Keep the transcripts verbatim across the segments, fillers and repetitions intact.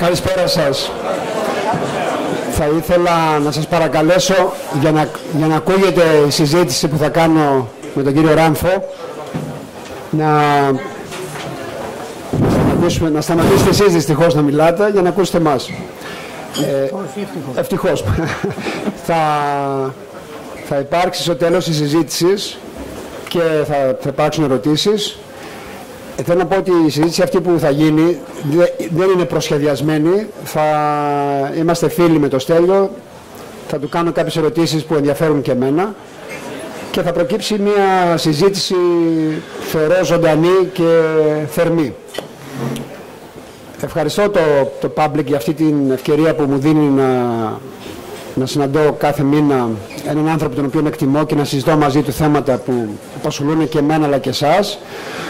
Καλησπέρα σας. Θα ήθελα να σας παρακαλέσω για να, για να ακούγεται η συζήτηση που θα κάνω με τον κύριο Ράμφο να, να, να σταματήσετε εσείς δυστυχώς να μιλάτε για να ακούσετε εμάς. Ε, ευτυχώς. θα, θα υπάρξει στο τέλος της συζήτησης και θα, θα υπάρξουν ερωτήσεις. Ε, θέλω να πω ότι η συζήτηση αυτή που θα γίνει δεν είναι προσχεδιασμένη. Θα είμαστε φίλοι με το Στέλιο. Θα του κάνω κάποιες ερωτήσεις που ενδιαφέρουν και εμένα. Και θα προκύψει μια συζήτηση, θεωρώ, ζωντανή και θερμή. Ευχαριστώ το, το public για αυτή την ευκαιρία που μου δίνει να, να συναντώ κάθε μήνα έναν άνθρωπο τον οποίο εκτιμώ και να συζητώ μαζί του θέματα που απασχολούν και εμένα αλλά και εσάς.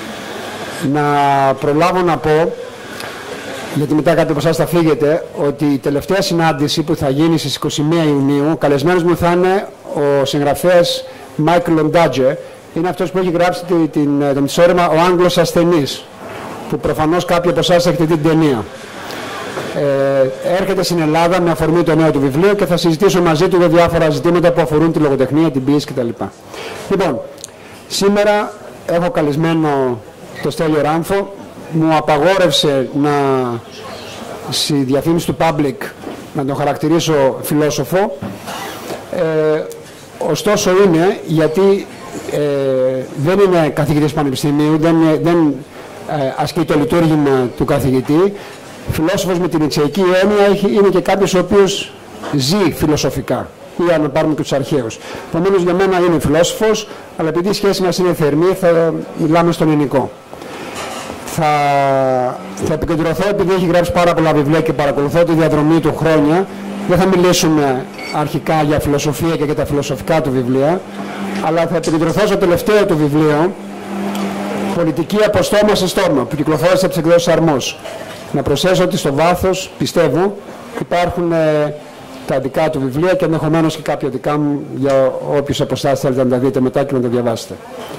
Να προλάβω να πω, γιατί μετά κάποιοι από εσάς θα φύγετε, ότι η τελευταία συνάντηση που θα γίνει στις είκοσι μία Ιουνίου, καλεσμένος μου θα είναι ο συγγραφέας Μάικλ Λοντάτζε. Είναι αυτός που έχει γράψει την, την, το μισόρεμα «Ο Άγγλος ασθενής», που προφανώς κάποιοι από εσάς έχετε την ταινία. Ε, έρχεται στην Ελλάδα με αφορμή το νέο του βιβλίο και θα συζητήσω μαζί του για διάφορα ζητήματα που αφορούν τη λογοτεχνία, την ποιήση κτλ. Λοιπόν, σήμερα έχω καλεσμένο το Στέλιο Ράμφο. Μου απαγόρευσε να, στη διαφήμιση του public να τον χαρακτηρίσω φιλόσοφο. Ε, ωστόσο είναι, γιατί ε, δεν είναι καθηγητής πανεπιστημίου, δεν, δεν ε, ασκεί το λειτουργήμα του καθηγητή. Φιλόσοφος με την ιξαϊκή έννοια είναι και κάποιος ο οποίος ζει φιλοσοφικά, ή αν πάρουμε και τους αρχαίους. Επομένως για μένα είναι φιλόσοφος, αλλά επειδή η σχέση μας είναι θερμή θα μιλάμε στον ελληνικό. Θα, θα επικεντρωθώ, επειδή έχει γράψει πάρα πολλά βιβλία και παρακολουθώ τη διαδρομή του χρόνια. Δεν θα μιλήσουμε αρχικά για φιλοσοφία και για τα φιλοσοφικά του βιβλία, αλλά θα επικεντρωθώ στο τελευταίο του βιβλίο, «Πολιτική από στόμα σε στόμα», που κυκλοφόρησε από τις εκδόσεις Αρμός. Να προσθέσω ότι στο βάθος, πιστεύω, υπάρχουν ε, τα δικά του βιβλία και ενδεχομένως και κάποια δικά μου, για όποιους από εσάς θέλετε να τα δείτε μετά και να τα διαβάσετε.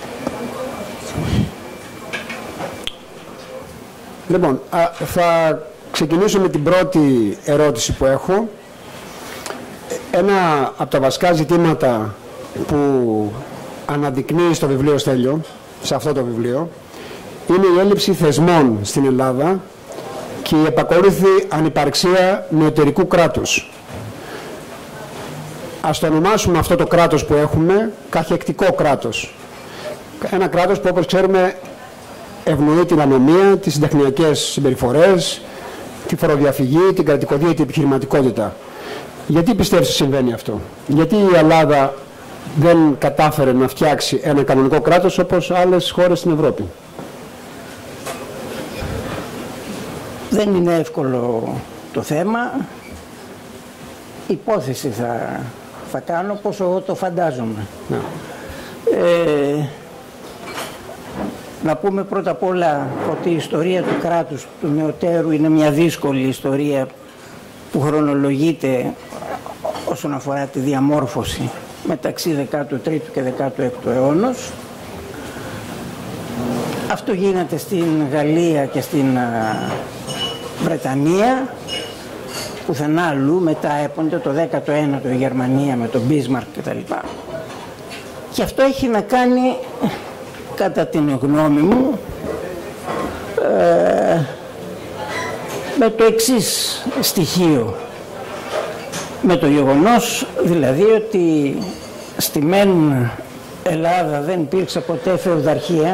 Λοιπόν, α, θα ξεκινήσω με την πρώτη ερώτηση που έχω. Ένα από τα βασικά ζητήματα που αναδεικνύει στο βιβλίο Στέλιο, σε αυτό το βιβλίο, είναι η έλλειψη θεσμών στην Ελλάδα και η επακολούθη ανυπαρξία νεωτερικού κράτους. Ας το ονομάσουμε αυτό το κράτος που έχουμε καχεκτικό κράτος. Ένα κράτος που, όπως ξέρουμε, ευνοεί την ανομία, τις συντεχνιακές συμπεριφορές, τη φοροδιαφυγή, την κρατικοδία, την επιχειρηματικότητα. Γιατί πιστεύεις ότι συμβαίνει αυτό? Γιατί η Ελλάδα δεν κατάφερε να φτιάξει ένα κανονικό κράτος όπως άλλες χώρες στην Ευρώπη? Δεν είναι εύκολο το θέμα. Υπόθεση θα, θα κάνω πως εγώ το φαντάζομαι. Ναι. Ε, να πούμε πρώτα απ' όλα ότι η ιστορία του κράτους του νεωτέρου είναι μια δύσκολη ιστορία που χρονολογείται όσον αφορά τη διαμόρφωση μεταξύ δεκάτου τρίτου και δεκάτου έκτου αιώνος. Αυτό γίνεται στην Γαλλία και στην Βρετανία, πουθενά αλλού. Μετά έπονται το δέκατο ένατο η Γερμανία με τον Μπίσμαρκ κτλ. Και αυτό έχει να κάνει, κατά την γνώμη μου, ε, με το εξής στοιχείο. Με το γεγονός δηλαδή ότι στη μεν Ελλάδα δεν υπήρξε ποτέ φεουδαρχία,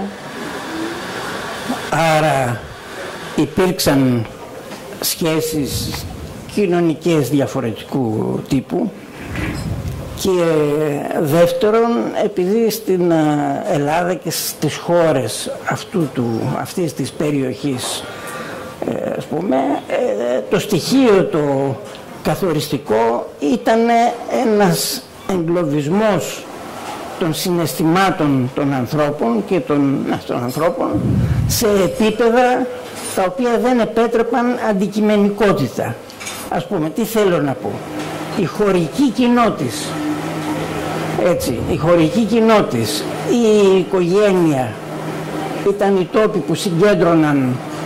άρα υπήρξαν σχέσεις κοινωνικές διαφορετικού τύπου, και δεύτερον, επειδή στην Ελλάδα και στις χώρες αυτού του, αυτής της περιοχής, ε, ας πούμε, ε, το στοιχείο το καθοριστικό ήταν ένας εγκλωβισμός των συναισθημάτων των ανθρώπων και των, των ανθρώπων σε επίπεδα τα οποία δεν επέτρεπαν αντικειμενικότητα. Ας πούμε, τι θέλω να πω. Η χωρική κοινότης, έτσι, η χωρική κοινότης, η οικογένεια ήταν οι τόποι που συγκέντρωναν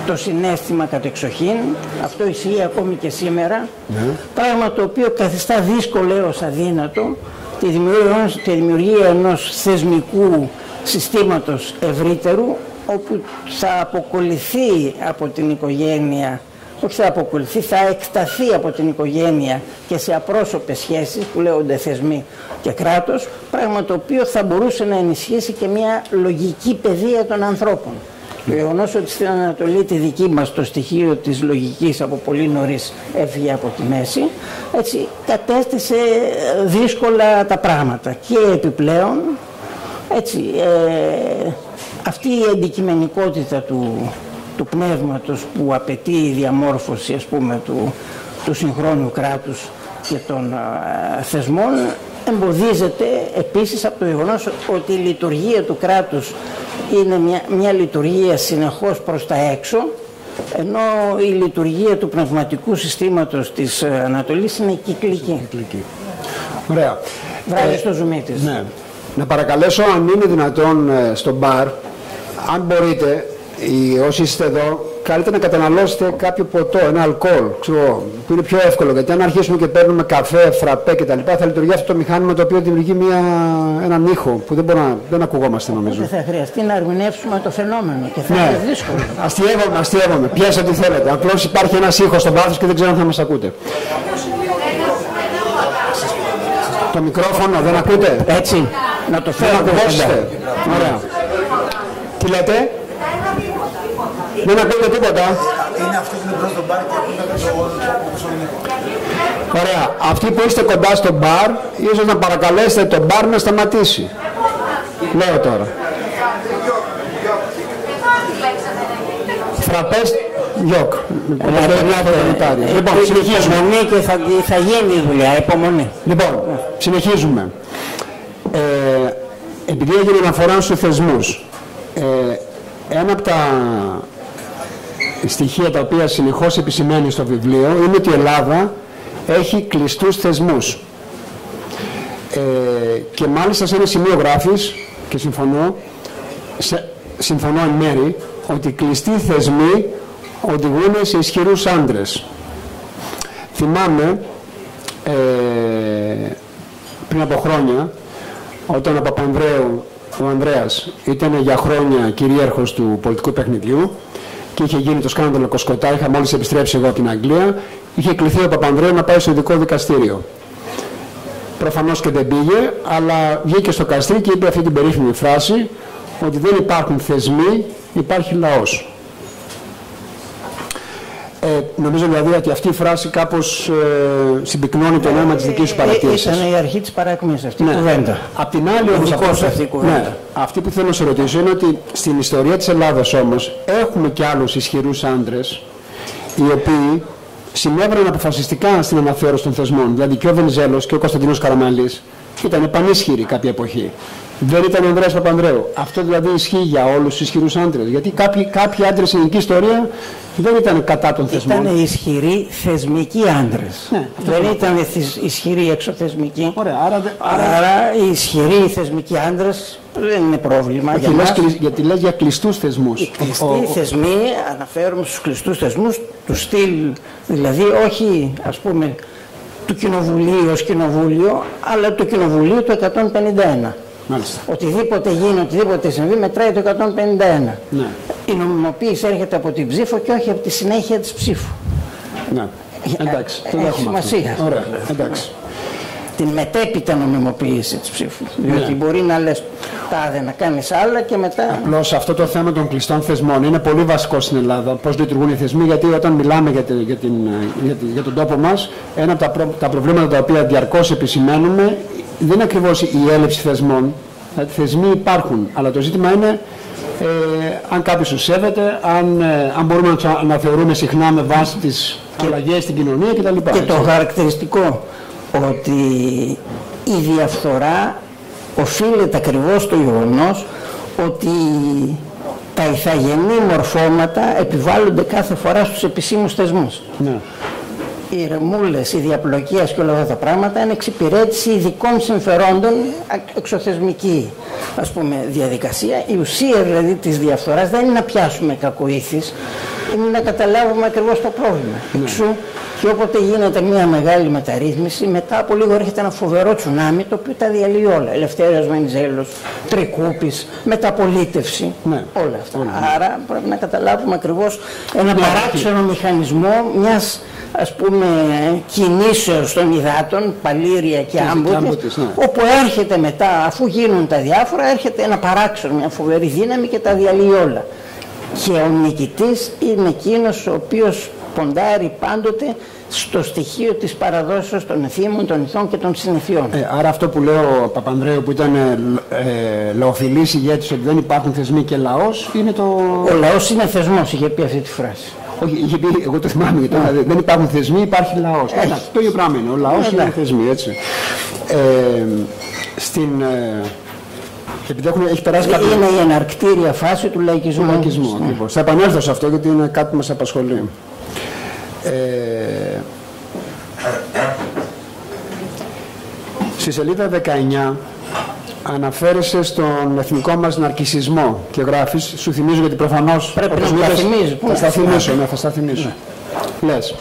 το συναίσθημα κατεξοχήν. Αυτό ισχύει ακόμη και σήμερα. Ναι. Πράγμα το οποίο καθιστά δύσκολο έως αδύνατο τη δημιουργία, τη δημιουργία ενός θεσμικού συστήματος ευρύτερου, όπου θα αποκολληθεί από την οικογένεια, όχι θα αποκολληθεί, θα εκταθεί από την οικογένεια και σε απρόσωπες σχέσεις που λέγονται θεσμοί και κράτος, πράγμα το οποίο θα μπορούσε να ενισχύσει και μια λογική παιδεία των ανθρώπων. Το γεγονός ότι στην Ανατολή τη δική μας το στοιχείο της λογικής από πολύ νωρίς έφυγε από τη μέση, έτσι κατέστησε δύσκολα τα πράγματα και επιπλέον έτσι, ε, αυτή η αντικειμενικότητα του, του πνεύματος που απαιτεί η διαμόρφωση, ας πούμε, του, του συγχρόνιου κράτους και των α, θεσμών εμποδίζεται επίσης από το γεγονός ότι η λειτουργία του κράτους είναι μια, μια λειτουργία συνεχώς προς τα έξω, ενώ η λειτουργία του πνευματικού συστήματος της Ανατολής είναι κυκλική. κυκλική. Ωραία. Βράδυ ε, στο ζουμί της. Ναι. Να παρακαλέσω, αν είναι δυνατόν, στο μπαρ, αν μπορείτε, οι, όσοι είστε εδώ, καλύτερα να καταναλώσετε κάποιο ποτό, ένα αλκοόλ, ξέρω, που είναι πιο εύκολο. Γιατί αν αρχίσουμε και παίρνουμε καφέ, φραπέ κτλ., θα λειτουργεί αυτό το μηχάνημα το οποίο δημιουργεί μια, έναν ήχο που δεν, μπορώ να, δεν ακουγόμαστε, νομίζω. Δεν θα χρειαστεί να ερμηνεύσουμε το φαινόμενο και θα ναι. είναι δύσκολο. Αστειεύομαι, αστειεύομαι. Πιάσε ό,τι θέλετε. Απλώς υπάρχει ένας ήχος στο βάθος και δεν ξέρω αν θα μας ακούτε. Το μικρόφωνο δεν ακούτε? Έτσι, να το φέρω να ακούσετε. Ωραία. Τι λέτε? Δεν ακούτε τίποτα? Είναι αυτοί που είναι μπρος στο μπαρ και ακούνε το. Ωραία. Αυτοί που είστε κοντά στο μπαρ, ίσως να παρακαλέσετε το μπαρ να σταματήσει. Λέω τώρα. Φραπές, γιοκ. Λοιπόν, συνεχίζουμε. Και θα, θα γίνει η δουλειά, υπομονή. Λοιπόν, συνεχίζουμε. Ε, επειδή έγινε αναφορά στους θεσμούς, ε, ένα από τα στοιχεία τα οποία συνεχώς επισημαίνει στο βιβλίο είναι ότι η Ελλάδα έχει κλειστούς θεσμούς. Ε, και μάλιστα σε ένα σημείο γράφεις, και συμφωνώ, σε, συμφωνώ εν μέρη, ότι οι κλειστοί θεσμοί οδηγούν σε ισχυρούς άντρες. Θυμάμαι ε, πριν από χρόνια, όταν ο Παπανδρέου, ο Ανδρέας, ήταν για χρόνια κυρίαρχος του πολιτικού παιχνιδιού και είχε γίνει το σκάνδαλο Κοσκοτά, είχα μόλις επιστρέψει εγώ από την Αγγλία, είχε κληθεί ο Παπανδρέου να πάει στο ειδικό δικαστήριο. Προφανώς και δεν πήγε, αλλά βγήκε στο καστρί και είπε αυτή την περίφημη φράση, ότι δεν υπάρχουν θεσμοί, υπάρχει λαός. Ε, νομίζω δηλαδή ότι αυτή η φράση κάπως ε, συμπυκνώνει το νόημα της δικής σου παρατήρησης. Ήταν η αρχή της παράκμης αυτή ναι. η κουβέντα. Απ' την άλλη όμως, αυτό, αυτή, ναι, αυτή που θέλω να σε ρωτήσω είναι ότι στην ιστορία της Ελλάδας όμως έχουμε και άλλους ισχυρούς άντρες οι οποίοι συνέβραν αποφασιστικά στην αναθεώρηση των θεσμών. Δηλαδή και ο Βενιζέλος και ο Κωνσταντίνος Καραμανλής ήταν πανίσχυροι κάποια εποχή. Δεν ήταν ο Ανδρέας Παπανδρέου. Αυτό δηλαδή ισχύει για όλους τους ισχυρούς άντρες. Γιατί κάποιοι, κάποιοι άντρες στην ελληνική ιστορία δεν ήταν κατά των θεσμών. Ήταν ισχυροί θεσμικοί άντρες. Ναι, δεν ήταν ισχυροί εξωθεσμικοί. Ωραία, άρα, άρα... άρα οι ισχυροί θεσμικοί άντρες δεν είναι πρόβλημα. Όχι, για λες, μας. γιατί λες για κλειστούς θεσμούς. Οι κλειστοί ο, ο, θεσμοί, αναφέρουμε στους κλειστούς θεσμούς, του στυλ, δηλαδή όχι ας πούμε του κοινοβουλίου ως κοινοβούλιο, αλλά του κοινοβουλίου του εκατόν πενήντα ένα. Μάλιστα. Οτιδήποτε γίνει, οτιδήποτε συμβεί, μετράει το εκατόν πενήντα ένα. Ναι. Η νομιμοποίηση έρχεται από την ψήφο και όχι από τη συνέχεια της ψήφου. Ναι. Εντάξει, το έχει σημασία. Ωραία, εντάξει. Την μετέπειτα νομιμοποίηση της ψήφου. Διότι ναι. μπορεί να λες τάδε να κάνεις άλλα και μετά... Απλώς αυτό το θέμα των κλειστών θεσμών είναι πολύ βασικό στην Ελλάδα. Πώς λειτουργούν οι θεσμοί, γιατί όταν μιλάμε για, τη, για, την, για, τη, για τον τόπο μας, ένα από τα, προ, τα προβλήματα τα οποία διαρκώς επισημαίνουμε δεν είναι ακριβώς η έλλειψη θεσμών. Δηλαδή, θεσμοί υπάρχουν, αλλά το ζήτημα είναι ε, αν κάποιος τους σέβεται, αν, ε, αν μπορούμε να τους αναθεωρούμε συχνά με βάση τις αλλαγές στην κοινωνία κτλ. Και, και το χαρακτηριστικό ότι η διαφθορά οφείλεται ακριβώς στο γεγονός ότι τα ηθαγενή μορφώματα επιβάλλονται κάθε φορά στους επισήμους θεσμούς. Ναι. Οι ρεμούλες, η διαπλοκίας και όλα αυτά τα πράγματα είναι εξυπηρέτηση ειδικών συμφερόντων, εξωθεσμική ας πούμε διαδικασία. Η ουσία δηλαδή της διαφθοράς δεν είναι να πιάσουμε κακοήθεις, είναι να καταλάβουμε ακριβώς το πρόβλημα. Ναι. Εξού και όποτε γίνεται μια μεγάλη μεταρρύθμιση, μετά από λίγο έρχεται ένα φοβερό τσουνάμι το οποίο τα διαλύει όλα. Ελευθέριος Βενιζέλος, Τρικούπης, μεταπολίτευση, ναι. όλα αυτά. Ναι. Άρα πρέπει να καταλάβουμε ακριβώς ένα ναι. παράξενο μηχανισμό μιας, ας πούμε, κινήσεως των υδάτων, Παλήρια και Άμποτης, ναι. όπου έρχεται μετά, αφού γίνουν τα διάφορα, έρχεται ένα παράξενο, μια φοβερή δύναμη και τα διαλύει όλα. Και ο νικητής είναι εκείνος ο οποίος ποντάρει πάντοτε στο στοιχείο της παραδόσεως των εθήμων, των ηθών και των συνηθιών. Ε, άρα αυτό που λέει ο Παπανδρέου, που ήταν ε, ε, λαοφιλής ηγέτης, ότι δεν υπάρχουν θεσμοί και λαός, είναι το... Ο λαός είναι θεσμός, είχε πει αυτή τη φράση. Όχι, είχε πει, εγώ το θυμάμαι, yeah. τώρα, δεν υπάρχουν θεσμοί, υπάρχει λαός. Ε, το ίδιο πράγμα είναι, ο λαός yeah. είναι θεσμοί, έτσι. Ε, στην... Ε, επειδή έχουν, έχει περάσει είναι κάτι... η εναρκτήρια φάση του λαϊκισμού. Του λαϊκισμού, mm. ακριβώς. Θα επανέλθω σε αυτό γιατί είναι κάτι που μας απασχολεί. Ε, στη σελίδα δεκαεννιά αναφέρεσαι στον εθνικό μας ναρκισσισμό και γράφεις, σου θυμίζω γιατί προφανώς πρέπει να τα θυμίζεις. Θα στα θυμίσω, ναι, θα στα θυμίσω. Ναι. Λες,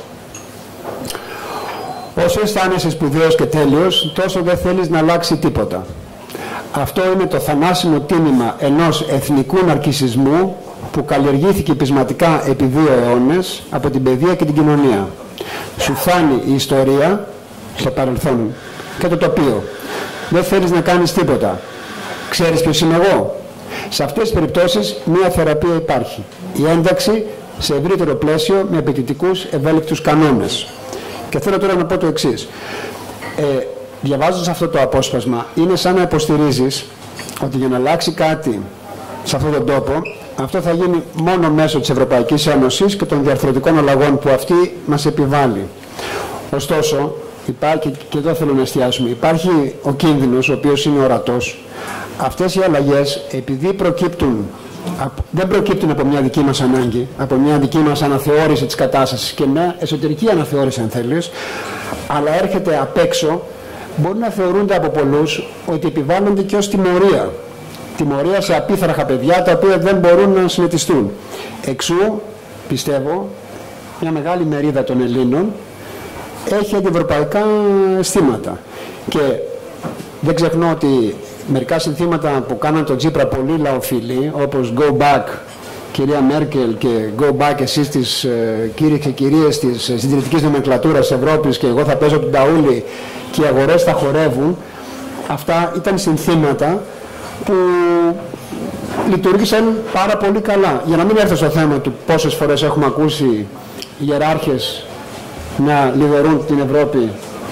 όσο αισθάνεσαι σπουδαίος και τέλειος, τόσο δεν θέλεις να αλλάξει τίποτα. Αυτό είναι το θανάσιμο τίμημα ενός εθνικού ναρκισσισμού που καλλιεργήθηκε πεισματικά επί δύο αιώνες από την παιδεία και την κοινωνία. Σου φτάνει η ιστορία στο παρελθόν και το τοπίο. Δεν θέλεις να κάνεις τίποτα. Ξέρεις ποιος είμαι εγώ. Σε αυτές τις περιπτώσεις μία θεραπεία υπάρχει. Η ένταξη σε ευρύτερο πλαίσιο με απαιτητικούς ευέλικτους κανόνες. Και θέλω τώρα να πω το εξής. Ε, διαβάζοντας αυτό το απόσπασμα, είναι σαν να υποστηρίζεις ότι για να αλλάξει κάτι σε αυτόν τον τόπο, αυτό θα γίνει μόνο μέσω της Ευρωπαϊκής Ένωσης και των διαρθρωτικών αλλαγών που αυτή μας επιβάλλει. Ωστόσο, υπάρχει, και εδώ θέλω να εστιάσουμε, υπάρχει ο κίνδυνος, ο οποίος είναι ορατός. Αυτές οι αλλαγές, επειδή προκύπτουν, δεν προκύπτουν από μια δική μας ανάγκη, από μια δική μας αναθεώρηση της κατάστασης και μια εσωτερική αναθεώρηση, αν θέλεις, αλλά έρχεται απ' έξω, μπορεί να θεωρούνται από πολλούς ότι επιβάλλονται και ως τιμωρία. Τιμωρία σε απίθαρχα παιδιά τα οποία δεν μπορούν να συνετιστούν. Εξού, πιστεύω, μια μεγάλη μερίδα των Ελλήνων έχει αντιευρωπαϊκά αισθήματα. Και δεν ξεχνώ ότι μερικά συνθήματα που κάναν τον Τσίπρα πολύ λαοφιλοί, όπως Go Back, κυρία Μέρκελ, και Go Back εσείς τις ε, κύριοι και κυρίες της συντηρητικής νομενκλατούρας Ευρώπης και εγώ θα παίζω τον ταούλι και οι αγορές θα χορεύουν, αυτά ήταν συνθήματα που λειτουργήσαν πάρα πολύ καλά. Για να μην έρθω στο θέμα του πόσες φορές έχουμε ακούσει ιεράρχες να λιδερούν την Ευρώπη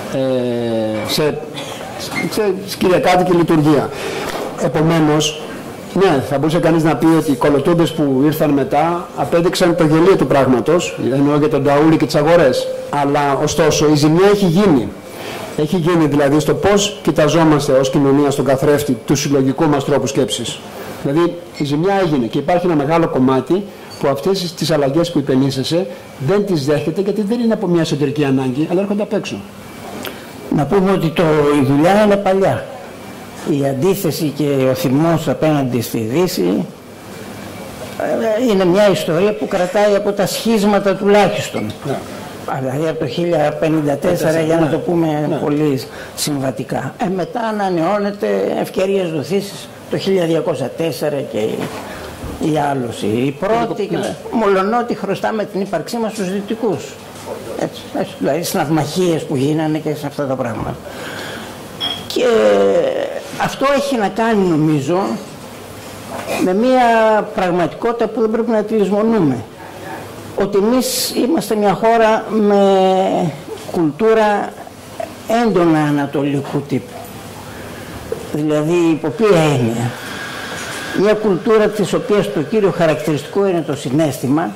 ε, σε, σε κυριακάτικη λειτουργία. Επομένως, ναι, θα μπορούσε κανείς να πει ότι οι κολοτούμπες που ήρθαν μετά απέδειξαν το γελίο του πράγματος, εννοώ για τον ταούλι και τις αγορές. Αλλά ωστόσο η ζημιά έχει γίνει. Έχει γίνει δηλαδή στο πώς κοιταζόμαστε ως κοινωνία στον καθρέφτη του συλλογικού μας τρόπου σκέψης. Δηλαδή η ζημιά έγινε και υπάρχει ένα μεγάλο κομμάτι που αυτές τις αλλαγές που υπενήσεσαι δεν τις δέχεται γιατί δεν είναι από μια εσωτερική ανάγκη, αλλά έρχονται απ' έξω. Να πούμε ότι το, η δουλειά είναι παλιά. Η αντίθεση και ο θυμός απέναντι στη Δύση είναι μια ιστορία που κρατάει από τα σχίσματα τουλάχιστον. Ναι. Δηλαδή από το χίλια πενήντα τέσσερα, για να το πούμε ναι. πολύ συμβατικά. Ε, μετά ανανεώνεται ευκαιρίες δοθήσεις το χίλια διακόσια τέσσερα και η, η άλωση. Η πρώτη, ναι. μολονότι χρωστάμε την ύπαρξή μας στους δυτικούς. Έτσι, έτσι, δηλαδή στις ναυμαχίες που γίνανε και σε αυτά τα πράγματα. Και αυτό έχει να κάνει νομίζω με μια πραγματικότητα που δεν πρέπει να τη λησμονούμε. Ότι εμείς είμαστε μια χώρα με κουλτούρα έντονα ανατολικού τύπου. Δηλαδή, υπό ποια έννοια. Μια κουλτούρα της οποίας το κύριο χαρακτηριστικό είναι το συναίσθημα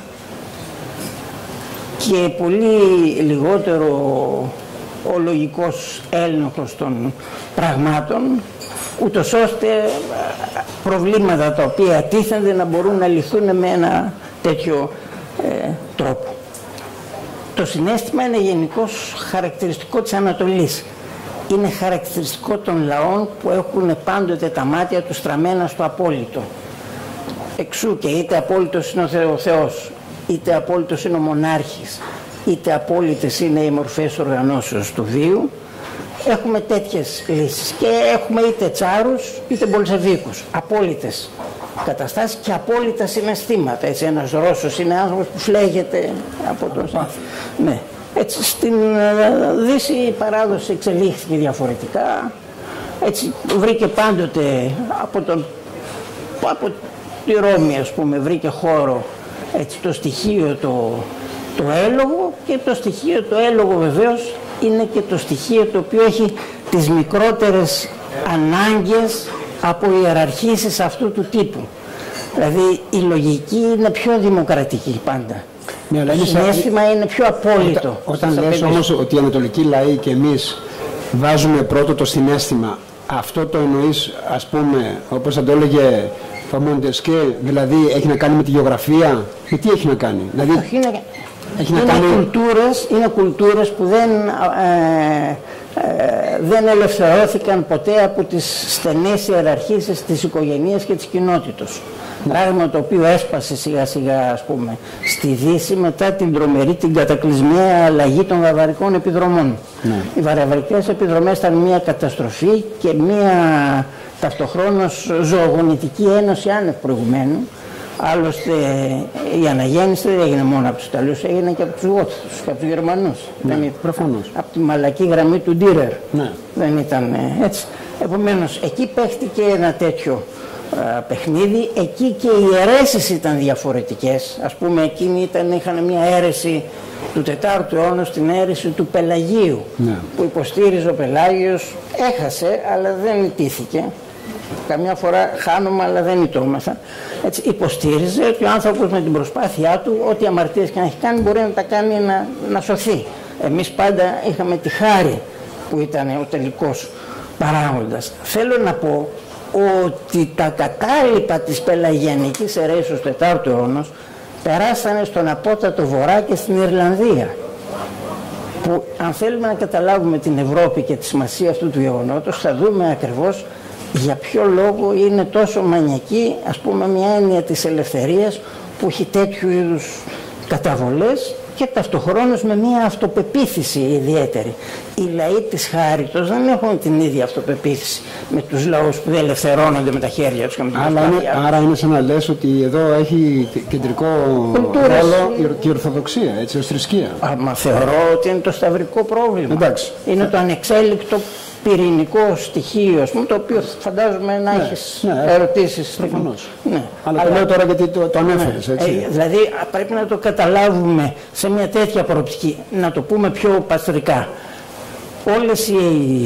και πολύ λιγότερο ο λογικός έλεγχος των πραγμάτων, ούτως ώστε προβλήματα τα οποία τίθενται να μπορούν να λυθούν με ένα τέτοιο ε, τρόπο. Το συναίσθημα είναι γενικώς χαρακτηριστικό της Ανατολής. Είναι χαρακτηριστικό των λαών που έχουν πάντοτε τα μάτια τους στραμμένα στο απόλυτο. Εξού και είτε απόλυτος είναι ο Θεός, είτε απόλυτος είναι ο μονάρχης, είτε απόλυτες είναι οι μορφές οργανώσεως του βίου. Έχουμε τέτοιες λύσεις και έχουμε είτε τσάρους είτε μπολσεβίκους, απόλυτες καταστάσεις και απόλυτα συναισθήματα. Έτσι, ένας Ρώσος είναι άνθρωπος που φλέγεται από τον... Ναι. Έτσι, στην Δύση η παράδοση εξελίχθηκε διαφορετικά. Έτσι, βρήκε πάντοτε από, τον, από τη Ρώμη, ας πούμε, βρήκε χώρο έτσι, το στοιχείο το, το έλογο, και το στοιχείο το έλογο βεβαίως είναι και το στοιχείο το οποίο έχει τις μικρότερες ανάγκες από ιεραρχήσεις αυτού του τύπου. Δηλαδή η λογική είναι πιο δημοκρατική πάντα. Ναι, αλλά το είναι συναίσθημα σαν... είναι πιο απόλυτο. Όταν, όταν λες όμως ότι οι ανατολικοί λαοί και εμείς βάζουμε πρώτο το συναίσθημα, αυτό το εννοείς, ας πούμε, όπως θα το έλεγε ο Μοντεσκέ, δηλαδή έχει να κάνει με τη γεωγραφία, με τι έχει να κάνει? Δηλαδή, Όχι, είναι, έχει είναι, να κάνει... κουλτούρες, είναι κουλτούρες που δεν, ε, ε, δεν ελευθερώθηκαν ποτέ από τις στενές ιεραρχίες της οικογένειας και της κοινότητας. Ναι. Πράγμα το οποίο έσπασε σιγά σιγά, ας πούμε, στη Δύση μετά την τρομερή, την κατακλυσμία αλλαγή των βαρβαρικών επιδρομών. Ναι. Οι βαρβαρικές επιδρομές ήταν μια καταστροφή και μια ταυτοχρόνως ζωογονητική ένωση άνευ προηγουμένου. Άλλωστε η αναγέννηση δεν έγινε μόνο από τους Ιταλούς, έγινε και από τους Γόθους και από τους Γερμανούς. Ναι, δεν προφανώς. Από τη μαλακή γραμμή του Ντίρερ. Ναι. Δεν ήταν έτσι. Επομένως εκεί παίχτηκε ένα τέτοιο α, παιχνίδι. Εκεί και οι αιρέσεις ήταν διαφορετικές. Ας πούμε εκείνοι ήταν, είχαν μια αίρεση του τετάρτου αιώνα στην αίρεση του Πελαγίου, ναι, που υποστήριζε ο Πελάγιος, έχασε αλλά δεν ιτήθηκε. Καμιά φορά χάνουμε αλλά δεν ιτώμεθα. Έτσι, υποστήριζε ότι ο άνθρωπος με την προσπάθειά του, ό,τι αμαρτίες και να έχει κάνει, μπορεί να τα κάνει να, να σωθεί. Εμείς πάντα είχαμε τη χάρη που ήταν ο τελικός παράγοντας. Θέλω να πω ότι τα κατάλοιπα της πελαγιανικής αιρέσεως του τετάρτου αιώνα περάσανε στον απότατο βορρά και στην Ιρλανδία. Που αν θέλουμε να καταλάβουμε την Ευρώπη και τη σημασία αυτού του γεγονότος, θα δούμε ακριβώς για ποιο λόγο είναι τόσο μανιακή, ας πούμε, μια έννοια της ελευθερίας που έχει τέτοιου είδους καταβολές και ταυτοχρόνως με μια αυτοπεποίθηση ιδιαίτερη. Οι λαοί της Χάριτος δεν έχουν την ίδια αυτοπεποίθηση με τους λαούς που δεν ελευθερώνονται με τα χέρια τους και με την προσπάθειά τους. Άρα είναι σαν να λες ότι εδώ έχει κεντρικό Κουλτούρες. ρόλο και η Ορθοδοξία, έτσι, ως θρησκεία. Α, μα θεωρώ ότι είναι το σταυρικό πρόβλημα. Εντάξει. Είναι το ανεξέλικτο πυρηνικό στοιχείο, ας πούμε, το οποίο φαντάζομαι να ναι, έχεις ναι, ερωτήσεις. Προφανώς. Ναι. Αλλά, Αλλά το λέω τώρα γιατί το, το ανέφερες, ναι, έτσι. Ε, δηλαδή πρέπει να το καταλάβουμε σε μια τέτοια προοπτική, να το πούμε πιο παστρικά. Όλες οι,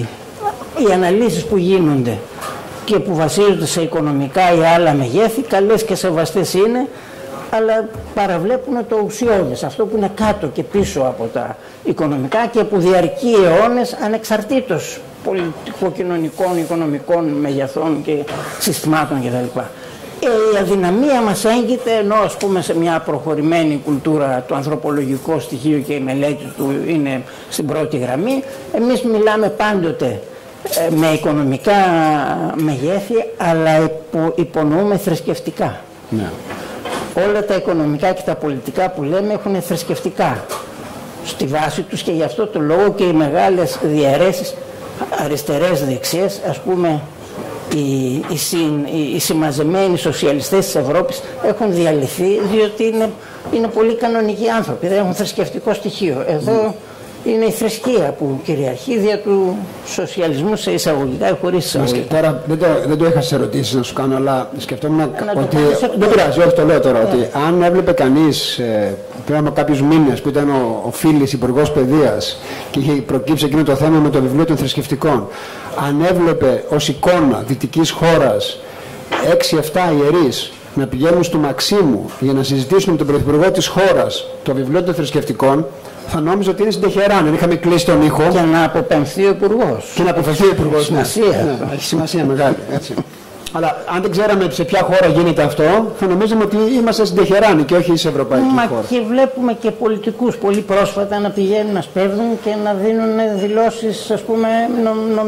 οι αναλύσεις που γίνονται και που βασίζονται σε οικονομικά ή άλλα μεγέθη, καλές και σεβαστές είναι, αλλά παραβλέπουν το ουσιώδες, αυτό που είναι κάτω και πίσω από τα οικονομικά και που διαρκεί αιώνες ανεξαρτήτως πολιτικο-κοινωνικών, οικονομικών μεγεθών και συστημάτων κτλ. Η αδυναμία μας έγκυται, ενώ ας πούμε σε μια προχωρημένη κουλτούρα το ανθρωπολογικό στοιχείο και η μελέτη του είναι στην πρώτη γραμμή, εμείς μιλάμε πάντοτε ε, με οικονομικά μεγέθη, αλλά υπο, υπονοούμε θρησκευτικά. Ναι. Όλα τα οικονομικά και τα πολιτικά που λέμε έχουν θρησκευτικά στη βάση τους και γι' αυτό το λόγο και οι μεγάλες διαιρέσεις αριστερές δεξιές, ας πούμε οι, οι, συν, οι, οι συμμαζεμένοι σοσιαλιστές της Ευρώπης έχουν διαλυθεί διότι είναι, είναι πολύ κανονικοί άνθρωποι, δεν έχουν θρησκευτικό στοιχείο. Εδώ mm. είναι η θρησκεία που κυριαρχεί δια του σοσιαλισμού σε εισαγωγικά ή χωρίς εισαγωγικά. Τώρα δεν το, δεν το είχα σε ερωτήσεις να σου κάνω, αλλά σκεφτόμουν ότι. Δεν πειράζει, όχι το λέω τώρα. Yeah. Ότι αν έβλεπε κανείς ε, πριν από κάποιους μήνες που ήταν ο, ο Φίλης υπουργός παιδείας και είχε προκύψει εκείνο το θέμα με το βιβλίο των θρησκευτικών, αν έβλεπε ως εικόνα δυτικής χώρας έξι εφτά ιερείς να πηγαίνουν στο Μαξίμου για να συζητήσουν με τον πρωθυπουργό της χώρας το βιβλίο των θρησκευτικών, θα νόμιζα ότι είναι στην Τεχεράνη. Αν είχαμε κλείσει τον ήχο. Και να αποπεμφθεί ο υπουργός. Και να αποφευθεί ο υπουργός. Έχει σημασία. Ναι, έχει σημασία μεγάλη. Έτσι. Αλλά αν δεν ξέραμε σε ποια χώρα γίνεται αυτό, θα νομίζαμε ότι είμαστε στην Τεχεράνη και όχι σε ευρωπαϊκή Μα χώρα. Και βλέπουμε και πολιτικούς πολύ πρόσφατα να πηγαίνουν να σπέβδουν και να δίνουν δηλώσεις, ας πούμε,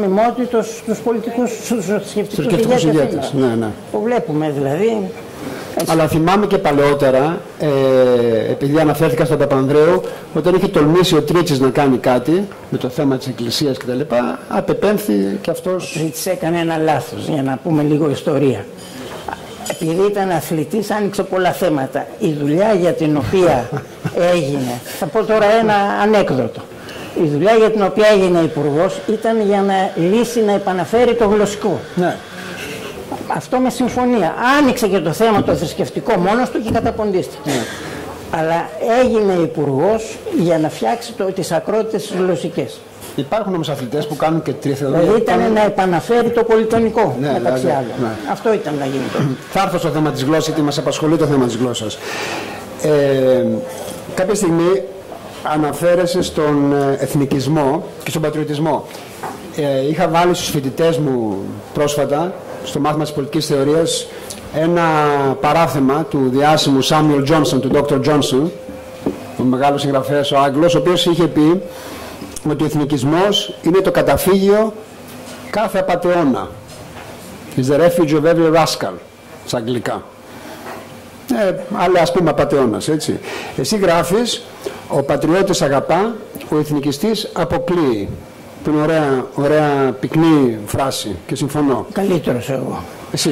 νομιμότητος στους πολιτικούς, στους θρησκευτικούς ηγέτες. Ναι, ναι. Το βλέπουμε δηλαδή. Έτσι. Αλλά θυμάμαι και παλαιότερα, ε, επειδή αναφέρθηκα στον Παπανδρέου, όταν είχε τολμήσει ο Τρίτσης να κάνει κάτι με το θέμα της Εκκλησίας κτλ., απεπέμφθη και αυτός. Ο Τρίτσης έκανε ένα λάθος, για να πούμε λίγο ιστορία. Επειδή ήταν αθλητής, άνοιξε πολλά θέματα. Η δουλειά για την οποία έγινε, θα πω τώρα ένα ανέκδοτο. Η δουλειά για την οποία έγινε υπουργός ήταν για να λύσει, να επαναφέρει το γλωσσικό. Ναι. Αυτό με συμφωνία. Άνοιξε και το θέμα το θρησκευτικό μόνος του και καταποντίστηκε. Ναι. Αλλά έγινε υπουργός για να φτιάξει το, τις ακρότητες γλωσσικές. Υπάρχουν όμως αθλητές που κάνουν και τριθεωρία. Δηλαδή ήταν να επαναφέρει το πολυτονικό, ναι, μεταξύ δηλαδή, άλλων. Ναι. Αυτό ήταν να γίνει τότε. Θα έρθω στο θέμα της γλώσσας, γιατί μας απασχολεί το θέμα της γλώσσας. Ε, κάποια στιγμή αναφέρεσαι στον εθνικισμό και στον πατριωτισμό. Ε, είχα βάλει στους φοιτητές μου πρόσφατα, στο μάθημα της πολιτικής θεωρίας, ένα παράθεμα του διάσημου Samuel Johnson, του ντόκτορ Johnson, ο μεγάλος συγγραφέας ο Άγγλος, ο οποίος είχε πει ότι ο εθνικισμός είναι το καταφύγιο κάθε απατεώνα. Is the refuge of every rascal, στα αγγλικά. Ε, αλλά ας πούμε απατεώνας, έτσι. Εσύ γράφεις, ο πατριώτης αγαπά, ο εθνικιστής αποκλείει. Που είναι ωραία, ωραία πυκνή φράση και συμφωνώ. Καλύτερος εγώ. Εσύ.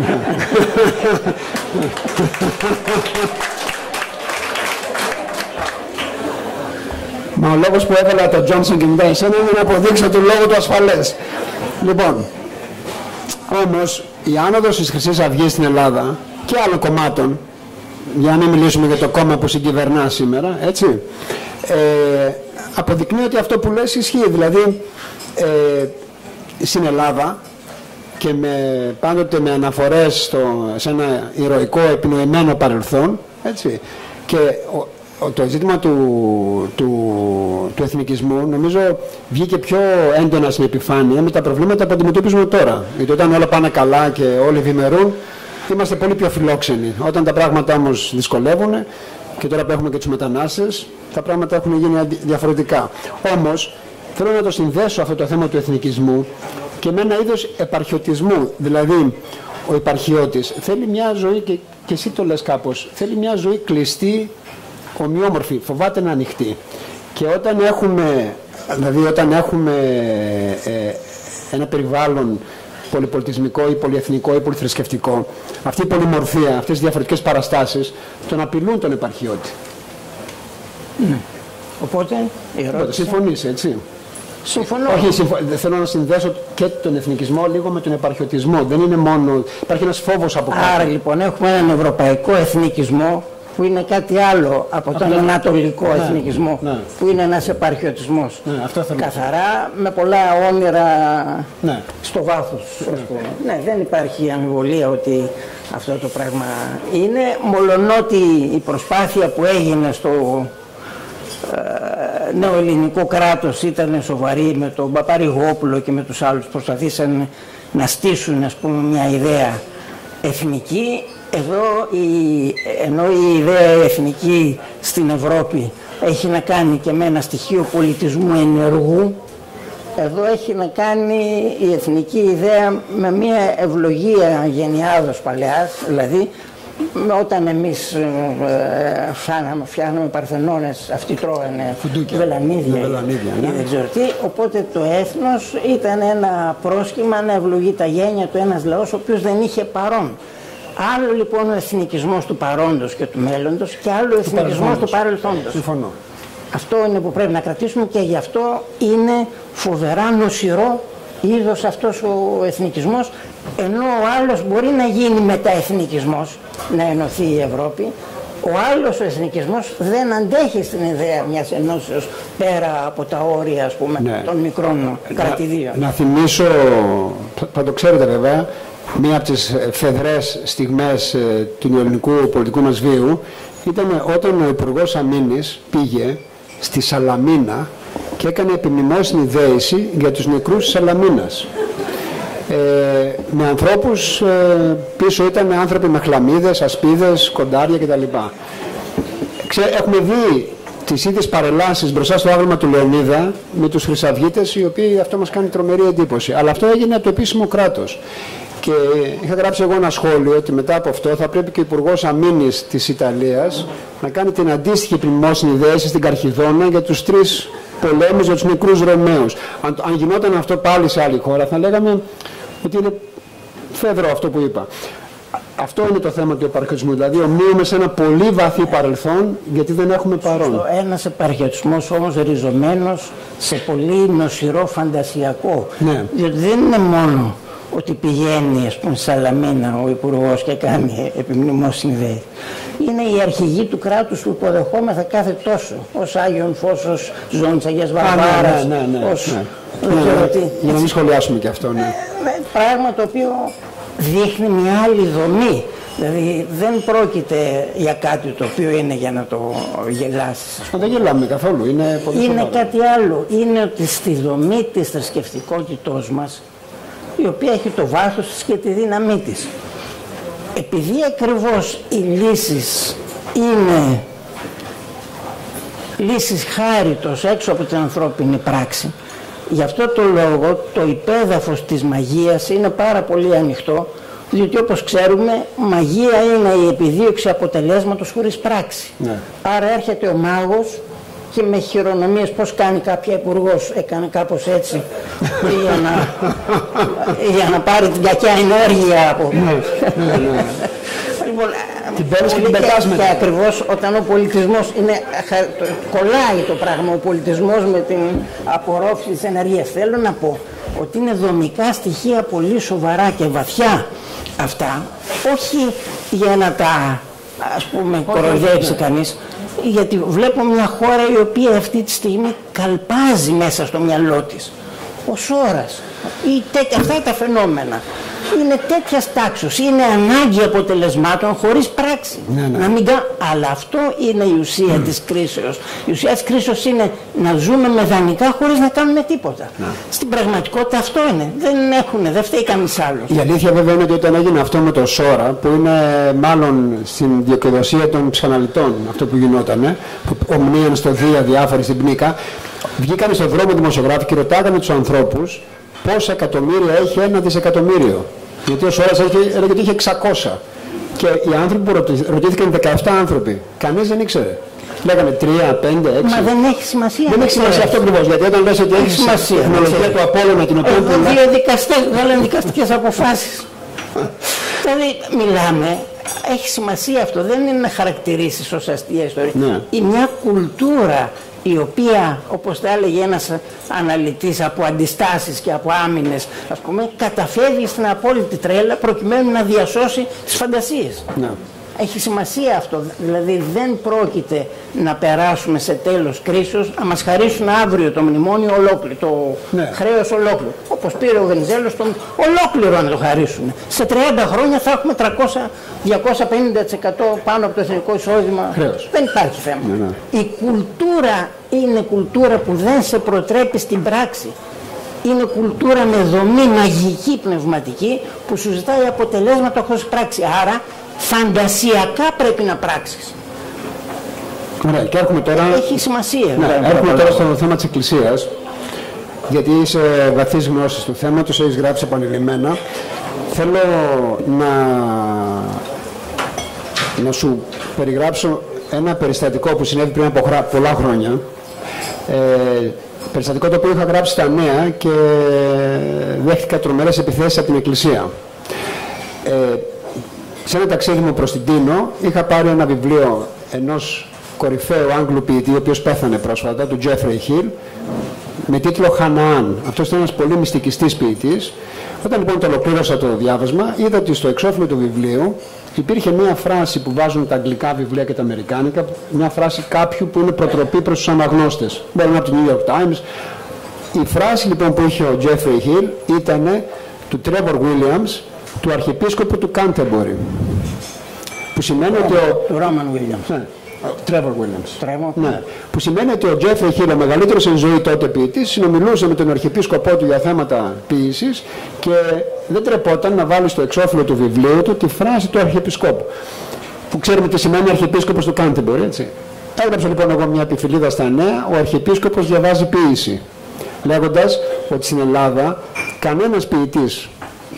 Μα ο λόγος που έβαλα το Johnson και μετά εσένα είναι να αποδείξω το λόγο του ασφαλές. Λοιπόν, όμως η άνοδος της Χρυσής Αυγής στην Ελλάδα και άλλων κομμάτων, για να μην μιλήσουμε για το κόμμα που συγκυβερνά σήμερα, έτσι, ε, αποδεικνύει ότι αυτό που λες ισχύει. Δηλαδή, ε, στην Ελλάδα και με, πάντοτε με αναφορές στο, σε ένα ηρωικό επινοημένο παρελθόν, έτσι, και ο, ο, το ζήτημα του, του, του εθνικισμού νομίζω βγήκε πιο έντονα στην επιφάνεια με τα προβλήματα που αντιμετωπίζουμε τώρα. Γιατί όταν όλα πάνε καλά και όλοι ευημερούν, είμαστε πολύ πιο φιλόξενοι. Όταν τα πράγματα όμως δυσκολεύουν, και τώρα που έχουμε και τους μετανάστες, τα πράγματα έχουν γίνει διαφορετικά. Όμως, θέλω να το συνδέσω αυτό το θέμα του εθνικισμού και με ένα είδος επαρχιωτισμού. Δηλαδή, ο επαρχιώτης θέλει μια ζωή, και, και εσύ το λες κάπως, θέλει μια ζωή κλειστή, ομοιόμορφη, φοβάται να ανοιχτεί. Και όταν έχουμε, δηλαδή όταν έχουμε ε, ένα περιβάλλον πολυπολιτισμικό ή πολυεθνικό ή πολυθρησκευτικό, αυτή η πολυμορφία, αυτές οι διαφορετικές παραστάσεις τον απειλούν τον επαρχιώτη. Ναι. Οπότε, η ερώτηση... Συμφωνείς, έτσι? Συμφωνώ. Όχι, συμφω... θέλω να συνδέσω και τον εθνικισμό λίγο με τον επαρχιωτισμό. Δεν είναι μόνο... Υπάρχει ένας φόβος από κάτω. Άρα λοιπόν έχουμε έναν ευρωπαϊκό εθνικισμό που είναι κάτι άλλο από τον ανατολικό ναι, εθνικισμό, ναι, που είναι ένας επαρχιωτισμός. Ναι, αυτό θέλω. Καθαρά, με πολλά όνειρα ναι, στο βάθος. Ναι. Ναι, δεν υπάρχει αμφιβολία ότι αυτό το πράγμα είναι, μολονότι η προσπάθεια που έγινε στο ε, νεοελληνικό κράτος ήταν σοβαρή, με τον Παπαρηγόπουλο και με τους άλλους προσπαθήσαν να στήσουν, ας πούμε, μια ιδέα εθνική. Εδώ η, ενώ η ιδέα εθνική στην Ευρώπη έχει να κάνει και με ένα στοιχείο πολιτισμού ενεργού, εδώ έχει να κάνει η εθνική ιδέα με μια ευλογία γενιάδος παλαιάς, δηλαδή όταν εμείς ε, φτάναμε, φτιάχναμε παρθενώνες, αυτοί τρώγανε βελανίδια, βελανίδια ναι. δεν ξέρω τι, οπότε το έθνος ήταν ένα πρόσχημα να ευλογεί τα γένια του ένας λαός ο οποίος δεν είχε παρόν. Άλλο λοιπόν ο εθνικισμός του παρόντος και του μέλλοντος και άλλο ο εθνικισμός του παρελθόντος. Συμφωνώ. Αυτό είναι που πρέπει να κρατήσουμε και γι' αυτό είναι φοβερά νοσηρό είδος αυτός ο εθνικισμός, ενώ ο άλλος μπορεί να γίνει μεταεθνικισμός, να ενωθεί η Ευρώπη. Ο άλλος ο εθνικισμός δεν αντέχει στην ιδέα μιας ενώσεως πέρα από τα όρια, ας πούμε, ναι, των μικρών κρατηδίων. Να, να θυμίσω, θα το ξέρετε βέβαια, μία από τις φεδρές στιγμές ε, του νεοελληνικού πολιτικού μας βίου ήταν όταν ο Υπουργός Αμήνης πήγε στη Σαλαμίνα και έκανε επιμνημόσυνη δέηση για τους νεκρούς της Σαλαμίνας. Ε, με ανθρώπους, ε, πίσω ήταν άνθρωποι με χλαμίδες, ασπίδες, κοντάρια κτλ. Ξέ, έχουμε δει τις ίδιες παρελάσεις μπροστά στο άγαλμα του Λεωνίδα με τους χρυσαυγίτες, οι οποίοι αυτό μας κάνει τρομερή εντύπωση. Αλλά αυτό έγινε από το επίσημο κράτος. Και είχα γράψει εγώ ένα σχόλιο ότι μετά από αυτό θα πρέπει και ο Υπουργός Αμήνης της Ιταλίας να κάνει την αντίστοιχη μνημόσυνη δέση στην Καρχιδόνα για τους τρεις πολέμους, για τους νεκρούς Ρωμαίους. Αν, αν γινόταν αυτό πάλι σε άλλη χώρα, θα λέγαμε ότι είναι φεύγρο αυτό που είπα. Αυτό είναι το θέμα του επαρχιωτισμού. Δηλαδή, ομνύουμε σε ένα πολύ βαθύ παρελθόν, γιατί δεν έχουμε παρόν. Ένας επαρχιωτισμός όμως ριζωμένος σε πολύ νοσηρό φαντασιακό. Ναι. Διότι δεν είναι μόνο ότι πηγαίνει στην Σαλαμίνα ο Υπουργός και κάνει επιμνημόσυνη δέση. Είναι η αρχηγοί του κράτους που υποδεχόμεθα κάθε τόσο. Ως Άγιον Φως, ως Ζώνη της Αγίας Βαρβάρας, ναι, ναι, ναι, ως... ναι. Ναι, ναι, ναι, ναι. Για να μην σχολιάσουμε και αυτό, ναι. Πράγμα το οποίο δείχνει μια άλλη δομή. Δηλαδή δεν πρόκειται για κάτι το οποίο είναι για να το γελάσεις. Δεν γελάμε καθόλου. Είναι, πολύ είναι κάτι άλλο. Είναι ότι στη δομή της θρησκευτικότητός μας, η οποία έχει το βάθος της και τη δύναμή της, επειδή ακριβώς οι λύσεις είναι λύσεις χάριτος έξω από την ανθρώπινη πράξη, γι' αυτό το λόγο το υπέδαφος της μαγείας είναι πάρα πολύ ανοιχτό, διότι όπως ξέρουμε μαγεία είναι η επιδίωξη αποτελέσματος χωρίς πράξη. Ναι. Άρα έρχεται ο μάγος και με χειρονομίες, πώς κάνει κάποια υπουργός, έκανε κάπως έτσι για, να, για να πάρει την κακιά ενέργεια από... Ναι, ναι. Λοιπόν, την παίρνεις και την πετάς μετά. Και ακριβώς όταν ο πολιτισμός είναι, κολλάει το πράγμα, ο πολιτισμός με την απορρόφηση της ενέργειας. Θέλω να πω ότι είναι δομικά στοιχεία πολύ σοβαρά και βαθιά αυτά, όχι για να τα, ας πούμε, κοροϊδέψει κανείς, γιατί βλέπω μια χώρα η οποία αυτή τη στιγμή καλπάζει μέσα στο μυαλό της. Ο Σόρας, ή τέτοια, αυτά τα φαινόμενα είναι τέτοια τάξης, είναι ανάγκη αποτελεσμάτων χωρίς πράξη. Ναι, ναι. Να μην κα... Αλλά αυτό είναι η ουσία mm. της κρίσεως. Η ουσία της κρίσεως είναι να ζούμε με δανεικά χωρίς να κάνουμε τίποτα. Ναι. Στην πραγματικότητα αυτό είναι. Δεν έχουν, δεν φταίει κανείς άλλος. Η αλήθεια βέβαια είναι ότι όταν έγινε αυτό με το Σόρα, που είναι μάλλον στην δικαιοδοσία των ψυχαναλυτών, αυτό που γινότανε, που ομνίαν στο Δία διάφοροι στην Πνίκα, βγήκαν στον δρόμο δημοσιογράφοι και ρωτάγανε τους ανθρώπους πόσα εκατομμύρια έχει ένα δισεκατομμύριο. Γιατί ο Σόρας έλεγε ότι είχε εξακόσια. Και οι άνθρωποι που ρωτήθηκαν, δεκαεπτά άνθρωποι, κανείς δεν ήξερε. Λέγανε τρία, πέντε, έξι. Μα δεν έχει σημασία. Δεν έχει σημασία αυτό ακριβώς. Γιατί όταν λες ότι έχει σημασία, η τεχνολογία του Απόλλωνα την οποία. Εδώ δύο δικαστές βγάλαν δικαστικές αποφάσεις. Δηλαδή μιλάμε, έχει σημασία αυτό. Δεν είναι να χαρακτηρίσεις ως αστεία ιστορία. Ναι. Η μια κουλτούρα η οποία, όπως τα έλεγε ένας αναλυτής, από αντιστάσεις και από άμυνες, ας πούμε, καταφεύγει στην απόλυτη τρέλα προκειμένου να διασώσει τις φαντασίες. Ναι. Έχει σημασία αυτό, δηλαδή δεν πρόκειται να περάσουμε σε τέλος κρίσεως, να μας χαρίσουν αύριο το μνημόνιο ολόκληρο, το ναι. χρέος ολόκληρο. Όπως πήρε ο Βενιζέλος, τον ολόκληρο να το χαρίσουν. Σε τριάντα χρόνια θα έχουμε τριακόσια με διακόσια πενήντα τοις εκατό πάνω από το εθνικό εισόδημα. Χρέος. Δεν υπάρχει θέμα. Ναι, ναι. Η κουλτούρα είναι κουλτούρα που δεν σε προτρέπει στην πράξη. Είναι κουλτούρα με δομή μαγική πνευματική που σου ζητάει αποτελέσματα χωρίς πράξη. Άρα φαντασιακά πρέπει να πράξεις. Ωραία, και έχουμε τώρα... Έχει σημασία. Ναι, έχουμε τώρα στο θέμα της Εκκλησίας, γιατί είσαι βαθύς γνώσης του θέματος, έχεις γράψει επανειλημμένα. Θέλω να, να σου περιγράψω ένα περιστατικό που συνέβη πριν από πολλά χρόνια. Ε, περιστατικό το οποίο είχα γράψει στα νέα και δέχτηκα τρομερές επιθέσεις από την Εκκλησία. Ε, σε ένα ταξίδι μου προς την Τίνο είχα πάρει ένα βιβλίο ενός κορυφαίου Άγγλου ποιητή, ο οποίος πέθανε πρόσφατα, του Jeffrey Hill, με τίτλο Χαναάν. Αυτός ήταν ένας πολύ μυστικιστής ποιητής. Όταν λοιπόν το ολοκλήρωσα το διάβασμα, είδα ότι στο εξώφυλλο του βιβλίου υπήρχε μια φράση που βάζουν τα αγγλικά βιβλία και τα αμερικάνικα, μια φράση κάποιου που είναι προτροπή προς τους αναγνώστες. Μπορεί να είναι από το New York Times. Η φράση λοιπόν που είχε ο Jeffrey Hill ήταν του Trevor Williams, του Αρχιεπίσκοπου του Κάντερμπορι. Που σημαίνει ότι ο... του Roman Williams. Ναι. Trevor Williams. Trevor. Ναι. Που σημαίνει ότι ο Jeffrey Hill, ο μεγαλύτερος εν ζωή τότε ποιητής, συνομιλούσε με τον Αρχιεπίσκοπό του για θέματα ποίησης και δεν τρεπόταν να βάλει στο εξώφυλλο του βιβλίου του τη φράση του Αρχιεπισκόπου. Που ξέρουμε τι σημαίνει Αρχιεπίσκοπος του Κάντερμπορι, έτσι. Έγραψα λοιπόν εγώ μια επιφυλίδα στα νέα, ο Αρχιεπίσκοπος διαβάζει ποίηση. Λέγοντας ότι στην Ελλάδα κανένας ποιητής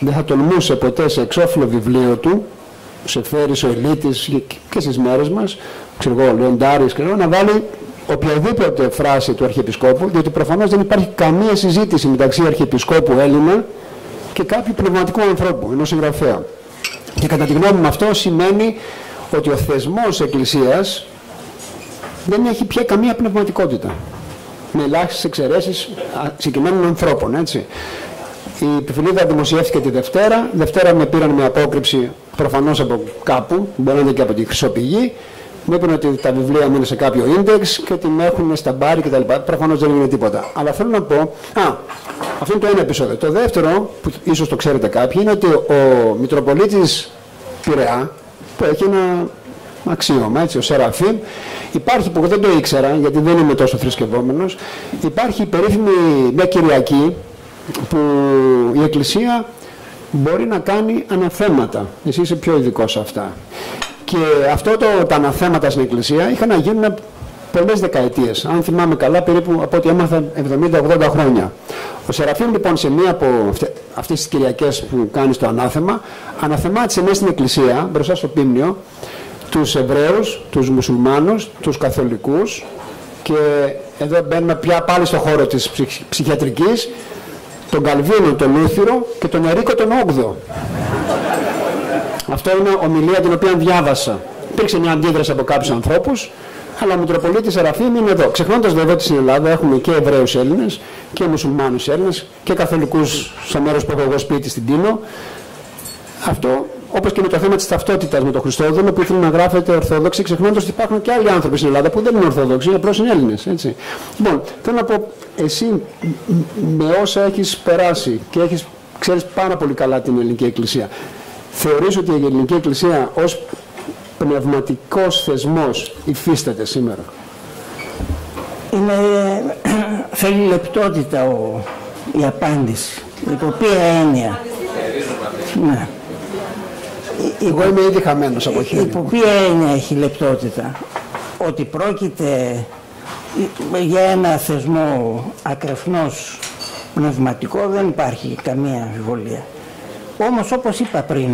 δεν θα τολμούσε ποτέ σε εξώφυλλο βιβλίο του, σε Φέρης ο Ελίτης και στις μέρες μας, ξέρω εγώ, Λεοντάρης, να βάλει οποιαδήποτε φράση του Αρχιεπισκόπου, διότι προφανώς δεν υπάρχει καμία συζήτηση μεταξύ Αρχιεπισκόπου Έλληνα και κάποιου πνευματικού ανθρώπου, ενός συγγραφέα. Και κατά τη γνώμη μου αυτό σημαίνει ότι ο θεσμός Εκκλησίας δεν έχει πια καμία πνευματικότητα. Με ελάχιστες εξαιρέσεις συγκεκριμένων ανθρώπων, έτσι. Η επιφυλίδα δημοσιεύτηκε τη Δευτέρα. Δευτέρα με πήραν με απόκρυψη προφανώς από κάπου, μπορεί να είναι και από τη Χρυσοπηγή. Μου είπαν ότι τα βιβλία μου είναι σε κάποιο ίντεξ και ότι με έχουν στα μπάρι κτλ. Προφανώς δεν είναι τίποτα. Αλλά θέλω να πω. Α, αυτό είναι το ένα επεισόδιο. Το δεύτερο, που ίσως το ξέρετε κάποιοι, είναι ότι ο Μητροπολίτης Πειραιά, που έχει ένα αξίωμα, έτσι, ο Σεραφείμ, υπάρχει που δεν το ήξερα, γιατί δεν είμαι τόσο θρησκευόμενος, υπάρχει η περίφημη μια Κυριακή που η Εκκλησία μπορεί να κάνει αναθέματα. Εσύ είσαι πιο ειδικός σε αυτά. Και αυτό το, τα αναθέματα στην Εκκλησία είχαν να γίνουν πολλές δεκαετίες. Αν θυμάμαι καλά, περίπου από ό,τι έμαθα εβδομήντα ογδόντα χρόνια. Ο Σεραφείμ λοιπόν σε μία από αυτές τις Κυριακές που κάνει το ανάθεμα, αναθεμάτισε μέσα στην Εκκλησία, μπροστά στο Πίμνιο, τους Εβραίους, τους Μουσουλμάνους, τους Καθολικούς, και εδώ μπαίνουμε πια πάλι στο χώρο της ψυχ, ψυχιατρικής, τον Καλβίνο, τον Λούθυρο και τον Ερίκο τον Όγδοο. Αυτό είναι ομιλία την οποία διάβασα. Υπήρξε μια αντίδραση από κάποιους ανθρώπους, αλλά ο Μητροπολίτης Σεραφείμ είναι εδώ. Ξεχνώντας βέβαια ότι στην Ελλάδα έχουμε και Εβραίους Έλληνες και Μουσουλμάνους Έλληνες και Καθολικούς στο μέρος που έχω εγώ σπίτι στην Τίνο. Αυτό, όπως και με το θέμα της ταυτότητας με τον Χριστόδουλο που ήθελε να γράφεται Ορθόδοξη, ξεχνώντας ότι υπάρχουν και άλλοι άνθρωποι στην Ελλάδα που δεν είναι Ορθόδοξοι, απλώς είναι Έλληνες. Έτσι. Λοιπόν, θέλω να πω, εσύ με όσα έχεις περάσει και έχεις, ξέρεις πάρα πολύ καλά την Ελληνική Εκκλησία, θεωρείς ότι η Ελληνική Εκκλησία ως πνευματικός θεσμός υφίσταται σήμερα? Είναι, θέλει λεπτότητα ο, η απάντηση. Υπό ποια έννοια? Ναι. Εγώ είμαι ήδη χαμένος από χέρι. Υπό ποια έννοια έχει λεπτότητα? Ότι πρόκειται για ένα θεσμό ακρεφνώς πνευματικό, δεν υπάρχει καμία αμφιβολία. Όμως, όπως είπα πριν,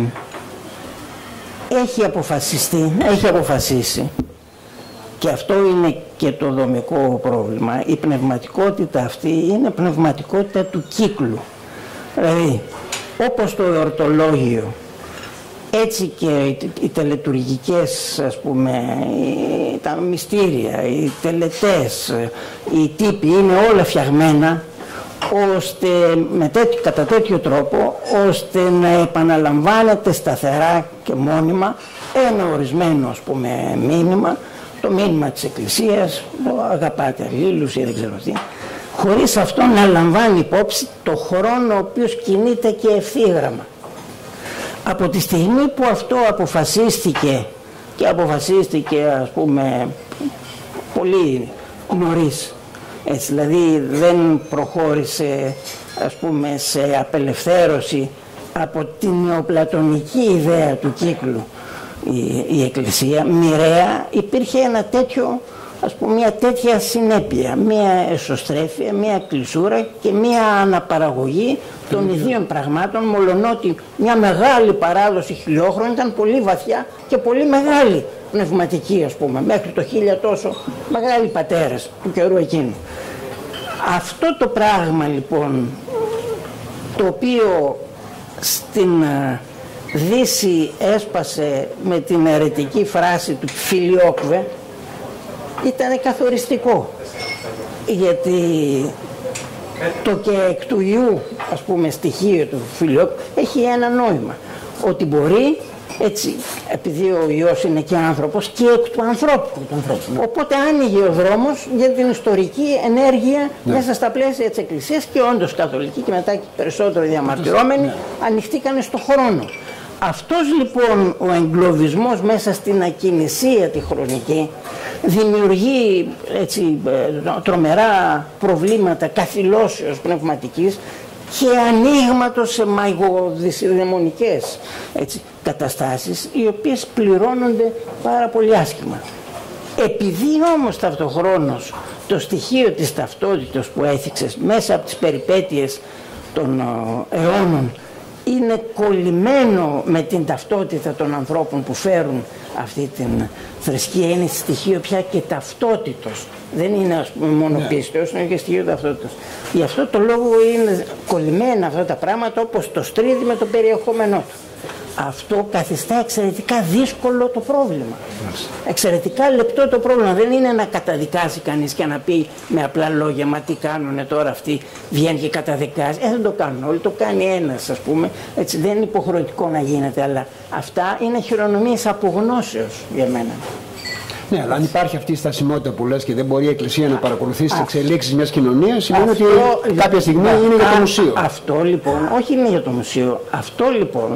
έχει αποφασιστεί, έχει αποφασίσει, και αυτό είναι και το δομικό πρόβλημα, η πνευματικότητα αυτή είναι πνευματικότητα του κύκλου. Δηλαδή, όπως το εορτολόγιο, έτσι και οι τελετουργικές, ας πούμε, τα μυστήρια, οι τελετές, οι τύποι είναι όλα φτιαγμένα ώστε με τέτοιο, κατά τέτοιο τρόπο ώστε να επαναλαμβάνεται σταθερά και μόνιμα ένα ορισμένο, ας πούμε, μήνυμα, το μήνυμα της Εκκλησίας, αγαπάτε αλλήλους ή δεν ξέρω τι, χωρίς αυτό να λαμβάνει υπόψη το χρόνο ο οποίος κινείται και ευθύγραμμα. Από τη στιγμή που αυτό αποφασίστηκε και αποφασίστηκε, ας πούμε, πολύ νωρίς, έτσι, δηλαδή δεν προχώρησε, ας πούμε, σε απελευθέρωση από την νεοπλατωνική ιδέα του κύκλου η, η Εκκλησία, μοιραία υπήρχε ένα τέτοιο, ας πούμε, μια τέτοια συνέπεια, μια εσωστρέφεια, μια κλεισούρα και μια αναπαραγωγή των ιδίων πραγμάτων, μολονότι μια μεγάλη παράδοση χιλιόχρονη ήταν πολύ βαθιά και πολύ μεγάλη πνευματική, ας πούμε, μέχρι το χίλια τόσο μεγάλοι πατέρες του καιρού εκείνου. Αυτό το πράγμα λοιπόν, το οποίο στην Δύση έσπασε με την αιρετική φράση του Φιλιόκβε, ήταν καθοριστικό, γιατί το και εκ του ιού, ας πούμε, στοιχείο του Φιλιόκ έχει ένα νόημα, ότι μπορεί, έτσι, επειδή ο ιός είναι και άνθρωπος, και εκ του ανθρώπου. Ναι. Οπότε άνοιγε ο δρόμος για την ιστορική ενέργεια, ναι, μέσα στα πλαίσια της Εκκλησίας, και όντως καθολικοί και μετά και περισσότερο διαμαρτυρόμενοι, ναι, ανοιχτήκανε στο χρόνο. Αυτός λοιπόν ο εγκλωβισμός μέσα στην ακινησία τη χρονική δημιουργεί, έτσι, τρομερά προβλήματα καθυλώσεως πνευματικής και ανοίγματος σε μαγοδαιμονικές, έτσι, καταστάσεις, οι οποίες πληρώνονται πάρα πολύ άσχημα. Επειδή όμως ταυτοχρόνως το στοιχείο της ταυτότητας που έθιξες μέσα από τις περιπέτειες των αιώνων είναι είναι κολλημένο με την ταυτότητα των ανθρώπων που φέρουν αυτή την θρησκεία. Είναι στοιχείο πια και ταυτότητος. Δεν είναι, ας πούμε, μόνο yeah. πίστεως, είναι και στοιχείο ταυτότητας. Γι' αυτό το λόγο είναι κολλημένα αυτά τα πράγματα, όπως το στρίδι με το περιεχόμενό του. Αυτό καθιστά εξαιρετικά δύσκολο το πρόβλημα. Yes. Εξαιρετικά λεπτό το πρόβλημα. Δεν είναι να καταδικάσει κανείς και να πει με απλά λόγια, μα τι κάνουνε τώρα αυτοί, βγαίνει και καταδικάζει. Ε, δεν το κάνουν όλοι, το κάνει ένας, ας πούμε. Έτσι, δεν είναι υποχρεωτικό να γίνεται, αλλά αυτά είναι χειρονομίες απογνώσεως για μένα. Ναι, αλλά αν υπάρχει αυτή η στασιμότητα που λες και δεν μπορεί η Εκκλησία να παρακολουθήσει τις εξελίξεις μιας κοινωνίας, σημαίνει ότι κάποια στιγμή α, είναι για το μουσείο. Αυτό λοιπόν, όχι είναι για το μουσείο. Αυτό λοιπόν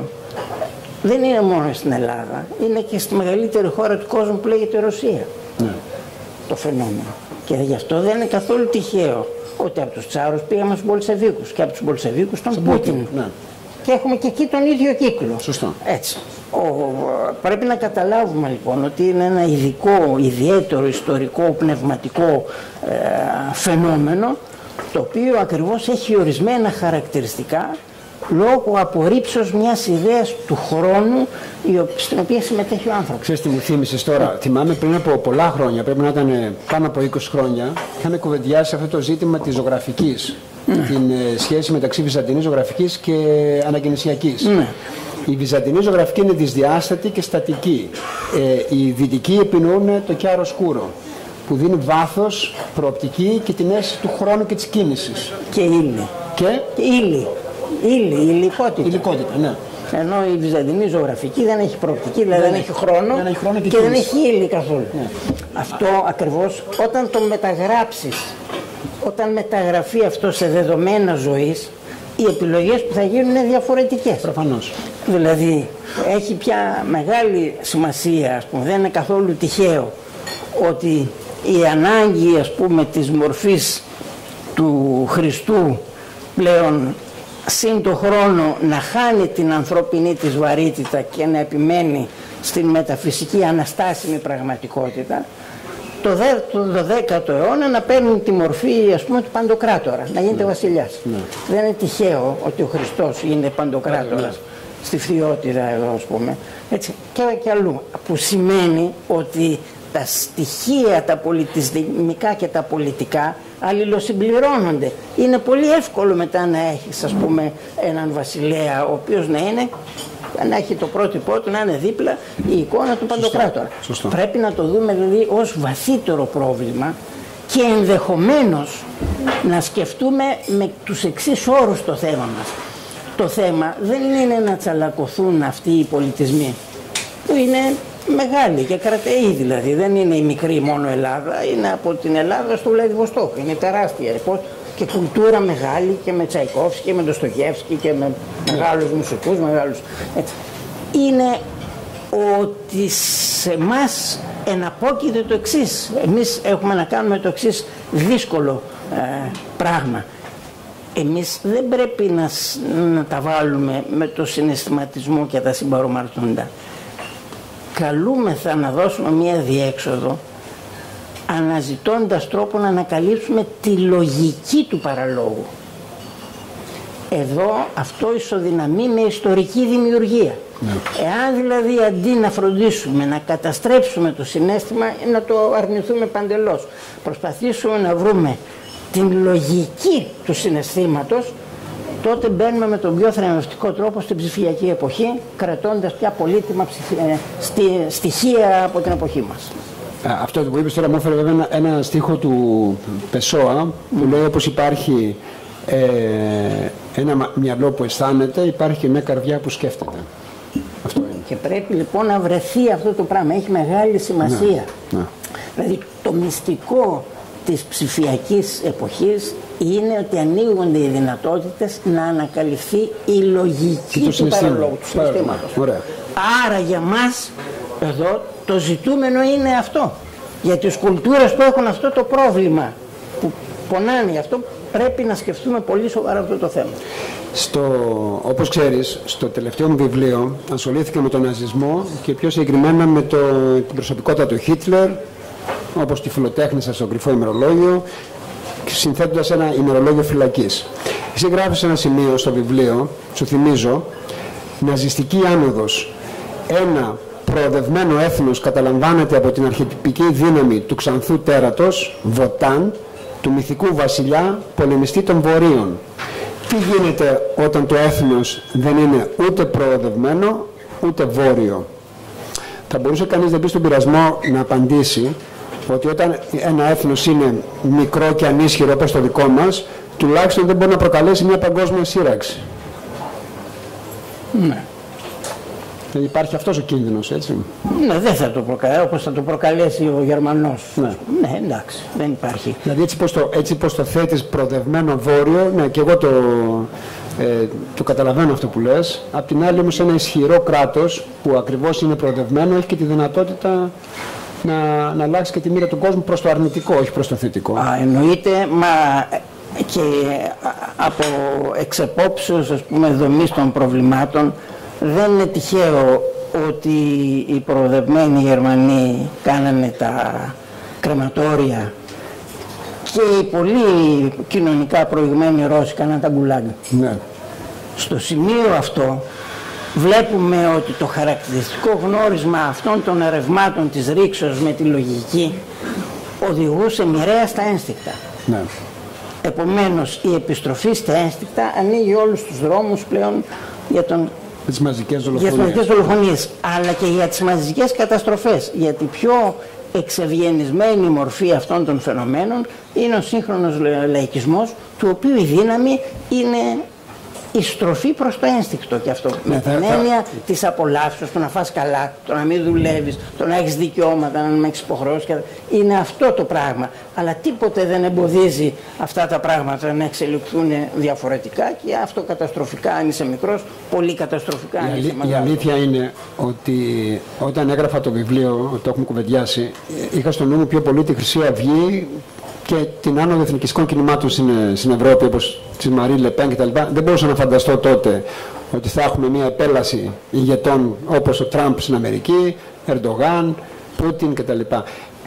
δεν είναι μόνο στην Ελλάδα, είναι και στη μεγαλύτερη χώρα του κόσμου που λέγεται Ρωσία. Ναι. Το φαινόμενο. Και γι' αυτό δεν είναι καθόλου τυχαίο ότι από τους Τσάρους πήγαμε στους Μπολσεβίκους και από τους Μπολσεβίκους τον Πούτιν. Ναι. Και έχουμε και εκεί τον ίδιο κύκλο. Σωστό. Έτσι. Ο, πρέπει να καταλάβουμε λοιπόν ότι είναι ένα ειδικό, ιδιαίτερο, ιστορικό, πνευματικό ε, φαινόμενο, το οποίο ακριβώς έχει ορισμένα χαρακτηριστικά λόγω απορρίψεως μιας ιδέας του χρόνου στην οποία συμμετέχει ο άνθρωπος. Ξέρεις τι μου θύμισες τώρα, yeah. θυμάμαι πριν από πολλά χρόνια, πρέπει να ήταν πάνω από είκοσι χρόνια, είχαμε κουβεντιάσει αυτό το ζήτημα της ζωγραφικής, mm. την ε, σχέση μεταξύ βυζαντινής ζωγραφικής και ανακαινησιακής. Mm. Η βυζαντινή ζωγραφική είναι δυσδιάστατη και στατική. Ε, οι δυτικοί επινοούν το κιάρο σκούρο, που δίνει βάθος, προοπτική και την αίσθηση του χρόνου και της κίνησης. Και ύλη. Και, και ύλη. Ύλη, υλικότητα. Υλικότητα, ναι. Ενώ η βυζαντινή ζωγραφική δεν έχει προοπτική, δηλαδή δεν, δεν έχει χρόνο, δεν έχει χρόνο και, και δεν έχει ύλη καθόλου. Ναι. Αυτό ακριβώς όταν το μεταγράψεις, όταν μεταγραφεί αυτό σε δεδομένα ζωής, οι επιλογές που θα γίνουν είναι διαφορετικές. Προφανώς. Δηλαδή έχει πια μεγάλη σημασία, ας πούμε, δεν είναι καθόλου τυχαίο ότι η ανάγκη, ας πούμε, της μορφής του Χριστού πλέον σύν το χρόνο να χάνει την ανθρώπινη της βαρύτητα και να επιμένει στην μεταφυσική αναστάσιμη πραγματικότητα, το δωδέκατο αιώνα να παίρνουν τη μορφή, ας πούμε, του Παντοκράτορα, να γίνεται ναι. βασιλιάς. Ναι. Δεν είναι τυχαίο ότι ο Χριστός γίνεται Παντοκράτορας ναι. στη Φθιώτιδα εδώ, ας πούμε, έτσι, και, και αλλού, που σημαίνει ότι τα στοιχεία, τα πολιτισμικά και τα πολιτικά αλληλοσυμπληρώνονται. Είναι πολύ εύκολο μετά να έχεις, ας πούμε, έναν βασιλέα ο οποίος να είναι, να έχει το πρότυπό του, να είναι δίπλα η εικόνα του Παντοκράτορα. Σωστό. Πρέπει να το δούμε δηλαδή ως βαθύτερο πρόβλημα και ενδεχομένως να σκεφτούμε με τους εξής όρους το θέμα μας. Το θέμα δεν είναι να τσαλακωθούν αυτοί οι πολιτισμοί που είναι μεγάλη και κρατεή, δηλαδή δεν είναι η μικρή μόνο Ελλάδα, είναι από την Ελλάδα στο Βλαδιβοστόκ, είναι τεράστια και κουλτούρα μεγάλη και με Τσαϊκόφσκι και με Ντοστογεύσκι και με μεγάλους μουσικούς, μεγάλους, έτσι. Είναι ότι σε εμάς εναπόκειται το εξής, εμείς έχουμε να κάνουμε το εξής δύσκολο ε, πράγμα. Εμείς δεν πρέπει να, να τα βάλουμε με το συναισθηματισμό και τα συμπαρομαρτούντα. Καλούμεθα να δώσουμε μία διέξοδο αναζητώντας τρόπο να ανακαλύψουμε τη λογική του παραλόγου. Εδώ αυτό ισοδυναμεί με ιστορική δημιουργία. Ναι. Εάν δηλαδή αντί να φροντίσουμε να καταστρέψουμε το συναίσθημα, να το αρνηθούμε παντελώς, προσπαθήσουμε να βρούμε την λογική του συναισθήματος, τότε μπαίνουμε με τον πιο θρηνευτικό τρόπο στην ψηφιακή εποχή, κρατώντας πια πολύτιμα ψηφι... στι... στοιχεία από την εποχή μας. Αυτό που είπες τώρα μου έφερε βέβαια ένα, ένα στίχο του Πεσόα που mm. λέει όπως υπάρχει ε, ένα μυαλό που αισθάνεται, υπάρχει και μια καρδιά που σκέφτεται. Αυτό είναι. Και πρέπει λοιπόν να βρεθεί αυτό το πράγμα, έχει μεγάλη σημασία. Ναι. Ναι. Δηλαδή το μυστικό της ψηφιακής εποχής είναι ότι ανοίγονται οι δυνατότητες να ανακαλυφθεί η λογική του, του παραλόγου, του συναισθήματος. Άρα για μας εδώ το ζητούμενο είναι αυτό. Για τις κουλτούρες που έχουν αυτό το πρόβλημα, που πονάνε γι' αυτό, πρέπει να σκεφτούμε πολύ σοβαρά αυτό το θέμα. Στο, όπως ξέρεις, στο τελευταίο μου βιβλίο ασχολήθηκα με τον ναζισμό και πιο συγκεκριμένα με το, την προσωπικότητα του Χίτλερ, όπως τη φιλοτέχνησα στο κρυφό ημερολόγιο, συνθέτοντας ένα ημερολόγιο φυλακής. Εσύ γράφεις ένα σημείο στο βιβλίο, σου θυμίζω, ναζιστική άνοδος, ένα προοδευμένο έθνος καταλαμβάνεται από την αρχιτυπική δύναμη του ξανθού τέρατος, Βοτάν, του μυθικού βασιλιά, πολεμιστή των Βορείων. Τι γίνεται όταν το έθνος δεν είναι ούτε προοδευμένο, ούτε βόρειο? Θα μπορούσε κανείς να μπει στον πειρασμό να απαντήσει ότι όταν ένα έθνος είναι μικρό και ανίσχυρο όπως το δικό μας, τουλάχιστον δεν μπορεί να προκαλέσει μια παγκόσμια σύραξη. Ναι. Δεν υπάρχει αυτός ο κίνδυνος, έτσι. Ναι, δεν θα το προκαλέσει όπως θα το προκαλέσει ο Γερμανός. Ναι, ναι εντάξει, δεν υπάρχει. Δηλαδή έτσι πως το, έτσι πως το θέτεις προοδευμένο βόρειο, ναι, και εγώ το, ε, το καταλαβαίνω αυτό που λες. Απ' την άλλη όμως ένα ισχυρό κράτος που ακριβώς είναι προοδευμένο έχει και τη δυνατότητα να, να αλλάξει και τη μοίρα του κόσμου προς το αρνητικό, όχι προς το θετικό. Α, εννοείται, μα και από εξεπόψεως, ας πούμε, δομής των προβλημάτων δεν είναι τυχαίο ότι οι προοδευμένοι Γερμανοί κάνανε τα κρεματόρια και οι πολύ κοινωνικά προηγμένοι Ρώσοι κάνανε τα γκουλάγκα. Ναι. Στο σημείο αυτό βλέπουμε ότι το χαρακτηριστικό γνώρισμα αυτών των ερευμάτων της ρήξεως με τη λογική οδηγούσε μοιραία στα ένστικτα. Ναι. Επομένως η επιστροφή στα ένστικτα ανοίγει όλους τους δρόμους πλέον για τον τις μαζικές για τις μαζικές δολοφονίες, αλλά και για τις μαζικές καταστροφές. Γιατί πιο εξευγενισμένη μορφή αυτών των φαινομένων είναι ο σύγχρονος λαϊκισμός, του οποίου η δύναμη είναι η στροφή προς το ένστικτο και αυτό. Ναι, με θα, την θα... έννοια της απολαύσεως, το να φας καλά, το να μην δουλεύεις, το να έχεις δικαιώματα, να μην έχεις υποχρεώσεις. Είναι αυτό το πράγμα. Αλλά τίποτε δεν εμποδίζει αυτά τα πράγματα να εξελιχθούν διαφορετικά και αυτό καταστροφικά αν είσαι μικρός, πολύ καταστροφικά αν είσαι μεγάλος. Η αλήθεια είναι ότι όταν έγραφα το βιβλίο, το έχουμε κουβεντιάσει, είχα στο νου μου πιο πολύ τη Χρυσή Αυγή και την άνοδο εθνικιστικών κινημάτων στην, στην Ευρώπη, όπως της Μαρί Λεπέν κτλ. Δεν μπορούσα να φανταστώ τότε ότι θα έχουμε μια επέλαση ηγετών όπως ο Τραμπ στην Αμερική, Ερντογάν, Πούτιν κτλ. Ε,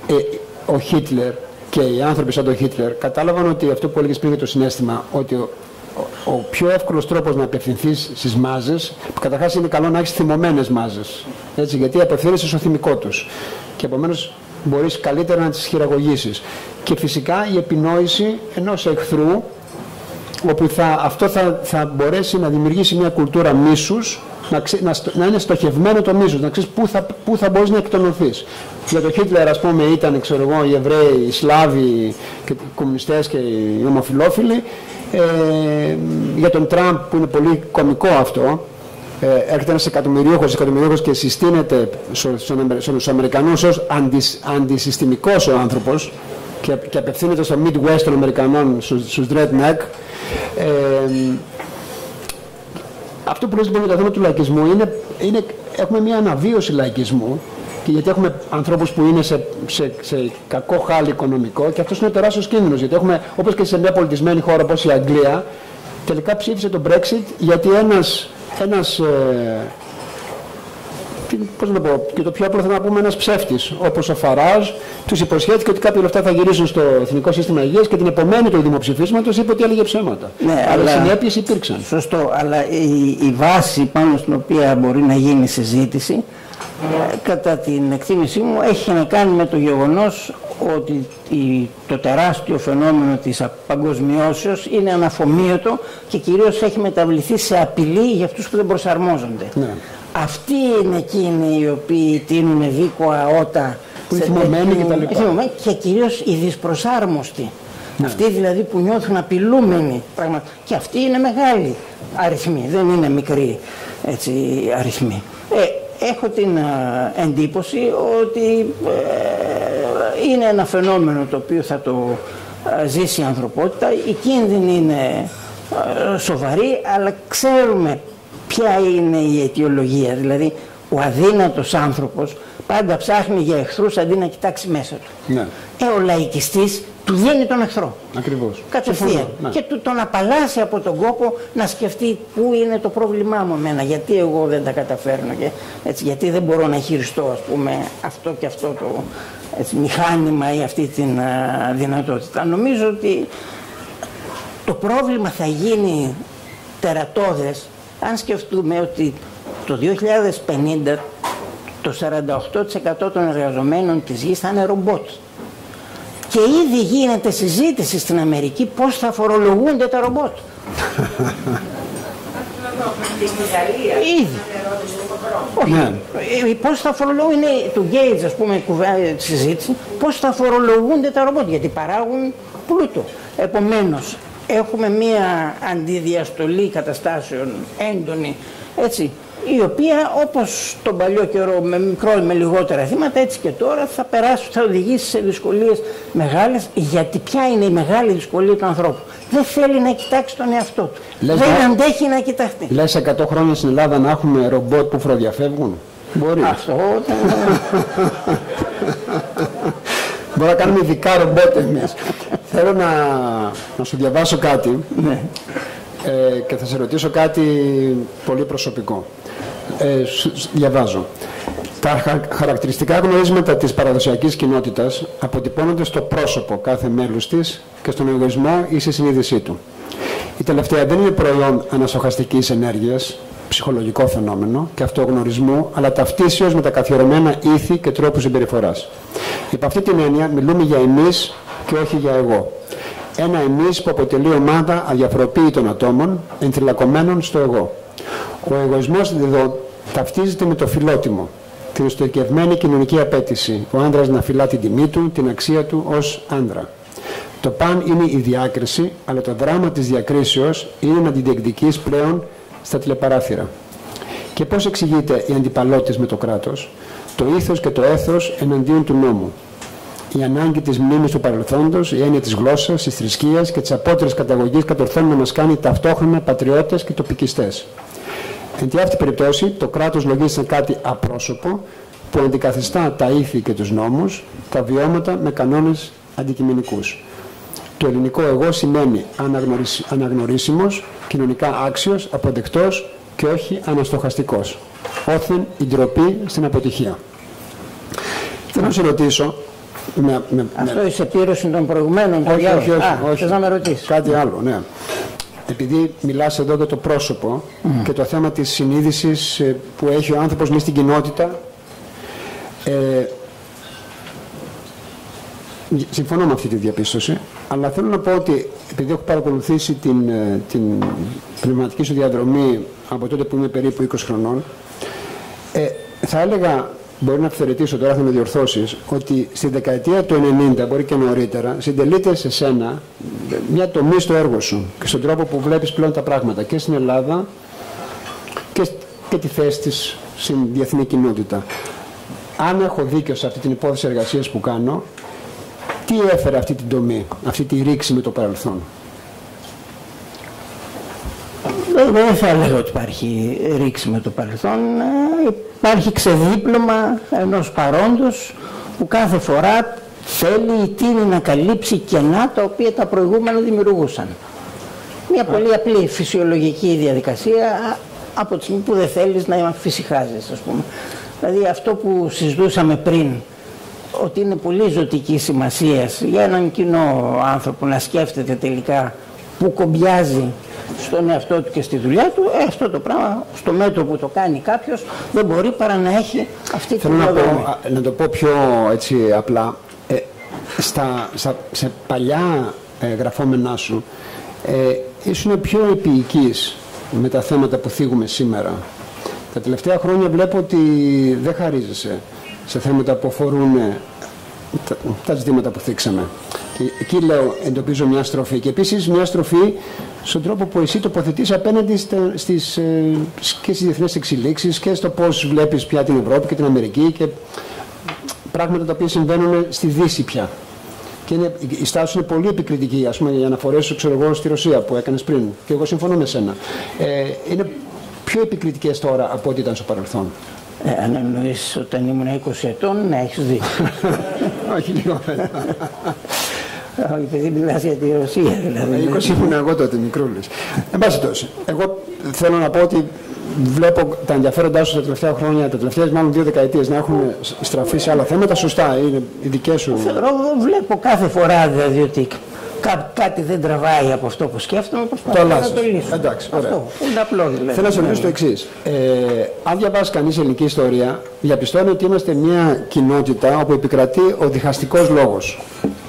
ο Χίτλερ και οι άνθρωποι σαν τον Χίτλερ κατάλαβαν ότι αυτό που έλεγες πριν για το συναίσθημα, ότι ο, ο, ο πιο εύκολος τρόπος να απευθυνθείς στις μάζες, που καταρχάς είναι καλό να έχεις θυμωμένες μάζες, έτσι, γιατί απευθύνεσαι στο θυμικό τους. Και επομένως μπορείς καλύτερα να τις χειραγωγήσεις. Και φυσικά η επινόηση ενός εχθρού, όπου θα, αυτό θα, θα μπορέσει να δημιουργήσει μια κουλτούρα μίσους, να, ξε, να, να είναι στοχευμένο το μίσος, να ξέρεις πού θα, πού θα μπορείς να εκτονωθείς. Για τον Χίτλερ, ας πούμε, ήταν, ξέρω εγώ, οι Εβραίοι, οι Σλάβοι, και οι κομμουνιστές και οι ομοφυλόφιλοι. Ε, για τον Τραμπ, που είναι πολύ κωμικό αυτό, Ε, έρχεται ένας εκατομμυρίουχος, εκατομμυρίουχος και συστήνεται στους Αμερικανούς ως αντισ, αντισυστημικός ο άνθρωπος και, και απευθύνεται στο Midwest των Αμερικανών, στους, στους Redneck. Ε, αυτό που λες λοιπόν για το θέμα του λαϊκισμού είναι, είναι έχουμε μια αναβίωση λαϊκισμού, και γιατί έχουμε ανθρώπους που είναι σε, σε, σε κακό χάλι οικονομικό, και αυτός είναι ο τεράστιος κίνδυνος, γιατί έχουμε, όπως και σε μια πολιτισμένη χώρα όπως η Αγγλία, τελικά ψήφισε το Brexit γιατί ένας ένας, ε, πώς να πω, και το πιο απλό θα να πούμε, ένας ψεύτης, όπως ο Φαράζ, τους υποσχέθηκε ότι κάποια λεφτά θα γυρίσουν στο Εθνικό Σύστημα Υγείας και την επομένη του δημοψηφίσματος είπε ότι έλεγε ψέματα. Ναι, αλλά οι αλλά συνέπειες υπήρξαν. Σωστό, αλλά η, η βάση πάνω στην οποία μπορεί να γίνει συζήτηση, κατά την εκτίμησή μου, έχει να κάνει με το γεγονός ότι η, το τεράστιο φαινόμενο της παγκοσμιώσεως είναι αναφομοίωτο και κυρίως έχει μεταβληθεί σε απειλή για αυτούς που δεν προσαρμόζονται. Ναι. Αυτοί είναι εκείνοι οι οποίοι τείνουν δίκοα ότα, που είναι θυμωμένοι και τα λοιπά. Και κυρίως οι δυσπροσάρμοστοι. Ναι. Αυτοί δηλαδή που νιώθουν απειλούμενοι. Πράγμα. Και αυτοί είναι μεγάλοι αριθμοί, δεν είναι μικροί έτσι, αριθμοί. Ε, έχω την α, εντύπωση ότι ε, είναι ένα φαινόμενο το οποίο θα το α, ζήσει η ανθρωπότητα. Οι κίνδυνοι είναι α, σοβαροί, αλλά ξέρουμε ποια είναι η αιτιολογία. Δηλαδή ο αδύνατος άνθρωπος πάντα ψάχνει για εχθρούς αντί να κοιτάξει μέσα του. Ναι. Ε, ο λαϊκιστής του δίνει τον εχθρό. Ακριβώς. Κατευθείαν. Ναι. Και του τον απαλλάσσει από τον κόπο να σκεφτεί πού είναι το πρόβλημά μου εμένα, γιατί εγώ δεν τα καταφέρνω και έτσι, γιατί δεν μπορώ να χειριστώ, ας πούμε, αυτό και αυτό το έτσι, μηχάνημα ή αυτή την α, δυνατότητα. Νομίζω ότι το πρόβλημα θα γίνει τερατώδες αν σκεφτούμε ότι το δύο χιλιάδες πενήντα το σαράντα οκτώ τοις εκατό των εργαζομένων της γης θα είναι ρομπότ. Και ήδη γίνεται συζήτηση στην Αμερική πώς θα φορολογούνται τα ρομπότ. Ήδη. Όχι. Ναι. Πώς θα φορολογούν, είναι του Gates, ας πούμε, τη συζήτηση, πώς θα φορολογούνται τα ρομπότ, γιατί παράγουν πλούτο. Επομένως, έχουμε μία αντιδιαστολή καταστάσεων έντονη, έτσι, η οποία όπως τον παλιό καιρό με μικρό ή με λιγότερα θύματα, έτσι και τώρα θα περάσει, θα οδηγήσει σε δυσκολίες μεγάλες, γιατί ποια είναι η μεγάλη δυσκολία του ανθρώπου? Δεν θέλει να κοιτάξει τον εαυτό του. Λες δεν να... αντέχει να κοιταχτεί. Λες εκατό χρόνια στην Ελλάδα να έχουμε ρομπότ που φοροδιαφεύγουν? Μπορεί. Αυτό. Μπορεί να κάνουμε ειδικά ρομπότ εμείς. Θέλω να, να σου διαβάσω κάτι ναι. ε, και θα σε ρωτήσω κάτι πολύ προσωπικό. Ε, σου, διαβάζω. Τα χαρακτηριστικά γνωρίσματα της παραδοσιακής κοινότητας αποτυπώνονται στο πρόσωπο κάθε μέλους της και στον εγωισμό ή στη συνείδησή του. Η τελευταία δεν είναι προϊόν αναστοχαστικής ενέργειας, ψυχολογικό φαινόμενο και αυτογνωρισμού, αλλά ταυτίσεως με τα καθιερωμένα ήθη και τρόπους συμπεριφοράς. Υπ' αυτή την έννοια μιλούμε για εμείς και όχι για εγώ. Ένα εμείς που αποτελεί ομάδα αδιαφοροποίητων ατόμων εντριλακωμένων στο εγώ. Ο εγωισμός εδώ ταυτίζεται με το φιλότιμο, την εσωτερικευμένη κοινωνική απέτηση, ο άνδρας να φυλά την τιμή του, την αξία του ως άνδρα. Το παν είναι η διάκριση, αλλά το δράμα της διακρίσεως είναι να την διεκδικείς πλέον στα τηλεπαράθυρα. Και πώς εξηγείται η αντιπαλώτης με το κράτος, το ήθος και το έθος εναντίον του νόμου. Η ανάγκη της μνήμης του παρελθόντος, η έννοια της γλώσσας, της θρησκείας και της απότερης καταγωγής κατορθώνουν να μας κάνει ταυτόχρονα πατριώτες και τοπικιστές. Εν τη αυτή περιπτώσει, το κράτος λογίζει σε κάτι απρόσωπο που αντικαθιστά τα ήθη και τους νόμους, τα βιώματα με κανόνες αντικειμενικούς. Το ελληνικό εγώ σημαίνει αναγνωρισ... αναγνωρίσιμος, κοινωνικά άξιος, αποδεκτός και όχι αναστοχαστικός. Όθεν η ντροπή στην αποτυχία. Θέλω να σε ρωτήσω... Με, με, Αυτό με... η επίρρωση των προηγουμένων. Όχι, όχι, όχι, Α, όχι. Θες να με ρωτήσεις? Κάτι άλλο, ναι. Επειδή μιλάς εδώ για το πρόσωπο mm. και το θέμα της συνείδησης που έχει ο άνθρωπος μέσα στην κοινότητα, ε, συμφωνώ με αυτή τη διαπίστωση, αλλά θέλω να πω ότι επειδή έχω παρακολουθήσει την, την πνευματική σου διαδρομή από τότε που είμαι περίπου είκοσι χρονών, ε, θα έλεγα, μπορεί να αυθαιρετήσω τώρα, θα με διορθώσεις, ότι στη δεκαετία του ενενήντα, μπορεί και νωρίτερα, συντελείται σε σένα μια τομή στο έργο σου και στον τρόπο που βλέπεις πλέον τα πράγματα και στην Ελλάδα και, και τη θέση της στην διεθνή κοινότητα. Αν έχω δίκιο σε αυτή την υπόθεση εργασίας που κάνω, τι έφερε αυτή την τομή, αυτή τη ρήξη με το παρελθόν? Δεν θα έλεγα ότι υπάρχει ρήξη με το παρελθόν. Υπάρχει ξεδίπλωμα ενός παρόντος που κάθε φορά θέλει ή τείνει να καλύψει κενά τα οποία τα προηγούμενα δημιουργούσαν. Μια πολύ απλή φυσιολογική διαδικασία από τη στιγμή που δεν θέλεις να φυσικάζεις, ας πούμε. Δηλαδή αυτό που συζητούσαμε πριν, ότι είναι πολύ ζωτική σημασία για έναν κοινό άνθρωπο να σκέφτεται τελικά που κομπιάζει στον εαυτό του και στη δουλειά του, ε, αυτό το πράγμα στο μέτρο που το κάνει κάποιος δεν μπορεί παρά να έχει αυτή την Θέλω να, πω, να το πω πιο έτσι απλά, ε, στα, στα, σε παλιά ε, γραφόμενά σου ε, ήσουν πιο επίοικης με τα θέματα που θίγουμε σήμερα. Τα τελευταία χρόνια βλέπω ότι δεν χαρίζεσαι σε θέματα που αφορούν ε, τα, τα ζητήματα που θίξαμε. Και εκεί λέω, εντοπίζω μια στροφή και επίσης μια στροφή στον τρόπο που εσύ τοποθετείς απέναντι στις, ε, και στις διεθνές εξελίξεις και στο πώς βλέπεις πια την Ευρώπη και την Αμερική και πράγματα τα οποία συμβαίνουν στη Δύση πια. Και είναι, η στάση σου είναι πολύ επικριτική, ας πούμε, για αναφορές σου, ξέρω εγώ, στη Ρωσία που έκανες πριν. Και εγώ συμφωνώ με σένα. Ε, είναι πιο επικριτικές τώρα από ό,τι ήταν στο παρελθόν. Ε, αν εννοείς όταν ήμουν είκοσι ετών, ναι, έχεις δίκιο. Όχι λίγο βέβαια. Όχι, επειδή μιλάς για τη Ρωσία, δηλαδή. είκοσι ήμουν εγώ τότε, μικρούλης. Εν πάση τόσο, εγώ θέλω να πω ότι βλέπω τα ενδιαφέροντά σου τα τελευταία χρόνια, τα τελευταίες μάλλον δύο δεκαετίες να έχουν στραφεί σε άλλα θέματα. Σωστά, είναι οι δικές σου. Θεωρώ, βλέπω κάθε φορά δηλαδή ότι Κά, κάτι δεν τραβάει από αυτό που σκέφτομαι, το να το λύσω. Εντάξει, ωραία. Αυτό είναι απλό δηλαδή. Θέλω να σα ρωτήσω το εξής. Ε, αν διαβάσει κανείς ελληνική ιστορία, διαπιστώνει ότι είμαστε μια κοινότητα όπου επικρατεί ο διχαστικός λόγος.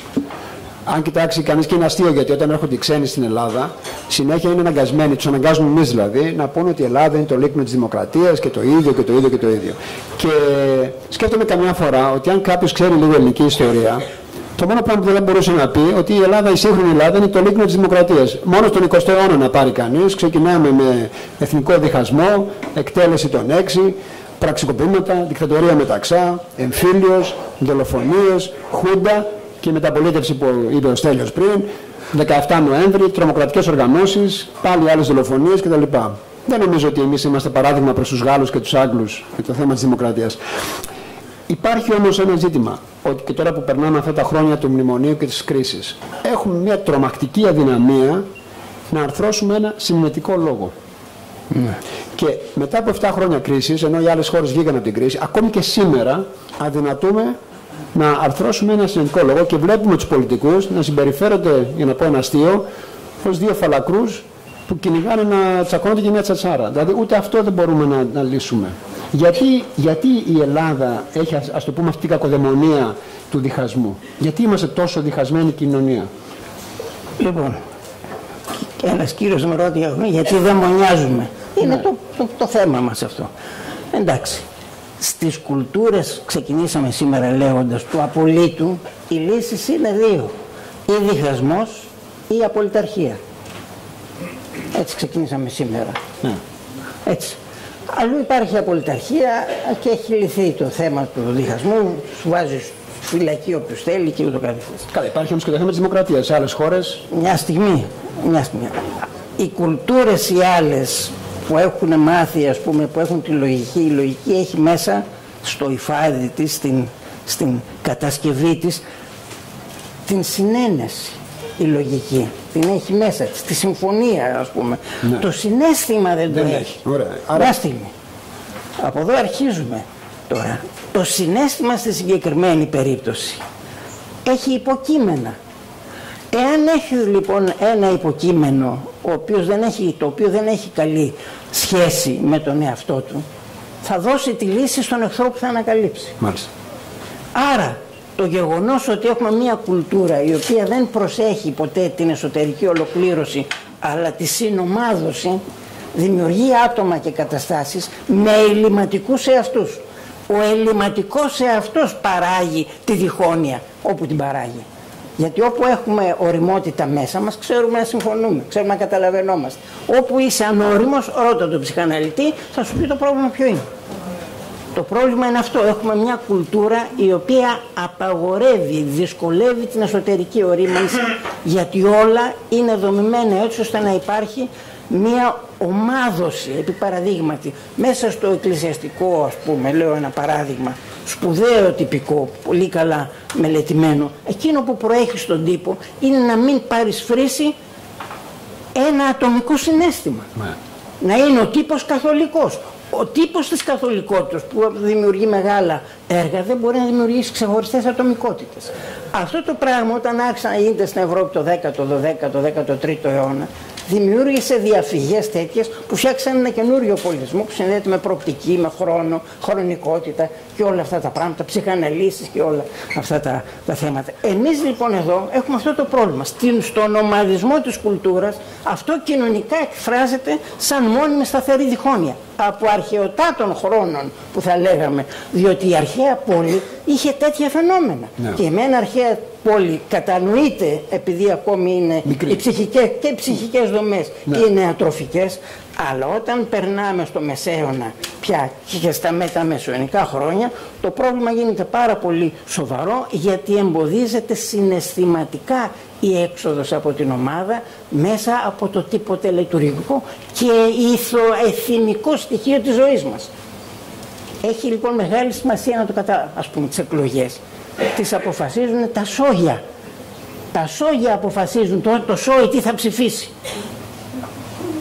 Αν κοιτάξει κανείς, και είναι αστείο, γιατί όταν έρχονται οι ξένοι στην Ελλάδα, συνέχεια είναι αναγκασμένοι, τους αναγκάζουμε εμείς δηλαδή, να πούνε ότι η Ελλάδα είναι το λίκνο της δημοκρατίας και το ίδιο και το ίδιο και το ίδιο. Και σκέφτομαι καμιά φορά ότι αν κάποιος ξέρει λίγο ελληνική ιστορία, το μόνο πράγμα που δεν μπορούσε να πει ότι η Ελλάδα, η σύγχρονη Ελλάδα, είναι το λίκνο της δημοκρατίας. Μόνο στον εικοστό αιώνα να πάρει κανείς, ξεκινάμε με εθνικό διχασμό, εκτέλεση των έξι, πραξικοπήματα, δικτατορία μεταξά, εμφύλιος, δολοφονίες, χούντα και η μεταπολίτευση που είπε ο Στέλιος πριν, δεκαεφτά Νοέμβρη, τρομοκρατικές οργανώσεις, πάλι άλλες δολοφονίες κτλ. Δεν νομίζω ότι εμείς είμαστε παράδειγμα προς τους Γάλλους και τους Άγγλους για το θέμα της δημοκρατίας. Υπάρχει όμως ένα ζήτημα, ότι και τώρα που περνάμε αυτά τα χρόνια του μνημονίου και της κρίσης, έχουμε μια τρομακτική αδυναμία να αρθρώσουμε ένα συνενετικό λόγο. Ναι. Και μετά από επτά χρόνια κρίσης, ενώ οι άλλες χώρες βγήκαν από την κρίση, ακόμη και σήμερα αδυνατούμε να αρθρώσουμε ένα συνενετικό λόγο και βλέπουμε τους πολιτικούς να συμπεριφέρονται, για να πω ένα αστείο, ως δύο φαλακρούς που κυνηγάνε να τσακώνονται και μια τσατσάρα. Δηλαδή ούτε αυτό δεν μπορούμε να, να λύσουμε. Γιατί, γιατί η Ελλάδα έχει, ας, ας το πούμε, αυτή την κακοδαιμονία του διχασμού? Γιατί είμαστε τόσο διχασμένη κοινωνία? Λοιπόν, και ένας κύριος με ρώτησε γιατί δεν μονιάζουμε. Είναι ναι. το, το, το θέμα μας αυτό. Εντάξει, στις κουλτούρες ξεκινήσαμε σήμερα λέγοντας του απολύτου, οι λύσεις είναι δύο. Ή διχασμός ή απολυταρχία. Έτσι ξεκινήσαμε σήμερα. Ναι. Έτσι. Αλλού υπάρχει απολυταρχία και έχει λυθεί το θέμα του διχασμού, σου βάζει φυλακή όποιος θέλει και ούτω καθεξής. Καλά, υπάρχει όμως και το θέμα της δημοκρατίας σε άλλες χώρες. Μια στιγμή, μια στιγμή. Οι κουλτούρες οι άλλες που έχουν μάθει, ας πούμε, που έχουν τη λογική, η λογική έχει μέσα στο υφάδι της, στην, στην κατασκευή της, την συνένεση. Η λογική την έχει μέσα της, τη συμφωνία, ας πούμε. Ναι. Το συναίσθημα δεν, δεν το έχει. έχει. Ωραία. Άρα... στιγμή. Από εδώ αρχίζουμε τώρα. Το συναίσθημα στη συγκεκριμένη περίπτωση έχει υποκείμενα. Εάν έχει λοιπόν ένα υποκείμενο ο οποίος δεν έχει, το οποίο δεν έχει καλή σχέση με τον εαυτό του, θα δώσει τη λύση στον εχθρό που θα ανακαλύψει. Μάλιστα. Άρα το γεγονός ότι έχουμε μια κουλτούρα η οποία δεν προσέχει ποτέ την εσωτερική ολοκλήρωση αλλά τη συνομάδωση, δημιουργεί άτομα και καταστάσεις με ελληματικούς εαυτούς. Ο ελληματικός εαυτός παράγει τη διχόνοια όπου την παράγει. Γιατί όπου έχουμε οριμότητα μέσα μας, ξέρουμε να συμφωνούμε, ξέρουμε να καταλαβαίνόμαστε. Όπου είσαι ανώριμος, ρώτα τον ψυχαναλυτή, θα σου πει το πρόβλημα ποιο είναι. Το πρόβλημα είναι αυτό. Έχουμε μια κουλτούρα η οποία απαγορεύει, δυσκολεύει την εσωτερική ορίμανση, γιατί όλα είναι δομημένα έτσι ώστε να υπάρχει μια ομάδωση, επί παραδείγματι, μέσα στο εκκλησιαστικό, ας πούμε, λέω ένα παράδειγμα, σπουδαίο τυπικό, πολύ καλά μελετημένο, εκείνο που προέχει στον τύπο είναι να μην πάρεις φρύση ένα ατομικό συναίσθημα. Yeah. Να είναι ο τύπος καθολικός. Ο τύπος της καθολικότητας που δημιουργεί μεγάλα έργα δεν μπορεί να δημιουργήσει ξεχωριστές ατομικότητες. Αυτό το πράγμα όταν άρχισε να γίνεται στην Ευρώπη το δέκατο, δώδεκατο, δέκατο τρίτο αιώνα, δημιούργησε διαφυγές τέτοιες που φτιάξαν ένα καινούριο πολιτισμό που συνδέεται με προοπτική, με χρόνο, χρονικότητα και όλα αυτά τα πράγματα, ψυχαναλύσεις και όλα αυτά τα, τα θέματα. Εμείς λοιπόν εδώ έχουμε αυτό το πρόβλημα. Στην, στον ομαδισμό της κουλτούρας αυτό κοινωνικά εκφράζεται σαν μόνιμη σταθερή διχόνοια. Από αρχαιοτάτων χρόνων που θα λέγαμε, διότι η αρχαία πόλη είχε τέτοια φαινόμενα. Ναι. Και εμένα αρχαία πόλη κατανοείται επειδή ακόμη είναι οι ψυχικές, και οι ψυχικές δομές ναι. είναι ατροφικές, αλλά όταν περνάμε στο Μεσαίωνα πια και στα μεταμεσαιωνικά χρόνια, το πρόβλημα γίνεται πάρα πολύ σοβαρό, γιατί εμποδίζεται συναισθηματικά η έξοδος από την ομάδα μέσα από το τίποτε λειτουργικό και ηθοεθνικό στοιχείο της ζωής μας. Έχει λοιπόν μεγάλη σημασία να το καταλάβουμε. Ας πούμε τις εκλογές τις αποφασίζουν τα σόγια. Τα σόγια αποφασίζουν το, το σόι τι θα ψηφίσει.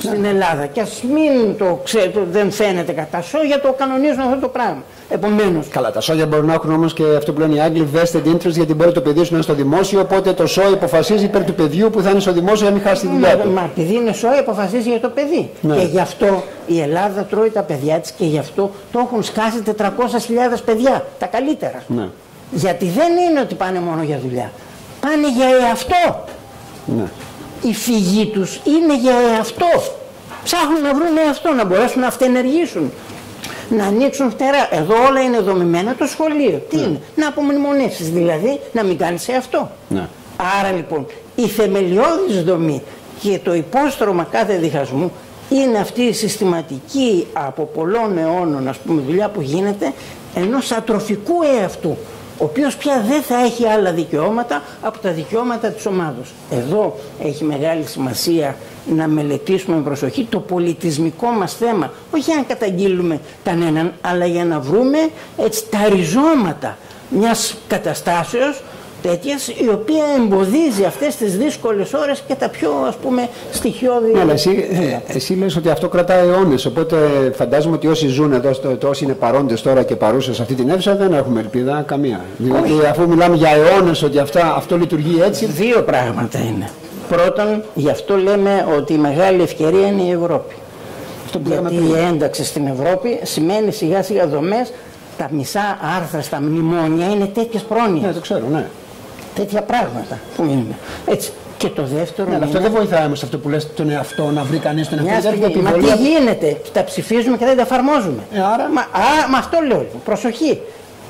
στην Ελλάδα και ας μην το ξέρετε, δεν φαίνεται κατά σόγια, το κανονίζουν αυτό το πράγμα. Επομένως. Καλά, τα σόγια μπορούν να έχουν όμως και αυτό που λένε οι Άγγλοι vested interest, γιατί μπορεί το παιδί σου να είναι στο δημόσιο, οπότε το σόι αποφασίζει υπέρ του παιδιού που θα είναι στο δημόσιο για να μην χάσει τη δουλειά του. Μα επειδή είναι σόι αποφασίζει για το παιδί. Ναι. Και γι' αυτό η Ελλάδα τρώει τα παιδιά της και γι' αυτό το έχουν σκάσει τετρακόσιες χιλιάδες παιδιά, τα καλύτερα. Ναι. Γιατί δεν είναι ότι πάνε μόνο για δουλειά. Πάνε για εαυτό. Ναι. Η φυγή τους είναι για εαυτό. Ψάχνουν να βρουν εαυτό, να μπορέσουν να αυτενεργήσουν. Να ανοίξουν φτερά. Εδώ όλα είναι δομημένα, το σχολείο. Τι ναι. είναι, να απομνημονεύσεις, δηλαδή να μην κάνεις εαυτό. Ναι. Άρα λοιπόν η θεμελιώδης δομή και το υπόστρωμα κάθε διχασμού είναι αυτή η συστηματική από πολλών αιώνων, ας πούμε, δουλειά που γίνεται ενός ατροφικού εαυτού, ο οποίος πια δεν θα έχει άλλα δικαιώματα από τα δικαιώματα της ομάδος. Εδώ έχει μεγάλη σημασία να μελετήσουμε με προσοχή το πολιτισμικό μας θέμα, όχι για να καταγγείλουμε κανέναν, αλλά για να βρούμε έτσι τα ριζώματα μιας καταστάσεως τέτοιας, η οποία εμποδίζει αυτές τις δύσκολες ώρες και τα πιο, ας πούμε, στοιχειώδη. Ναι, αλλά εσύ, ε, εσύ λες ότι αυτό κρατάει αιώνες, οπότε φαντάζομαι ότι όσοι ζουν εδώ, το, το, όσοι είναι παρόντες τώρα και παρούσες σε αυτή την αίθουσα, δεν έχουμε ελπίδα καμία. Δηλαδή, αφού μιλάμε για αιώνες ότι αυτά, αυτό λειτουργεί έτσι. Δύο πράγματα είναι. Πρώτον, γι' αυτό λέμε ότι η μεγάλη ευκαιρία είναι η Ευρώπη. Γιατί η ένταξη στην Ευρώπη σημαίνει σιγά σιγά δομές. Τα μισά άρθρα στα μνημόνια είναι τέτοιες πρόνοιες. Ναι, το ξέρω, ναι. Τέτοια πράγματα που είναι. Έτσι. Και το δεύτερο. Ναι, αλλά αυτό δεν βοηθάει όμως αυτό που λες τον εαυτό, να βρει κανείς τον εαυτό. Στιγμή, μα τι γίνεται, τα ψηφίζουμε και δεν τα εφαρμόζουμε. Ε, άρα... Μα, α, μα αυτό λέω. Προσοχή.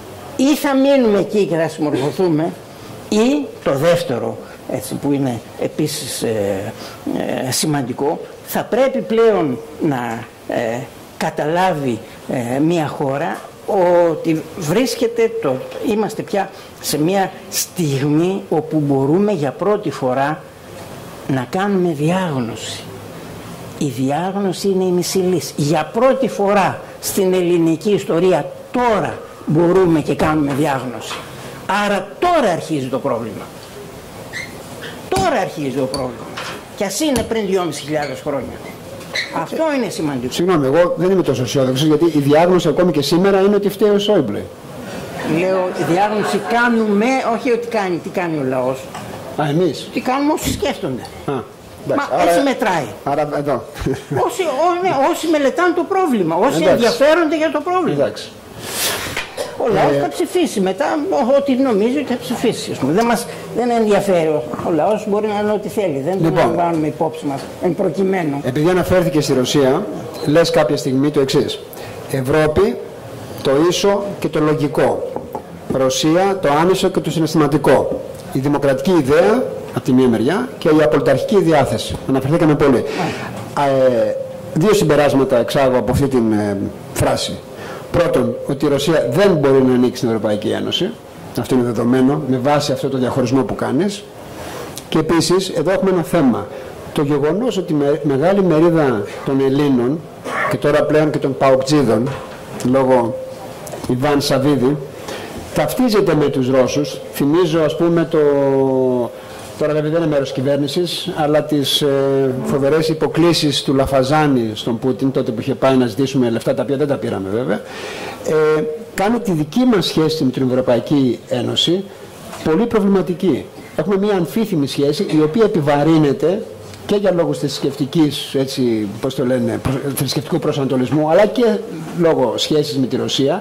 Ή θα μείνουμε εκεί και θα συμμορφωθούμε, ή το δεύτερο, έτσι, που είναι επίσης ε, ε, σημαντικό, θα πρέπει πλέον να ε, καταλάβει ε, μια χώρα ότι βρίσκεται, το, είμαστε πια σε μια στιγμή όπου μπορούμε για πρώτη φορά να κάνουμε διάγνωση. Η διάγνωση είναι η μισή λύση. Για πρώτη φορά στην ελληνική ιστορία τώρα μπορούμε και κάνουμε διάγνωση. Άρα τώρα αρχίζει το πρόβλημα. Τώρα αρχίζει το πρόβλημα. Και ας είναι πριν δυόμισι χιλιάδες χρόνια. Αυτό είναι σημαντικό. Συγγνώμη, εγώ δεν είμαι τόσο αισιόδοξος, γιατί η διάγνωση ακόμη και σήμερα είναι ότι φταίει ο Σόιμπλε. Λέω, η διάγνωση κάνουμε, όχι ότι κάνει, τι κάνει ο λαός. Α, εμείς. Τι κάνουμε όσοι σκέφτονται. Α, εντάξει, μα άρα, έτσι μετράει. Άρα εδώ. Όσοι, ό, ναι, όσοι μελετάνε το πρόβλημα, όσοι εντάξει. ενδιαφέρονται για το πρόβλημα. Εντάξει. Ο λαός ε... θα ψηφίσει μετά, ό,τι νομίζει ότι θα ψηφίσει. Δεν, μας, δεν ενδιαφέρει. Ο λαός μπορεί να είναι ό,τι θέλει. Δεν λοιπόν, τον λαμβάνουμε υπόψη μας. Εν προκειμένου. Επειδή αναφέρθηκε στη Ρωσία, λες κάποια στιγμή το εξής. Ευρώπη, το ίσο και το λογικό. Ρωσία, το άμεσο και το συναισθηματικό. Η δημοκρατική ιδέα, από τη μία μεριά, και η απολυταρχική διάθεση. Αναφερθήκαμε πολύ. Ε, δύο συμπεράσματα εξάγω από αυτή την ε, φράση. Πρώτον, ότι η Ρωσία δεν μπορεί να ανοίξει στην Ευρωπαϊκή Ένωση. Αυτό είναι δεδομένο, με βάση αυτό το διαχωρισμό που κάνεις. Και επίσης, εδώ έχουμε ένα θέμα. Το γεγονός ότι με, μεγάλη μερίδα των Ελλήνων, και τώρα πλέον και των Παοκτζίδων, λόγω Ιβάν Σαββίδη, ταυτίζεται με τους Ρώσους. Θυμίζω, ας πούμε, το... Τώρα βέβαια δεν είναι μέρος κυβέρνησης, αλλά τις ε, φοβερές υποκλίσεις του Λαφαζάνη στον Πούτιν, τότε που είχε πάει να ζητήσουμε λεφτά, τα οποία δεν τα πήραμε βέβαια, ε, κάνει τη δική μας σχέση με την Ευρωπαϊκή Ένωση πολύ προβληματική. Έχουμε μια αμφίθυμη σχέση, η οποία επιβαρύνεται και για λόγους θρησκευτικής, έτσι, πώς το λένε, θρησκευτικού προσανατολισμού, αλλά και λόγω σχέσης με τη Ρωσία.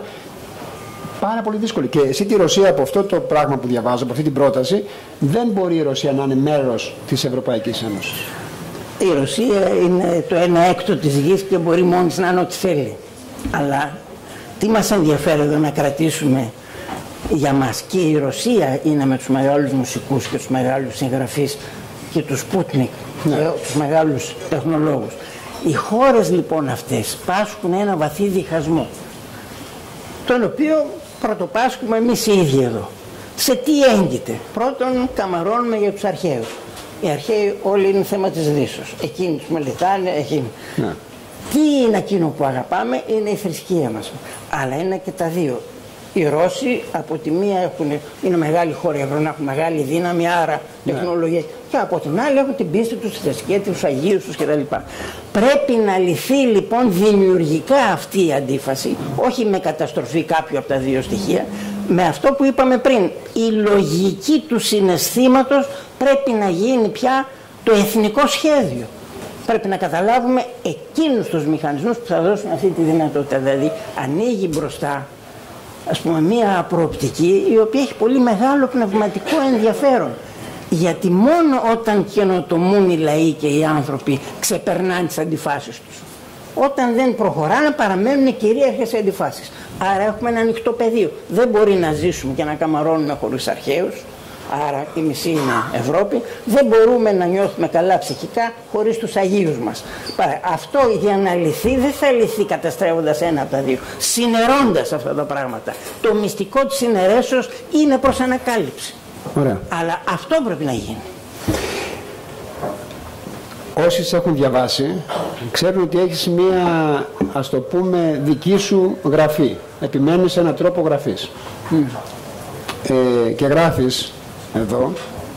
Πάρα πολύ δύσκολη. Και εσύ τη Ρωσία, από αυτό το πράγμα που διαβάζω, από αυτή την πρόταση, δεν μπορεί η Ρωσία να είναι μέρος της Ευρωπαϊκής Ένωσης. Η Ρωσία είναι το ένα έκτο της γης και μπορεί μόνη να είναι ό,τι θέλει. Αλλά τι μας ενδιαφέρει εδώ να κρατήσουμε για μας? Και η Ρωσία είναι με τους μεγάλους μουσικούς και τους μεγάλους συγγραφείς και τους Σπούτνικ, ναι. τους μεγάλους τεχνολόγους. Οι χώρες λοιπόν αυτές πάσχουν ένα βαθύ διχασμό, τον οποίο πρωτοπάσχουμε εμείς οι ίδιοι εδώ. Σε τι έγκυται? Πρώτον, καμαρώνουμε για τους αρχαίους. Οι αρχαίοι όλοι είναι θέμα της Δύσεως. Εκείνοι τους μελετάνε, εκείνοι. Ναι. Τι είναι εκείνο που αγαπάμε? Είναι η θρησκεία μας. Αλλά είναι και τα δύο. Οι Ρώσοι από τη μία έχουν, είναι μεγάλη χώρα, έχουν μεγάλη δύναμη, άρα yeah. τεχνολογία. Και από την άλλη έχουν την πίστη τους, τη θρησκεία, τους Αγίους τους κτλ. Πρέπει να λυθεί λοιπόν δημιουργικά αυτή η αντίφαση, όχι με καταστροφή κάποιου από τα δύο στοιχεία, με αυτό που είπαμε πριν. Η λογική του συναισθήματος πρέπει να γίνει πια το εθνικό σχέδιο. Πρέπει να καταλάβουμε εκείνους τους μηχανισμούς που θα δώσουν αυτή τη δυνατότητα. Δηλαδή ανοίγει μπροστά, ας πούμε, μία προοπτική η οποία έχει πολύ μεγάλο πνευματικό ενδιαφέρον. Γιατί μόνο όταν καινοτομούν οι λαοί και οι άνθρωποι ξεπερνάνε τις αντιφάσεις τους. Όταν δεν προχωράνε παραμένουν κυρίαρχες αντιφάσεις. Άρα έχουμε ένα ανοιχτό πεδίο. Δεν μπορεί να ζήσουμε και να καμαρώνουμε χωρίς αρχαίους. Άρα η μισή είναι Ευρώπη. Δεν μπορούμε να νιώθουμε καλά ψυχικά χωρίς τους Αγίους μας. Αυτό για να λυθεί δεν θα λυθεί καταστρέφοντας ένα από τα δύο. Συνερώντας αυτά τα πράγματα. Το μυστικό της συνερέσεως είναι προς ανακάλυψη. Ωραία. Αλλά αυτό πρέπει να γίνει. Όσοι σε έχουν διαβάσει ξέρουν ότι έχεις μία, ας το πούμε, δική σου γραφή. Επιμένεις σε έναν τρόπο γραφής. Mm. Ε, και γράφεις εδώ: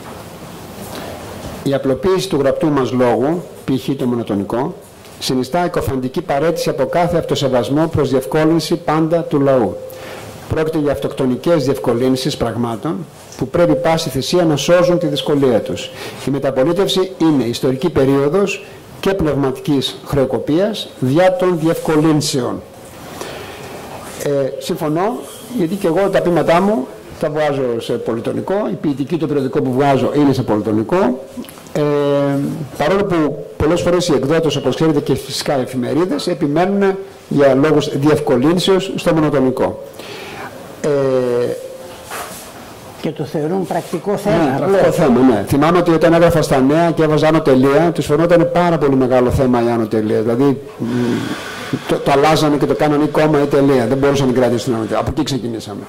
η απλοποίηση του γραπτού μας λόγου, π.χ. το μονοτονικό, συνιστά εκοφαντική παρέτηση από κάθε αυτοσεβασμό προς διευκόλυνση πάντα του λαού. Πρόκειται για αυτοκτονικές διευκολύνσεις πραγμάτων που πρέπει πάση θυσία να σώζουν τη δυσκολία τους. Η μεταπολίτευση είναι ιστορική περίοδος και πνευματικής χρεοκοπίας διά των διευκολύνσεων. Ε, συμφωνώ, γιατί και εγώ τα πείματά μου τα βγάζω σε πολυτονικό, η ποιητική το περιοδικό που βγάζω είναι σε πολυτονικό. Ε, παρόλο που πολλές φορές οι εκδότες, όπως ξέρετε, και φυσικά οι εφημερίδες επιμένουν για λόγους διευκολύνσεως στο μονοτονικό. Ε, και το θεωρούν πρακτικό θέμα. Ναι, πρακτικό θέμα, ναι. Θυμάμαι ότι όταν έγραφα στα νέα και έβαζα άνω τελεία, τους φαινόταν πάρα πολύ μεγάλο θέμα η άνω τελεία. Δηλαδή το, το αλλάζανε και το κάνανε ή κόμμα ή τελεία. Δεν μπορούσαν να κρατήσουν άνω τελεία. Από εκεί ξεκινήσαμε.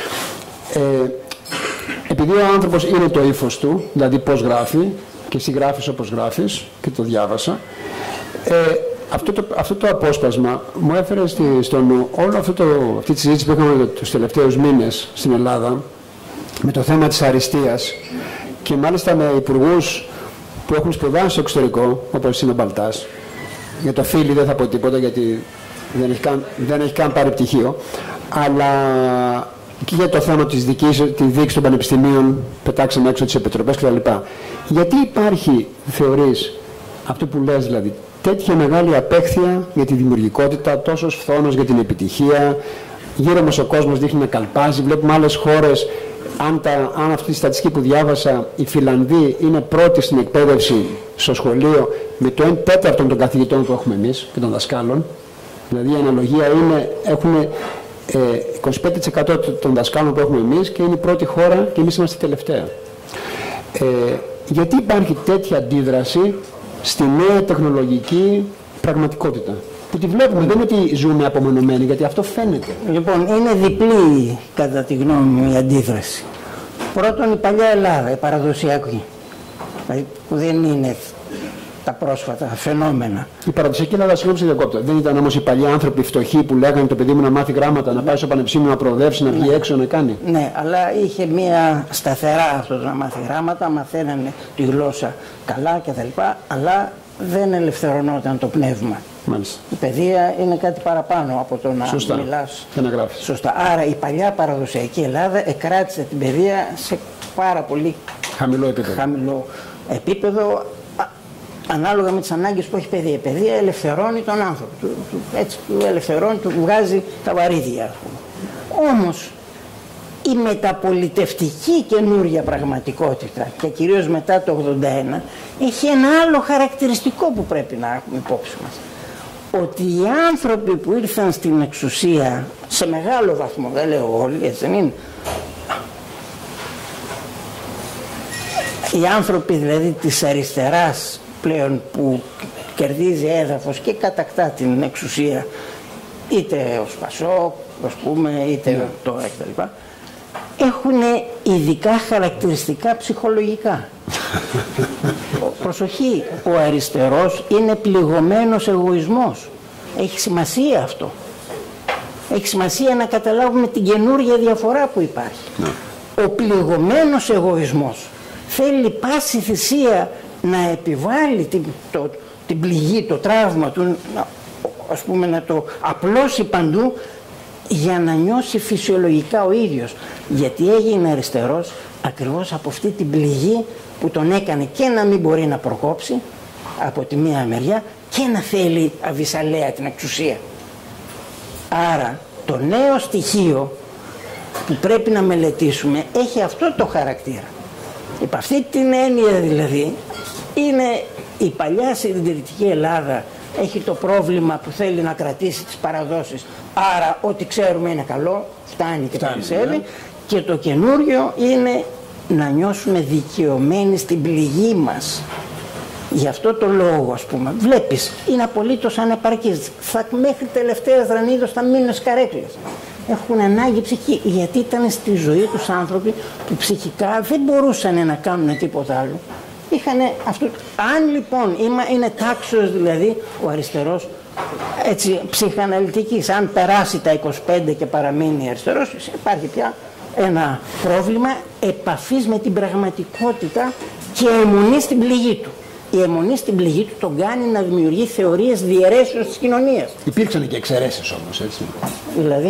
Ε, επειδή ο άνθρωπος είναι το ύφος του, δηλαδή πώς γράφει, και εσύ γράφεις όπως γράφεις, και το διάβασα, ε, αυτό, το, αυτό το απόσπασμα μου έφερε στη, στο νου όλο αυτό το, αυτή τη συζήτηση που είχαμε τους τελευταίους μήνες στην Ελλάδα με το θέμα της αριστείας, και μάλιστα με υπουργούς που έχουν σπουδάσει στο εξωτερικό, όπως είναι ο Μπαλτάς. Για το Φίλι δεν θα πω τίποτα, γιατί δεν έχει καν, δεν έχει καν πάρει πτυχίο, αλλά και για το θέμα της δικής, τη δίκης των πανεπιστημίων, πετάξαμε έξω τις επιτροπές κτλ. Γιατί υπάρχει, θεωρείς, αυτό που λες δηλαδή, τέτοια μεγάλη απέχθεια για τη δημιουργικότητα, τόσος φθόνος για την επιτυχία, γύρω μας ο κόσμος δείχνει να καλπάζει, βλέπουμε άλλες χώρες, αν, τα, αν αυτή τη στατιστική που διάβασα, οι Φιλανδοί είναι πρώτοι στην εκπαίδευση στο σχολείο με το ένα τέταρτο των καθηγητών που έχουμε εμείς και των δασκάλων, δηλαδή η αναλογία είναι, έχουν Ε, είκοσι πέντε τοις εκατό των δασκάλων που έχουμε εμείς και είναι η πρώτη χώρα και εμείς είμαστε τελευταία. Ε, γιατί υπάρχει τέτοια αντίδραση στη νέα τεχνολογική πραγματικότητα που τη βλέπουμε, δεν είναι ότι ζούμε απομονωμένοι, γιατί αυτό φαίνεται. Λοιπόν, είναι διπλή κατά τη γνώμη μου η αντίδραση. Πρώτον, η παλιά Ελλάδα, η παραδοσιακή, δηλαδή που δεν είναι τα πρόσφατα φαινόμενα. Η παραδοσιακή Ελλάδα, συγγνώμη σε διακόπτω, δεν ήταν όμως οι παλιοί άνθρωποι φτωχοί που λέγανε το παιδί μου να μάθει γράμματα, να πάει στο πανεπιστήμιο να προοδεύσει, να βγει ναι. έξω να κάνει. Ναι, αλλά είχε μία σταθερά αυτό το να μάθει γράμματα, μαθαίνανε τη γλώσσα καλά κτλ. Αλλά δεν ελευθερωνόταν το πνεύμα. Μάλιστα. Η παιδεία είναι κάτι παραπάνω από το να Σωστά. μιλάς. Και να γράφεις. Σωστά. Άρα η παλιά παραδοσιακή Ελλάδα εκράτησε την παιδεία σε πάρα πολύ χαμηλό επίπεδο. Χαμηλό επίπεδο ανάλογα με τις ανάγκες που έχει παιδεία. Η παιδεία ελευθερώνει τον άνθρωπο. Του, του, έτσι του ελευθερώνει, του βγάζει τα βαρύδια. Όμως η μεταπολιτευτική καινούργια πραγματικότητα και κυρίως μετά το ογδόντα ένα έχει ένα άλλο χαρακτηριστικό που πρέπει να έχουμε υπόψη μας. Ότι οι άνθρωποι που ήρθαν στην εξουσία σε μεγάλο βαθμό, δεν λέω όλοι, έτσι δεν είναι, οι άνθρωποι δηλαδή της αριστεράς πλέον που κερδίζει έδαφος και κατακτά την εξουσία, είτε ο Πασόκ, ας πούμε, είτε yeah. τώρα κτλ. Έχουν ειδικά χαρακτηριστικά ψυχολογικά. Προσοχή, ο αριστερός είναι πληγωμένος εγωισμός. Έχει σημασία αυτό. Έχει σημασία να καταλάβουμε την καινούργια διαφορά που υπάρχει. Ναι. Ο πληγωμένος εγωισμός θέλει πάση θυσία να επιβάλλει την, το, την πληγή, το τραύμα του, να, ας πούμε, να το απλώσει παντού για να νιώσει φυσιολογικά ο ίδιος. Γιατί έγινε αριστερός ακριβώς από αυτή την πληγή που τον έκανε και να μην μπορεί να προκόψει από τη μία μεριά και να θέλει αβυσαλαία την εξουσία. Άρα το νέο στοιχείο που πρέπει να μελετήσουμε έχει αυτό το χαρακτήρα. Υπ' αυτή την έννοια δηλαδή είναι η παλιά συντηρητική Ελλάδα έχει το πρόβλημα που θέλει να κρατήσει τις παραδόσεις, άρα ό,τι ξέρουμε είναι καλό, φτάνει και περισσεύει, ναι. Και το καινούριο είναι να νιώσουμε δικαιωμένοι στην πληγή μας. Γι' αυτό το λόγο, ας πούμε, βλέπεις, είναι απολύτως ανεπαρκής. Θα, μέχρι τελευταίας δρανίδος θα μείνουν καρέκλες. Έχουν ανάγκη ψυχή, γιατί ήταν στη ζωή τους άνθρωποι που ψυχικά δεν μπορούσαν να κάνουν τίποτα άλλο. Είχανε αυτό. Αν λοιπόν είναι τάξιος δηλαδή ο αριστερός, έτσι ψυχαναλυτικής, αν περάσει τα είκοσι πέντε και παραμείνει αριστερός, υπάρχει πια ένα πρόβλημα επαφής με την πραγματικότητα και αιμονή στην πληγή του. Η αιμονή στην πληγή του τον κάνει να δημιουργεί θεωρίες διαιρέσεως της κοινωνίας. Υπήρξαν και εξαιρέσεις όμως, έτσι. Δηλαδή.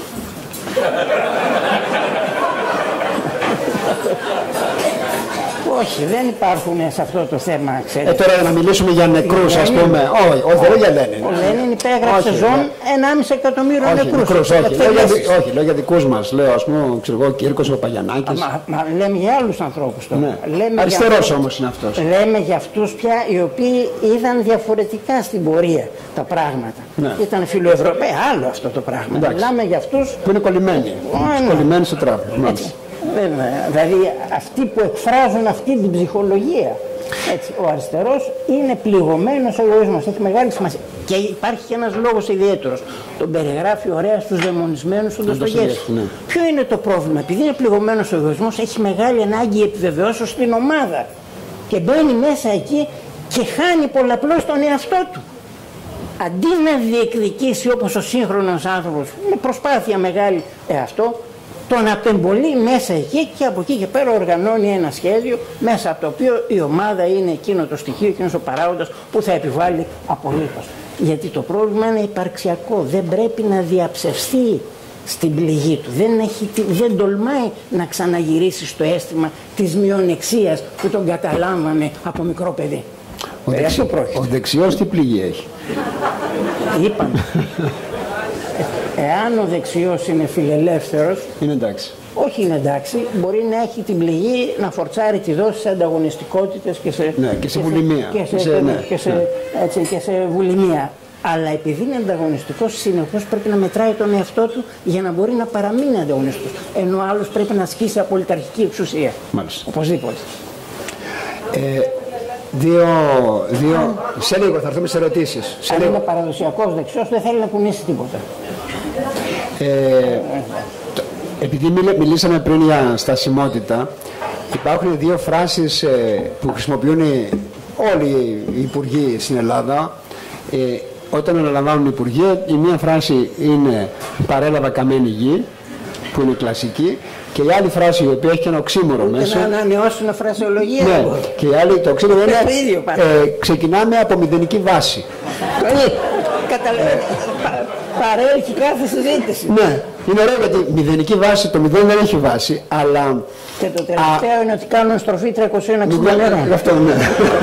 Όχι, δεν υπάρχουν σε αυτό το θέμα, ξέρετε. Ε, τώρα να μιλήσουμε για νεκρούς, ας πούμε. Όχι, όχι, δεν για Λένιν. Ο Λένιν υπέγραψε ζών ενάμιση εκατομμύριο νεκρούς. Νεκρούς, όχι. Όχι, λέω για δικούς μας. Λέω, ας πούμε, ξέρω εγώ, ο Κύρκος, ο Παγιανάκης. Μα, μα λέμε για άλλους ανθρώπους τώρα. Ναι. Αριστερός όμως είναι αυτός. Λέμε για αυτούς πια οι οποίοι είδαν διαφορετικά στην πορεία τα πράγματα. Ναι. Ήταν φιλοευρωπαίοι, άλλο αυτό το πράγμα. Εντάξει. Μιλάμε για αυτούς που είναι κολλημένοι. Ναι. Κολλημένοι στο τραύμα. Δηλαδή αυτοί που εκφράζουν αυτή την ψυχολογία. Έτσι, ο αριστερός είναι πληγωμένος εγωισμός, έχει μεγάλη σημασία. Και υπάρχει και ένας λόγος ιδιαίτερος. Τον περιγράφει ωραία στους δαιμονισμένους του Ντοστογεύσκη. Ναι. Ποιο είναι το πρόβλημα? Επειδή είναι πληγωμένος ο εγωισμός, έχει μεγάλη ανάγκη επιβεβαιώσεως στην ομάδα. Και μπαίνει μέσα εκεί και χάνει πολλαπλώς τον εαυτό του. Αντί να διεκδικήσει όπως ο σύγχρονος άνθρωπος με προσπάθεια μεγάλη εαυτό, τον απεμπολεί μέσα εκεί και από εκεί και πέρα οργανώνει ένα σχέδιο μέσα από το οποίο η ομάδα είναι εκείνο το στοιχείο, εκείνος ο παράγοντας που θα επιβάλλει απολύτως. Γιατί το πρόβλημα είναι υπαρξιακό, δεν πρέπει να διαψευστεί στην πληγή του, δεν, έχει, δεν τολμάει να ξαναγυρίσει στο αίσθημα της μειονεξίας που τον καταλάμβανε από μικρό παιδί. Ο, ε, δεξι... ο δεξιός τι πληγή έχει? Είπαμε. Εάν ο δεξιός είναι φιλελεύθερος, είναι εντάξει. Όχι είναι εντάξει, μπορεί να έχει την πληγή να φορτσάρει τη δόση σε ανταγωνιστικότητες και σε, ναι, και σε βουλημία. Και σε, και σε, ναι, και σε, ναι. έτσι, και σε βουλημία. Αλλά επειδή είναι ανταγωνιστικός, συνεχώς πρέπει να μετράει τον εαυτό του για να μπορεί να παραμείνει ανταγωνιστικός. Ενώ ο άλλος πρέπει να ασκήσει απολυταρχική εξουσία. Μάλιστα. Οπωσδήποτε. Ε, Δύο, δύο... Σε λίγο θα έρθουμε σε ερωτήσεις. Αν είναι παραδοσιακός δεξιός δεν θέλει να κουνήσει τίποτα. Ε, το, επειδή μιλήσαμε πριν για στασιμότητα, υπάρχουν δύο φράσεις ε, που χρησιμοποιούν όλοι οι υπουργοί στην Ελλάδα. Ε, όταν αναλαμβάνουν οι υπουργοί, η μία φράση είναι «παρέλαβα καμένη γη», που είναι κλασική. Και η άλλη φράση, η οποία έχει και ένα οξύμορο μέσα. Να ανανεώσουν φρασιολογία. Ναι, και η άλλη, το οξύμορο είναι. Ε, ξεκινάμε από μηδενική βάση. Καταλαβαίνω. Παρέλκει κάθε συζήτηση. Ναι, είναι ωραίο γιατί μηδενική βάση, το μηδέν δεν έχει βάση, αλλά. Και το τελευταίο είναι ότι κάνουν στροφή τριακόσια εξήντα νερό. Αυτό, ναι.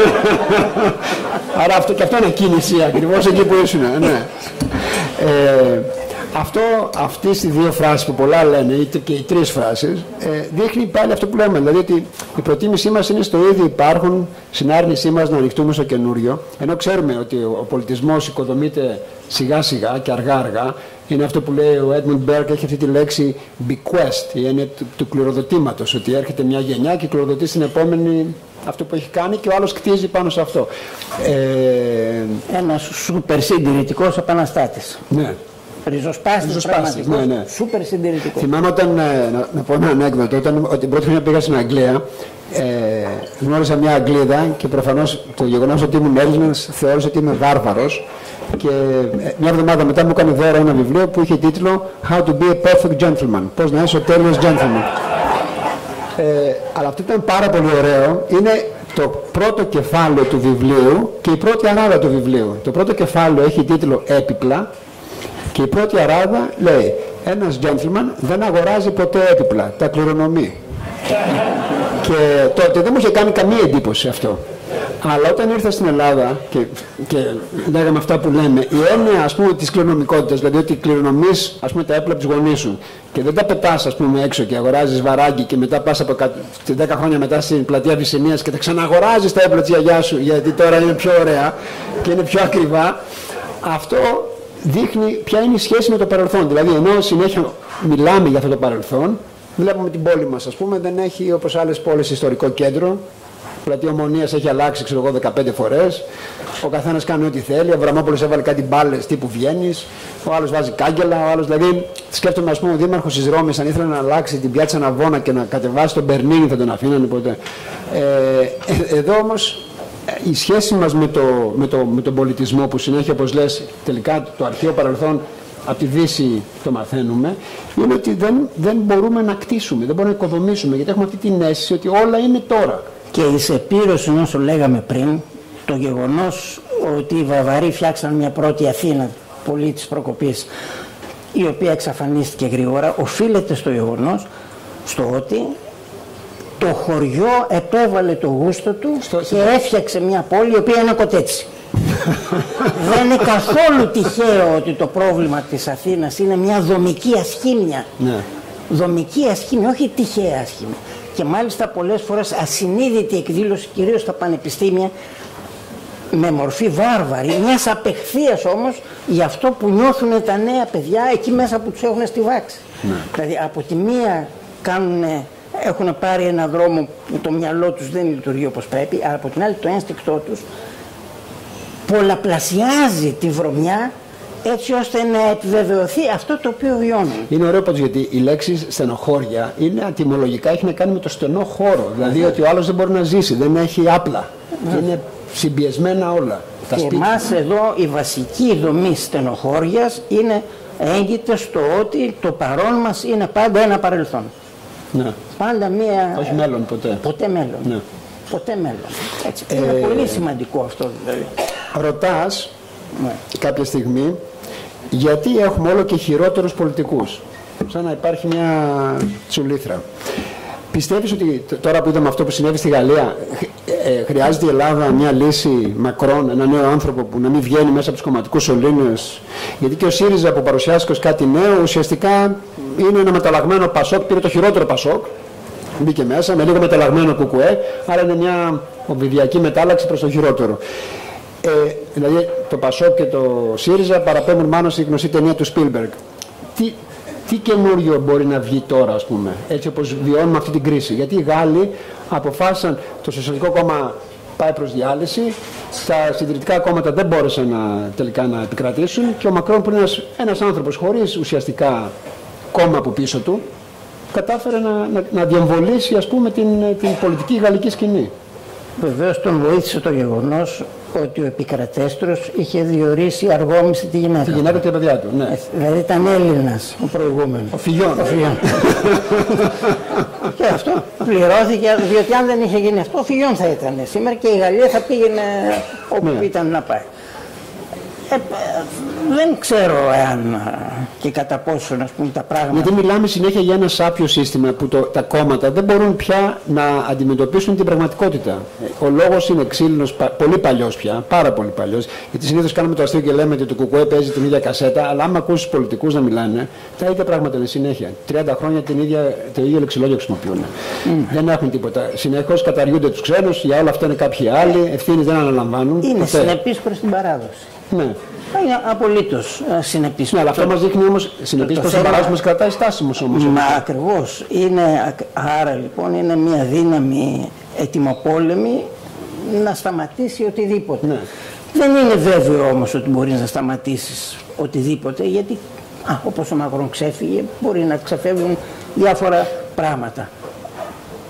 Άρα αυτό και αυτό είναι κίνηση ακριβώς εκεί που ήσουν. Ναι. Ε, Αυτό, αυτές οι δύο φράσεις που πολλά λένε, και οι τρεις φράσεις, ε, δείχνει πάλι αυτό που λέμε. Δηλαδή ότι η προτίμησή μας είναι στο ήδη υπάρχουν, στην άρνησή μας να ανοιχτούμε στο καινούριο. Ενώ ξέρουμε ότι ο πολιτισμός οικοδομείται σιγά σιγά και αργά αργά. Είναι αυτό που λέει ο Edmund Burke, έχει αυτή τη λέξη bequest, η έννοια του, του κληροδοτήματος. Ότι έρχεται μια γενιά και κληροδοτεί στην επόμενη αυτό που έχει κάνει και ο άλλος κτίζει πάνω σε αυτό. Ε, Ένας σούπερ συντηρητικός επαναστάτης. Ναι. Ριζοσπάστης, πραγματικός, ναι, ναι. Σούπερ συντηρητικό. Θυμάμαι όταν, να, να πω ένα ανέκδοτο, όταν την πρώτη χρονιά πήγα στην Αγγλία, ε, γνώρισα μια Αγγλίδα και προφανώς το γεγονός ότι ήμουν Έλληνας θεώρησε ότι είμαι βάρβαρος Και μια εβδομάδα μετά μου έκανε δώρο ένα βιβλίο που είχε τίτλο How to be a perfect gentleman. Πώς να είσαι ο τέλειος gentleman. Ε, αλλά αυτό ήταν πάρα πολύ ωραίο. Είναι το πρώτο κεφάλαιο του βιβλίου και η πρώτη αράδα του βιβλίου. Το πρώτο κεφάλαιο έχει τίτλο Έπιπλα και η πρώτη αράδα λέει ένας gentleman δεν αγοράζει ποτέ έπιπλα, τα κληρονομεί. Και τότε δεν μου είχε κάνει καμία εντύπωση αυτό. Αλλά όταν ήρθα στην Ελλάδα και, και λέγαμε αυτά που λέμε, η έννοια ας πούμε της κληρονομικότητας, δηλαδή ότι κληρονομείς ας πούμε τα έπιπλα από τους γονείς σου και δεν τα πετάς ας πούμε έξω και αγοράζεις βαράκι και μετά πας από δέκα χρόνια μετά στην πλατεία Βυσσηνίας και τα ξαναγοράζεις τα έπιπλα της γιαγιάς σου γιατί τώρα είναι πιο ωραία και είναι πιο ακριβά, αυτό δείχνει ποια είναι η σχέση με το παρελθόν. Δηλαδή ενώ συνέχεια μιλάμε για αυτό το παρελθόν, βλέπουμε την πόλη μας ας πούμε δεν έχει όπως άλλες πόλεις ιστορικό κέντρο. Η πλατεία Ομονίας έχει αλλάξει ξέρω εγώ δεκαπέντε φορές. Ο καθένας κάνει ό,τι θέλει. Ο Αβραμόπουλος έβαλε κάτι μπάλες τύπου Βιέννης. Ο άλλος βάζει κάγκελα. Ο άλλος δηλαδή σκέφτομαι ας πούμε ο δήμαρχος της Ρώμης αν ήθελε να αλλάξει την πιάτσα Ναβώνα και να κατεβάσει τον Μπερνίνι θα τον αφήνανε ποτέ. Ε, εδώ όμως η σχέση μας με, το, με, το, με τον πολιτισμό που συνέχεια όπως λες τελικά το αρχαίο παρελθόν από τη Δύση το μαθαίνουμε, είναι ότι δεν, δεν μπορούμε να κτίσουμε, δεν μπορούμε να οικοδομήσουμε γιατί έχουμε αυτή την αίσθηση ότι όλα είναι τώρα. Και εις επίρρωση όσο λέγαμε πριν, το γεγονός ότι οι Βαβαροί φτιάξαν μια πρώτη Αθήνα, πολύ της προκοπής, η οποία εξαφανίστηκε γρήγορα, οφείλεται στο γεγονός στο ότι το χωριό επέβαλε το γούστο του στο... και έφτιαξε μια πόλη η οποία είναι κοτέτσι. Δεν είναι καθόλου τυχαίο ότι το πρόβλημα της Αθήνας είναι μια δομική ασχήμια. Ναι. Δομική ασχήμια, όχι τυχαία ασχήμια. Και μάλιστα πολλές φορές ασυνείδητη εκδήλωση, κυρίως στα πανεπιστήμια, με μορφή βάρβαρη, μιας απεχθείας όμως για αυτό που νιώθουν τα νέα παιδιά εκεί μέσα που τους έχουν στιβάξει. Ναι. Δηλαδή από τη μία κάνουνε, έχουν πάρει ένα δρόμο που το μυαλό τους δεν λειτουργεί όπως πρέπει, αλλά από την άλλη το ένστικτό τους πολλαπλασιάζει τη βρωμιά έτσι ώστε να επιβεβαιωθεί αυτό το οποίο βιώνουν. Είναι ωραίο πάντως γιατί η λέξη στενοχώρια είναι ατιμολογικά, έχει να κάνει με το στενό χώρο. Δηλαδή ότι ο άλλος δεν μπορεί να ζήσει, δεν έχει άπλα. Και είναι συμπιεσμένα όλα. Τα και εμάς εδώ η βασική δομή στενοχώριας είναι έγκυται στο ότι το παρόν μας είναι πάντα ένα παρελθόν. Ναι. Πάντα μία... Όχι μέλλον ποτέ. Ποτέ μέλλον. Ναι. Ποτέ μέλλον. Έτσι. Ε... Είναι πολύ σημαντικό αυτό δηλαδή. Ρωτάς ναι. κάποια στιγμή γιατί έχουμε όλο και χειρότερους πολιτικούς. Σαν να υπάρχει μια τσουλήθρα. Πιστεύεις ότι τώρα που είδαμε αυτό που συνέβη στη Γαλλία, ε, χρειάζεται η Ελλάδα μια λύση Μακρόν, ένα νέο άνθρωπο που να μην βγαίνει μέσα από τους κομματικούς σωλήνες? Γιατί και ο ΣΥΡΙΖΑ που παρουσιάστηκε ως κάτι νέο ουσιαστικά είναι ένα μεταλλαγμένο Πασόκ, πήρε το χειρότερο Πασόκ, μπήκε μέσα με λίγο μεταλλαγμένο Κουκουέ, άρα είναι μια οβιδιακή μετάλλαξη προς το χειρότερο. Ε, δηλαδή το Πασόκ και το ΣΥΡΙΖΑ παραπέμπουν μάλλον στη γνωστή ταινία του Σπίλμπεργκ. Τι, τι καινούριο μπορεί να βγει τώρα, ας πούμε, έτσι όπως βιώνουμε αυτή την κρίση? Γιατί οι Γάλλοι αποφάσισαν, το Σοσιαλιστικό Κόμμα πάει προς διάλυση, τα συντηρητικά κόμματα δεν μπόρεσαν να, τελικά να επικρατήσουν και ο Μακρόν που είναι ένας, ένας άνθρωπος χωρίς ουσιαστικά κόμμα από πίσω του, κατάφερε να, να, να διαμβολήσει ας πούμε την, την πολιτική γαλλική σκηνή. Βεβαίως τον βοήθησε το γεγονός ότι ο επικρατέστρος είχε διορίσει αργόμιστη τη γυναίκα. Τη γυναίκα και τα παιδιά του, ναι. Ε, δηλαδή ήταν Έλληνας ο προηγούμενος. Ο Φιγιόν. Ο Φιγιόν. Και αυτό πληρώθηκε, διότι αν δεν είχε γίνει αυτό, ο Φιγιόν θα ήταν σήμερα και η Γαλλία θα πήγαινε όπου ναι. ήταν να πάει. Ε, δεν ξέρω εάν και κατά πόσο ας πούμε, τα πράγματα... Γιατί μιλάμε συνέχεια για ένα σάπιο σύστημα που το, τα κόμματα δεν μπορούν πια να αντιμετωπίσουν την πραγματικότητα. Ο λόγος είναι ξύλινος, πολύ παλιός πια, πάρα πολύ παλιός. Γιατί συνήθως κάνουμε το αστείο και λέμε ότι το Κουκουέ παίζει την ίδια κασέτα, αλλά άμα ακούσεις τους πολιτικούς να μιλάνε, τα ίδια πράγματα είναι συνέχεια. τριάντα χρόνια την ίδια, το ίδιο λεξιλόγιο χρησιμοποιούν. Mm. Δεν έχουν τίποτα. Συνεχώς καταργούνται τους ξένους, για όλα αυτά είναι κάποιοι άλλοι, ευθύνες δεν αναλαμβάνουν. Είναι συνεπής προς την παράδοση. Ναι. Είναι απολύτως συνεπής. Ναι, αλλά αυτό μας δείχνει όμως συνεπής προς την παράδοση, μας κρατάει στάσιμος όμως. Μα ακριβώς. Είναι, άρα λοιπόν είναι μια δύναμη ετοιμοπόλεμη να σταματήσει οτιδήποτε. Ναι. Δεν είναι βέβαιο όμως ότι μπορεί να σταματήσεις οτιδήποτε, γιατί α, όπως ο Μακρόν ξέφυγε, μπορεί να ξεφεύγουν διάφορα πράγματα.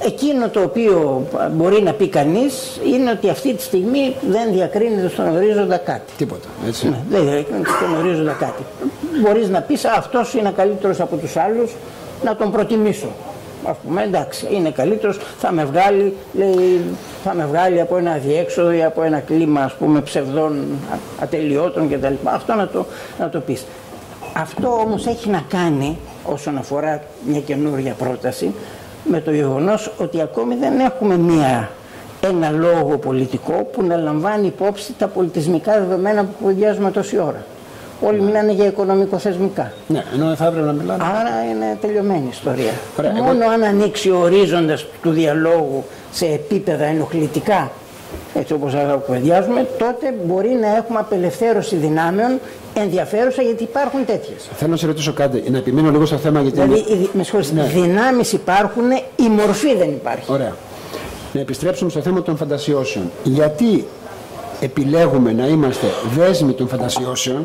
Εκείνο το οποίο μπορεί να πει κανείς είναι ότι αυτή τη στιγμή δεν διακρίνεται στον ορίζοντα κάτι. Τίποτα, έτσι. Ναι, δεν διακρίνεται στον ορίζοντα κάτι. Μπορείς να πεις, α, αυτός είναι καλύτερος από τους άλλους, να τον προτιμήσω. Ας πούμε, εντάξει, είναι καλύτερος, θα με βγάλει, λέει, θα με βγάλει από ένα αδιέξοδο ή από ένα κλίμα, ας πούμε, ψευδών ατελειώτων κτλ. Αυτό να το, να το πεις. Αυτό όμως έχει να κάνει, όσον αφορά μια καινούργια πρόταση, με το γεγονός ότι ακόμη δεν έχουμε μια, ένα λόγο πολιτικό που να λαμβάνει υπόψη τα πολιτισμικά δεδομένα που κουβεντιάζουμε τόση ώρα. Όλοι ναι. μιλάνε για οικονομικοθεσμικά. Ναι, ενώ θα έπρεπε να μιλάνε. Άρα είναι τελειωμένη η ιστορία. Ωραία, μόνο εγώ... αν ανοίξει ο ορίζοντας του διαλόγου σε επίπεδα ενοχλητικά, έτσι όπως κουβεντιάζουμε, τότε μπορεί να έχουμε απελευθέρωση δυνάμεων ενδιαφέρουσα, γιατί υπάρχουν τέτοιες. Θέλω να σε ρωτήσω κάτι, να επιμείνω λίγο στο θέμα. Γιατί δηλαδή, είναι... με συγχωρείτε, ναι. δυνάμεις υπάρχουν, η μορφή δεν υπάρχει. Ωραία. Να επιστρέψουμε στο θέμα των φαντασιώσεων. Γιατί επιλέγουμε να είμαστε δέσμοι των φαντασιώσεων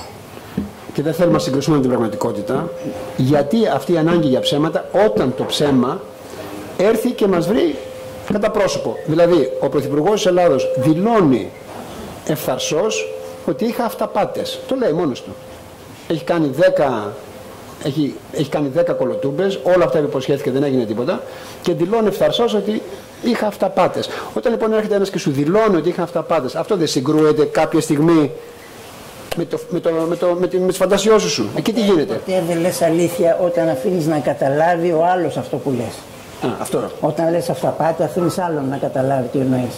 και δεν θέλουμε να συγκριθούμε με την πραγματικότητα? Γιατί αυτή η ανάγκη για ψέματα, όταν το ψέμα έρθει και μας βρει κατά πρόσωπο? Δηλαδή, ο Πρωθυπουργός της Ελλάδος δηλώνει ευθαρσώς ότι είχα αυταπάτες. Το λέει μόνος του. Έχει κάνει δέκα, έχει, έχει κάνει δέκα κολοτούμπες, όλα αυτά που υποσχέθηκε δεν έγινε τίποτα, και δηλώνει ευθαρσώς ότι είχα αυταπάτες. Όταν λοιπόν έρχεται ένας και σου δηλώνει ότι είχα αυταπάτες, αυτό δεν συγκρούεται κάποια στιγμή με, το, με, το, με, το, με, τη, με τις φαντασιώσεις σου? Εκεί τι γίνεται? Ποτέ δεν λες αλήθεια όταν αφήνεις να καταλάβει ο άλλος αυτό που λες. Α, αυτό. Όταν λες αυταπάτη, αφήνεις άλλον να καταλάβει τι εννοείς.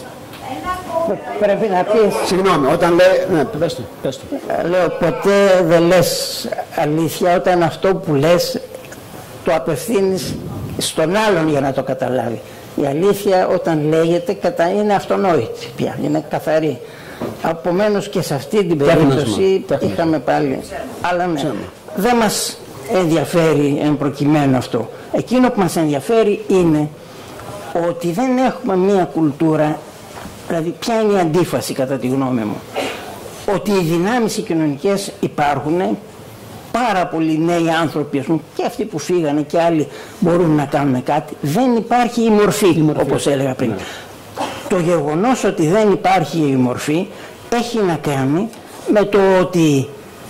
Πρέπει να πεις... Συγγνώμη, όταν λέει... Ναι, πες το, πες το. Λέω, ποτέ δεν λες αλήθεια όταν αυτό που λες το απευθύνεις στον άλλον για να το καταλάβει. Η αλήθεια όταν λέγεται είναι αυτονόητη πια, είναι καθαρή. Επομένως και σε αυτή την περίπτωση είχαμε πάλι... Αλλά ναι, δεν μας ενδιαφέρει εν προκειμένου αυτό. Εκείνο που μας ενδιαφέρει είναι ότι δεν έχουμε μία κουλτούρα. Δηλαδή, ποια είναι η αντίφαση κατά τη γνώμη μου? Ότι οι δυνάμεις οι κοινωνικές υπάρχουν, πάρα πολλοί νέοι άνθρωποι, ας πούμε, και αυτοί που φύγανε και άλλοι μπορούν να κάνουν κάτι. Δεν υπάρχει η μορφή, η μορφή. όπως έλεγα πριν. Ναι. Το γεγονός ότι δεν υπάρχει η μορφή έχει να κάνει με το ότι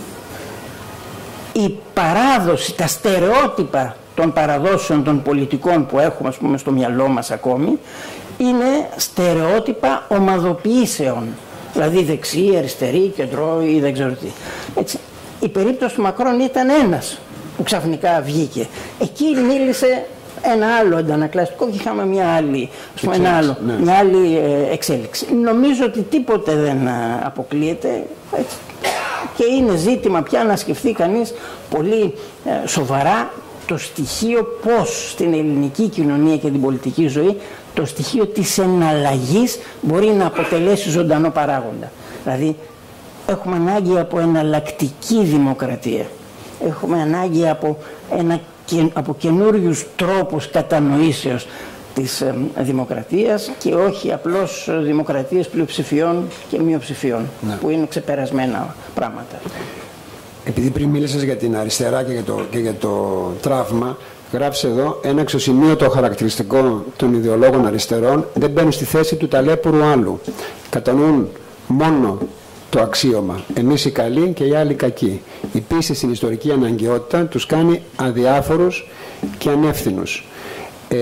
η παράδοση, τα στερεότυπα των παραδόσεων των πολιτικών που έχουμε, ας πούμε, στο μυαλό μας ακόμη, είναι στερεότυπα ομαδοποιήσεων, δηλαδή δεξί, αριστερή, κεντρό ή δεν ξέρω τι. Έτσι. Η περίπτωση του Μακρόν ήταν ένας που ξαφνικά βγήκε. Εκεί μίλησε ένα άλλο αντανακλαστικό και είχαμε μια άλλη, ας πούμε, ένα άλλο, ναι. μια άλλη ε, εξέλιξη. Νομίζω ότι τίποτε δεν αποκλείεται, έτσι. Και είναι ζήτημα πια να σκεφτεί κανείς πολύ ε, σοβαρά το στοιχείο πώς στην ελληνική κοινωνία και την πολιτική ζωή το στοιχείο της εναλλαγής μπορεί να αποτελέσει ζωντανό παράγοντα. Δηλαδή έχουμε ανάγκη από εναλλακτική δημοκρατία. Έχουμε ανάγκη από, ένα, από καινούριους τρόπους κατανοήσεως της ε, δημοκρατίας και όχι απλώς δημοκρατίες πλειοψηφιών και μειοψηφιών, ναι. που είναι ξεπερασμένα πράγματα. Επειδή πριν μίλησες για την αριστερά και για το, και για το τραύμα, γράψε εδώ ένα αξιοσημείωτο χαρακτηριστικό των ιδεολόγων αριστερών: δεν μπαίνουν στη θέση του ταλέπουρου άλλου. Κατανοούν μόνο το αξίωμα. Εμείς οι καλοί και οι άλλοι κακοί. Η πίστη στην ιστορική αναγκαιότητα τους κάνει αδιάφορους και ανεύθυνους. Ε,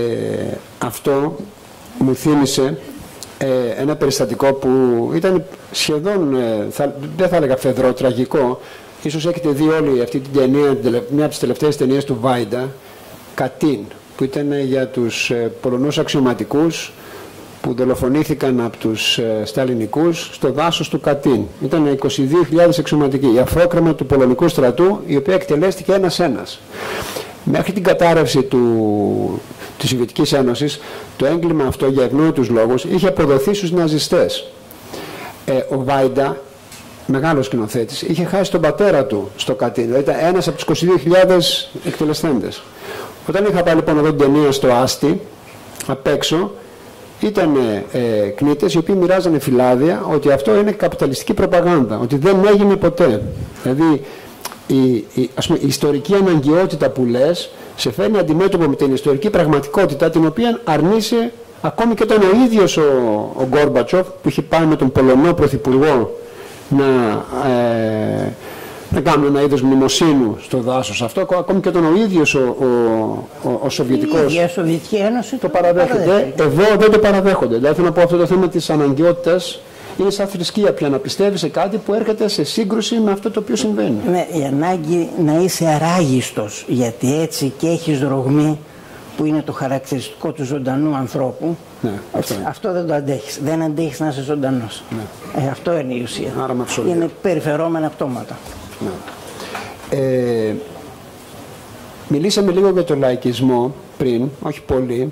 αυτό μου θύμισε ε, ένα περιστατικό που ήταν σχεδόν, ε, θα, δεν θα έλεγα φεδρό, τραγικό. Ίσως έχετε δει όλοι αυτή την ταινία, μια από τις τελευταίες ταινίες του Βάιντα, Κατίν, που ήταν για τους ε, Πολωνούς αξιωματικούς που δολοφονήθηκαν από τους ε, Σταλινικούς στο δάσος του Κατίν. Ήταν είκοσι δύο χιλιάδες αξιωματικοί, η αφρόκρεμα του πολωνικού στρατού, η οποία εκτελέστηκε ένας-ένας. Μέχρι την κατάρρευση του, της Σοβιετικής Ένωσης, το έγκλημα αυτό για ευνόητους λόγους είχε αποδοθεί στους ναζιστές. Ε, ο Βάιντα, μεγάλος σκηνοθέτης, είχε χάσει τον πατέρα του στο Κατίν, δηλαδή ήταν ένας από τους είκοσι δύο χιλιάδες εκτελεστέντες. Όταν είχα πάει λοιπόν εδώ την ταινία στο Άστι, απ' έξω, ήταν ε, κνήτες οι οποίοι μοιράζανε φυλάδια ότι αυτό είναι καπιταλιστική προπαγάνδα, ότι δεν έγινε ποτέ. Δηλαδή η, η, ας πούμε, η ιστορική αναγκαιότητα που λες σε φέρνει αντιμέτωπο με την ιστορική πραγματικότητα, την οποία αρνείσαι ακόμη και όταν ο ίδιος ο, ο Γκόρμπατσοφ, που είχε πάει με τον Πολωνό Πρωθυπουργό να, ε, να κάνουν ένα είδος μνημοσύνου στο δάσος αυτό, ακόμη και όταν ο ίδιος ο, ο, ο, ο Σοβιετικός η ίδια Σοβιετική Ένωση το παραδέχεται, εδώ δεν το παραδέχονται. Δηλαδή θέλω να πω, αυτό το θέμα της αναγκαιότητας είναι σαν θρησκεία πια, να πιστεύει σε κάτι που έρχεται σε σύγκρουση με αυτό το οποίο συμβαίνει. Ναι, η ανάγκη να είσαι αράγιστος, γιατί έτσι και έχεις ρογμή, που είναι το χαρακτηριστικό του ζωντανού ανθρώπου. Ναι, αυτό, αυτό δεν το αντέχεις. Δεν αντέχεις να είσαι ζωντανός. Ναι. Ε, αυτό είναι η ουσία. Άρα είναι περιφερόμενα πτώματα. Ναι. Ε, μιλήσαμε λίγο για τον λαϊκισμό πριν, όχι πολύ.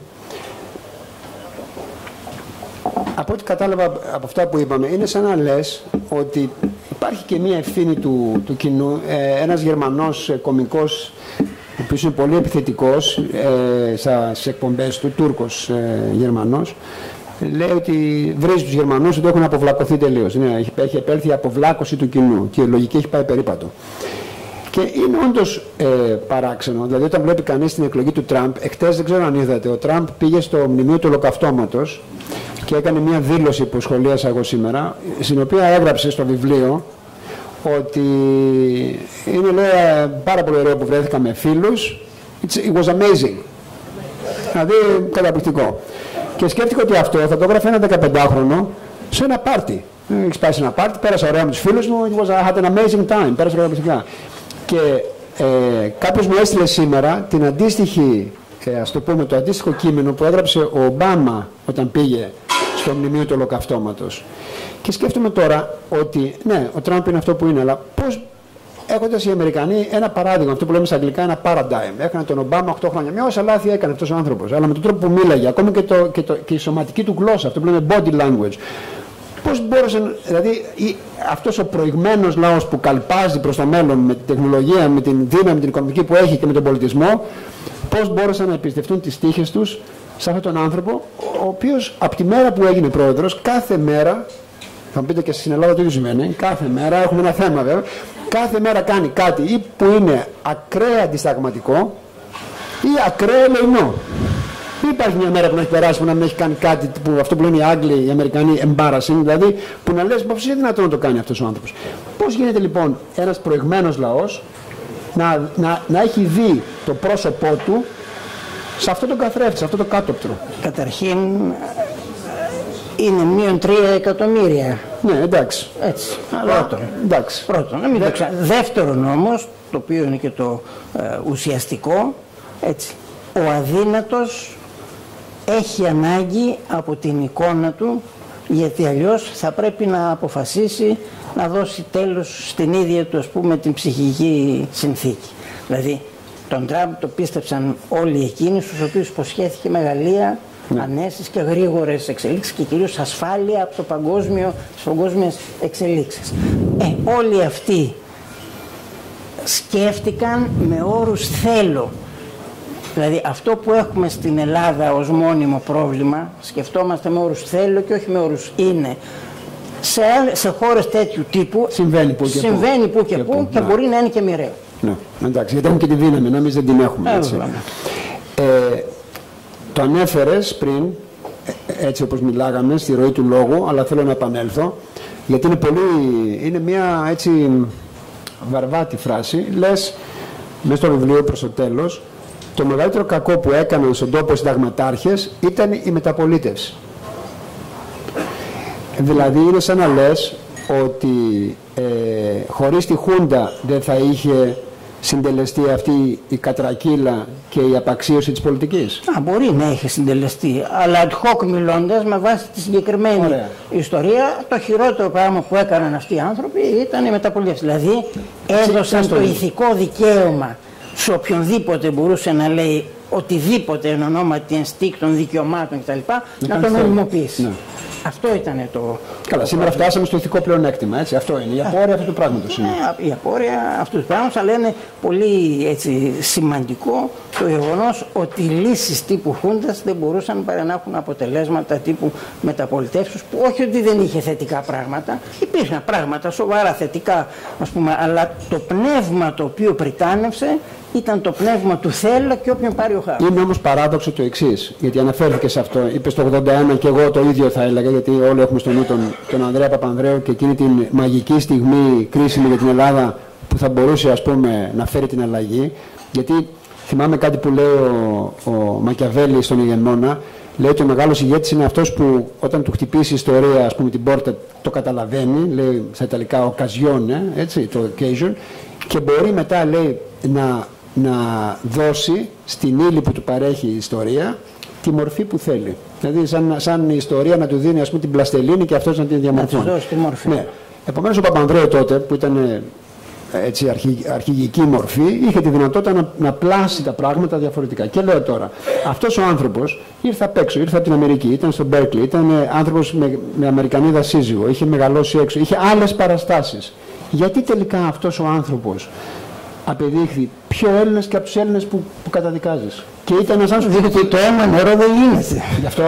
Από ό,τι κατάλαβα από αυτά που είπαμε, είναι σαν να λες ότι υπάρχει και μία ευθύνη του, του κοινού. Ε, ένας Γερμανός ε, κωμικός, ο οποίος είναι πολύ επιθετικός ε, στις εκπομπές του, Τούρκος ε, Γερμανός, λέει ότι βρίζει τους Γερμανούς ότι έχουν αποβλακωθεί τελείως. Ναι, έχει, έχει επέλθει η αποβλάκωση του κοινού και η λογική έχει πάει περίπατο. Και είναι όντως ε, παράξενο. Δηλαδή, όταν βλέπει κανείς την εκλογή του Τραμπ, εχθές δεν ξέρω αν είδατε, ο Τραμπ πήγε στο μνημείο του Ολοκαυτώματος και έκανε μια δήλωση που σχολίασα εγώ σήμερα, στην οποία έγραψε στο βιβλίο ότι είναι, λέει, πάρα πολύ ωραίο που βρέθηκα με φίλους. It was amazing. Δηλαδή, καταπληκτικό. Και σκέφτηκα ότι αυτό θα το έγραφε ένα δεκαπεντάχρονο σε ένα πάρτι. Έχεις πάει σε ένα πάρτι, πέρασα ωραία με τους φίλους μου, it was, I had an amazing time, πέρασα καταπληκτικά. Και ε, κάποιος μου έστειλε σήμερα την αντίστοιχη, ε, ας το πούμε, το αντίστοιχο κείμενο που έγραψε ο Ομπάμα όταν πήγε στο μνημείο του Ολοκαυτώματος. Και σκέφτομαι τώρα ότι, ναι, ο Τραμπ είναι αυτό που είναι, αλλά πώς, έχοντας οι Αμερικανοί ένα παράδειγμα, αυτό που λέμε στα αγγλικά ένα paradigm, έκανε τον Ομπάμα οκτώ χρόνια, μια όσα λάθη έκανε αυτός ο άνθρωπος, αλλά με τον τρόπο που μίλαγε, ακόμη και, το, και, το, και η σωματική του γλώσσα, αυτό που λέμε body language. Πώς μπόρεσε, δηλαδή, αυτός ο προηγμένος λαός που καλπάζει προς το μέλλον με την τεχνολογία, με την δύναμη, την οικονομική που έχει και με τον πολιτισμό, πώς μπόρεσαν να εμπιστευτούν τις τύχες τους σε αυτόν τον άνθρωπο, ο οποίος από τη μέρα που έγινε πρόεδρος, κάθε μέρα, θα μου πείτε και στην Ελλάδα το ίδιο σημαίνει, κάθε μέρα έχουμε ένα θέμα βέβαια, κάθε μέρα κάνει κάτι ή που είναι ακραία αντισταγματικό ή ακραία ελεηνό. Δεν υπάρχει μια μέρα που να έχει περάσει που να μην έχει κάνει κάτι που αυτό που λένε οι Άγγλοι, οι Αμερικανοί, embarrassing, δηλαδή που να λες πώς είναι δυνατόν να το κάνει αυτός ο άνθρωπος. Πώς γίνεται λοιπόν ένας προηγμένος λαός να, να, να έχει δει το πρόσωπό του σε αυτό το καθρέφτη, σε αυτό το κάτωπτρο. Καταρχήν είναι μείον τρία εκατομμύρια. Ναι, εντάξει. Έτσι. Αλλά, πρώτον. Εντάξει. Πρώτον, να μην Δε... το ξα... Δεύτερον όμως, το οποίο είναι και το ε, ουσιαστικό, έτσι, ο αδύνατος έχει ανάγκη από την εικόνα του, γιατί αλλιώς θα πρέπει να αποφασίσει να δώσει τέλος στην ίδια του, ας πούμε, την ψυχική συνθήκη. Δηλαδή, τον Τραμπ το πίστεψαν όλοι εκείνοι στους οποίους υποσχέθηκε μεγαλεία, ναι, ανέσεις και γρήγορες εξελίξεις και κυρίως ασφάλεια από το παγκόσμιο, τις παγκόσμιες εξελίξεις. Ε, όλοι αυτοί σκέφτηκαν με όρους θέλω. Δηλαδή αυτό που έχουμε στην Ελλάδα ως μόνιμο πρόβλημα, σκεφτόμαστε με όρους θέλω και όχι με όρους είναι. Σε, σε χώρες τέτοιου τύπου συμβαίνει που και συμβαίνει που, που και, και που και, και μπορεί να είναι και μοιραίο. Ναι, εντάξει, γιατί έχουμε και τη δύναμη, ενώ εμείς δεν την έχουμε. Έτσι. Ε, το ανέφερες πριν, έτσι όπως μιλάγαμε, στη ροή του λόγου, αλλά θέλω να επανέλθω, γιατί είναι πολύ, είναι μια έτσι βαρβάτη φράση. Λες, μέσα στο βιβλίο προς το τέλος, το μεγαλύτερο κακό που έκαναν στον τόπο οι συνταγματάρχες ήταν η μεταπολίτευση. Δηλαδή είναι σαν να λες ότι ε, χωρίς τη Χούντα δεν θα είχε συντελεστεί αυτή η κατρακύλα και η απαξίωση της πολιτικής. Α, μπορεί να είχε συντελεστεί, αλλά ad hoc μιλώντας με βάση τη συγκεκριμένη Ωραία. ιστορία, το χειρότερο πράγμα που έκαναν αυτοί οι άνθρωποι ήταν η μεταπολίτευση. Δηλαδή έδωσαν το ηθικό δικαίωμα σε οποιονδήποτε μπορούσε να λέει οτιδήποτε εν ονόματι ενστίκτων, δικαιωμάτων κτλ. να, να τον νομιμοποιήσει. Ναι. Αυτό ήταν το... Καλά, σήμερα φτάσαμε στο ηθικό πλεονέκτημα, έτσι, αυτό είναι, η απόρρεια αυτού του πράγματος είναι. Ε, η απόρρεια αυτού του πράγματος, αλλά είναι πολύ έτσι, σημαντικό το γεγονός ότι οι λύσεις τύπου Χούντας δεν μπορούσαν παρά να έχουν αποτελέσματα τύπου μεταπολιτεύσεως, που όχι ότι δεν είχε θετικά πράγματα, υπήρχαν πράγματα σοβαρά θετικά, ας πούμε, αλλά το πνεύμα το οποίο πριτάνευσε ήταν το πνεύμα του θέλω και όποιον πάρει ο χάρος. Είναι όμως παράδοξο το εξής, γιατί αναφέρθηκε σε αυτό. Είπε το ογδόντα ένα και εγώ το ίδιο θα έλεγα, γιατί όλοι έχουμε στο νου τον, τον Ανδρέα Παπανδρέου και εκείνη την μαγική στιγμή κρίσιμη για την Ελλάδα που θα μπορούσε, ας πούμε, να φέρει την αλλαγή. Γιατί θυμάμαι κάτι που λέει ο, ο Μακιαβέλη στον Ηγεμόνα. Λέει ότι ο μεγάλος ηγέτης είναι αυτός που όταν του χτυπήσει η ιστορία, ας πούμε, την πόρτα, το καταλαβαίνει. Λέει στα Ιταλικά occasion, έτσι, το occasion, και μπορεί μετά, λέει, να, να δώσει στην ύλη που του παρέχει η ιστορία τη μορφή που θέλει. Δηλαδή, σαν, σαν η ιστορία να του δίνει, ας πούμε, την πλαστελίνη και αυτός να την διαμορφώνει. Να του δώσει τη μορφή. Ναι. Επομένως, ο Παπανδρέου τότε, που ήταν έτσι, αρχι, αρχηγική μορφή, είχε τη δυνατότητα να, να πλάσει τα πράγματα διαφορετικά. Και λέω τώρα, αυτός ο άνθρωπος ήρθε απ' έξω, ήρθε από την Αμερική, ήταν στο Μπέρκλι, ήταν άνθρωπος με, με Αμερικανίδα σύζυγο, είχε μεγαλώσει έξω, είχε άλλες παραστάσεις. Γιατί τελικά αυτός ο άνθρωπος απεδείχθη πιο Έλληνας και από τους Έλληνες που, που καταδικάζεις? Και ήταν ένας άνθρωπος. Διότι το αίμα νερό δεν γίνεται. Γι' αυτό.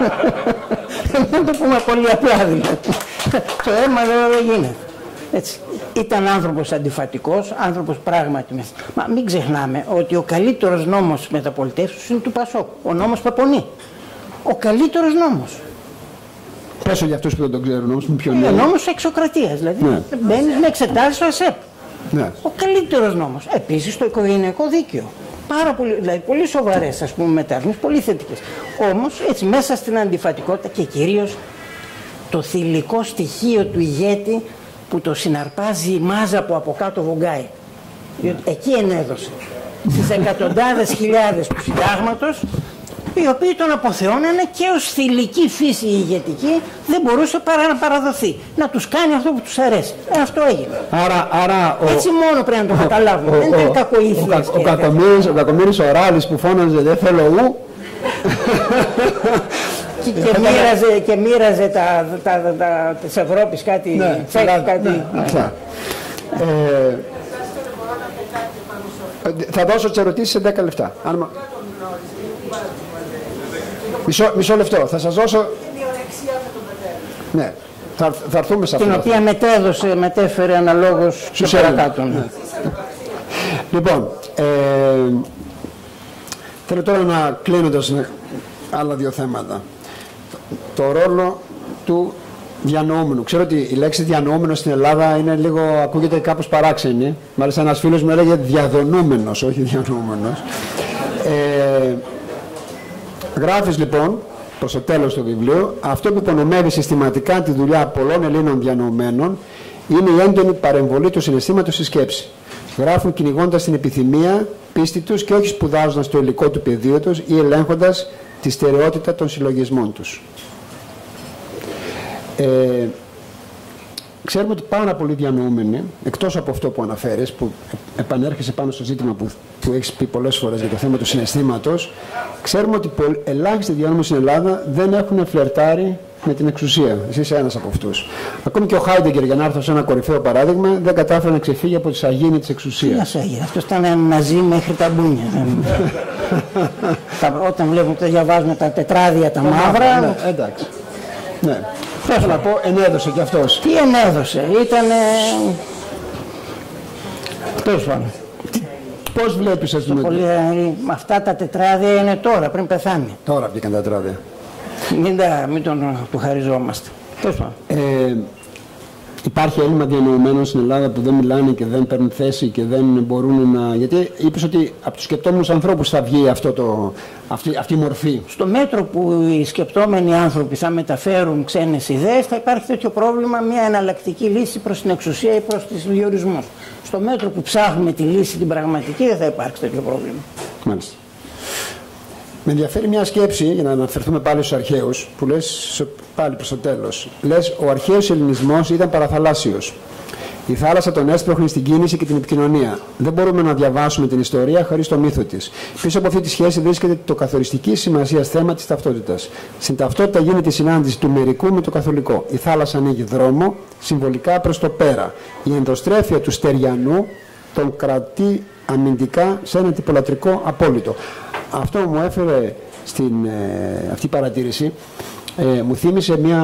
Να το πούμε πολύ απλά δηλαδή. Το αίμα νερό δεν γίνεται. Έτσι. Ήταν άνθρωπος αντιφατικός, άνθρωπος πράγματι. Μα μην ξεχνάμε ότι ο καλύτερος νόμος μεταπολιτεύσεως είναι του Πασόκ. Ο νόμος Παπονί. Ο καλύτερος νόμος. Πέσω για αυτούς που δεν τον ξέρουν όμως, ποιο είναι. Είναι ο νόμος εξοκρατίας. Δηλαδή ναι. Μπαίνεις με εξετάσεις στο ΑΣΕΠ. Ναι. Ο καλύτερος νόμος. Επίσης το οικογενειακό δίκαιο. Πάρα πολύ, δηλαδή πολύ σοβαρές, ας πούμε, μεταρρυθμίσεις, πολύ θετικές. Όμως έτσι μέσα στην αντιφατικότητα και κυρίως το θηλυκό στοιχείο του ηγέτη που το συναρπάζει η μάζα που από κάτω βογκάει. Διότι εκεί ενέδωσε στις εκατοντάδες χιλιάδες του συντάγματος, οι οποίοι τον αποθεώνανε και ως θηλυκή φύση ηγετική δεν μπορούσε παρά να παραδοθεί. Να τους κάνει αυτό που τους αρέσει. Ε, αυτό έγινε. Άρα, άρα, έτσι ο, μόνο πρέπει να το καταλάβουμε. Ο, δεν είναι κακοήθεια. Ο, ο, ο Κακομοίρης ο Ράλης που φώναζε δεν θέλω ου. Και, και, μοίραζε, και μοίραζε τα, τα, τα, τα, της Ευρώπης κάτι, ναι, φέκ, κάτι. Ναι, ναι. Ε, θα δώσω τις ερωτήσεις σε δέκα λεπτά. Αν... Μισό, μισό λεπτό, θα σας δώσω... Ναι, θα, θα έρθουμε σε αυτό. Την οποία μετέδωσε, μετέφερε αναλόγως στους παρακάτω. Ναι. Λοιπόν, ε, θέλω τώρα να κλείνοντας άλλα δύο θέματα. Το ρόλο του διανοούμενου. Ξέρω ότι η λέξη διανοούμενο στην Ελλάδα είναι λίγο, ακούγεται κάπως παράξενη. Μάλιστα ένας φίλος μου έλεγε διαδονούμενος, όχι διανοούμενος. Ε, γράφεις λοιπόν, προς το τέλος του βιβλίου, αυτό που υπονομεύει συστηματικά τη δουλειά πολλών Ελλήνων διανοουμένων είναι η έντονη παρεμβολή του συναισθήματος στη σκέψη. Γράφουν κυνηγώντας την επιθυμία, πίστη τους και όχι σπουδάζοντας το υλικό του πεδίου τους ή ελέγχοντας τη στερεότητα των συλλογισμών τους. Ε, ξέρουμε ότι πάρα πολλοί διανοούμενοι, εκτός από αυτό που αναφέρεις, που επανέρχεσαι πάνω στο ζήτημα που, που έχεις πει πολλές φορές για το θέμα του συναισθήματος, ξέρουμε ότι ελάχιστοι διανοούμενοι στην Ελλάδα δεν έχουν φλερτάρει με την εξουσία. Εσύ είσαι ένας από αυτούς. Ακόμη και ο Χάιντεγκερ, για να έρθω σε ένα κορυφαίο παράδειγμα, δεν κατάφερε να ξεφύγει από τη σαγίνη της εξουσίας. Τι να αυτός ήταν ναζί μέχρι τα μπούνια. Όταν βλέπουμε ότι διαβάζουμε τα τετράδια τα μαύρα. Ναι, εντάξει. Ναι. Θέλω να πω, ενέδωσε κι αυτός. Τι ενέδωσε, ήτανε... Τέλος πάντων. Πώς βλέπεις, ας πούμε... Πολύ, αυτά τα τετράδια είναι τώρα, πριν πεθάνει. Τώρα βγήκαν τα τετράδια. Μην, τα, μην τον του χαριζόμαστε. Τέλος πάντων. Ε, υπάρχει έλλειμμα διανοουμένων στην Ελλάδα που δεν μιλάνε και δεν παίρνουν θέση και δεν μπορούν να... Γιατί είπες ότι από τους σκεπτόμενους ανθρώπους θα βγει αυτό το, αυτή, αυτή η μορφή. Στο μέτρο που οι σκεπτόμενοι άνθρωποι θα μεταφέρουν ξένες ιδέες, θα υπάρχει τέτοιο πρόβλημα, μια εναλλακτική λύση προς την εξουσία ή προς τις διορισμούς. Στο μέτρο που ψάχνουμε τη λύση την πραγματική, δεν θα υπάρξει τέτοιο πρόβλημα. Μάλιστα. Με ενδιαφέρει μια σκέψη, για να αναφερθούμε πάλι στους αρχαίους, που λες πάλι προς το τέλος. Λες, ο αρχαίος ελληνισμός ήταν παραθαλάσσιος. Η θάλασσα τον έσπρωχνε στην κίνηση και την επικοινωνία. Δεν μπορούμε να διαβάσουμε την ιστορία χωρίς το μύθο της. Πίσω από αυτή τη σχέση βρίσκεται το καθοριστική σημασία θέμα της ταυτότητας. Στην ταυτότητα γίνεται η συνάντηση του μερικού με το καθολικό. Η θάλασσα ανοίγει δρόμο, συμβολικά προς το πέρα. Η ενδοστρέφεια του στεριανού τον κρατεί αμυντικά σε ένα τυπολατρικό απόλυτο. Αυτό μου έφερε στην ε, αυτή η παρατήρηση, ε, μου θύμισε μια,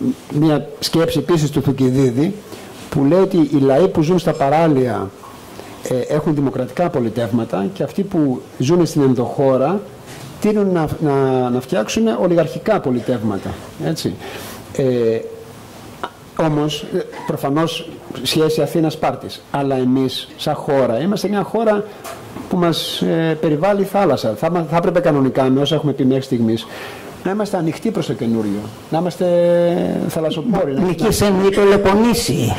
μια σκέψη επίσης του Θουκυδίδη, που λέει ότι οι λαοί που ζουν στα παράλια ε, έχουν δημοκρατικά πολιτεύματα και αυτοί που ζουν στην ενδοχώρα τείνουν να, να, να φτιάξουν ολιγαρχικά πολιτεύματα. Έτσι. Ε, όμως, προφανώς, σχέση Αθήνας-Σπάρτης. Αλλά εμείς, σαν χώρα, είμαστε μια χώρα που μας ε, περιβάλλει η θάλασσα. Θα, θα έπρεπε κανονικά, με όσα έχουμε πει μέχρι στιγμής, να είμαστε ανοιχτοί προς το καινούριο. Να είμαστε θαλασσοπόροι. Νικήσαν η Πελοποννήσι.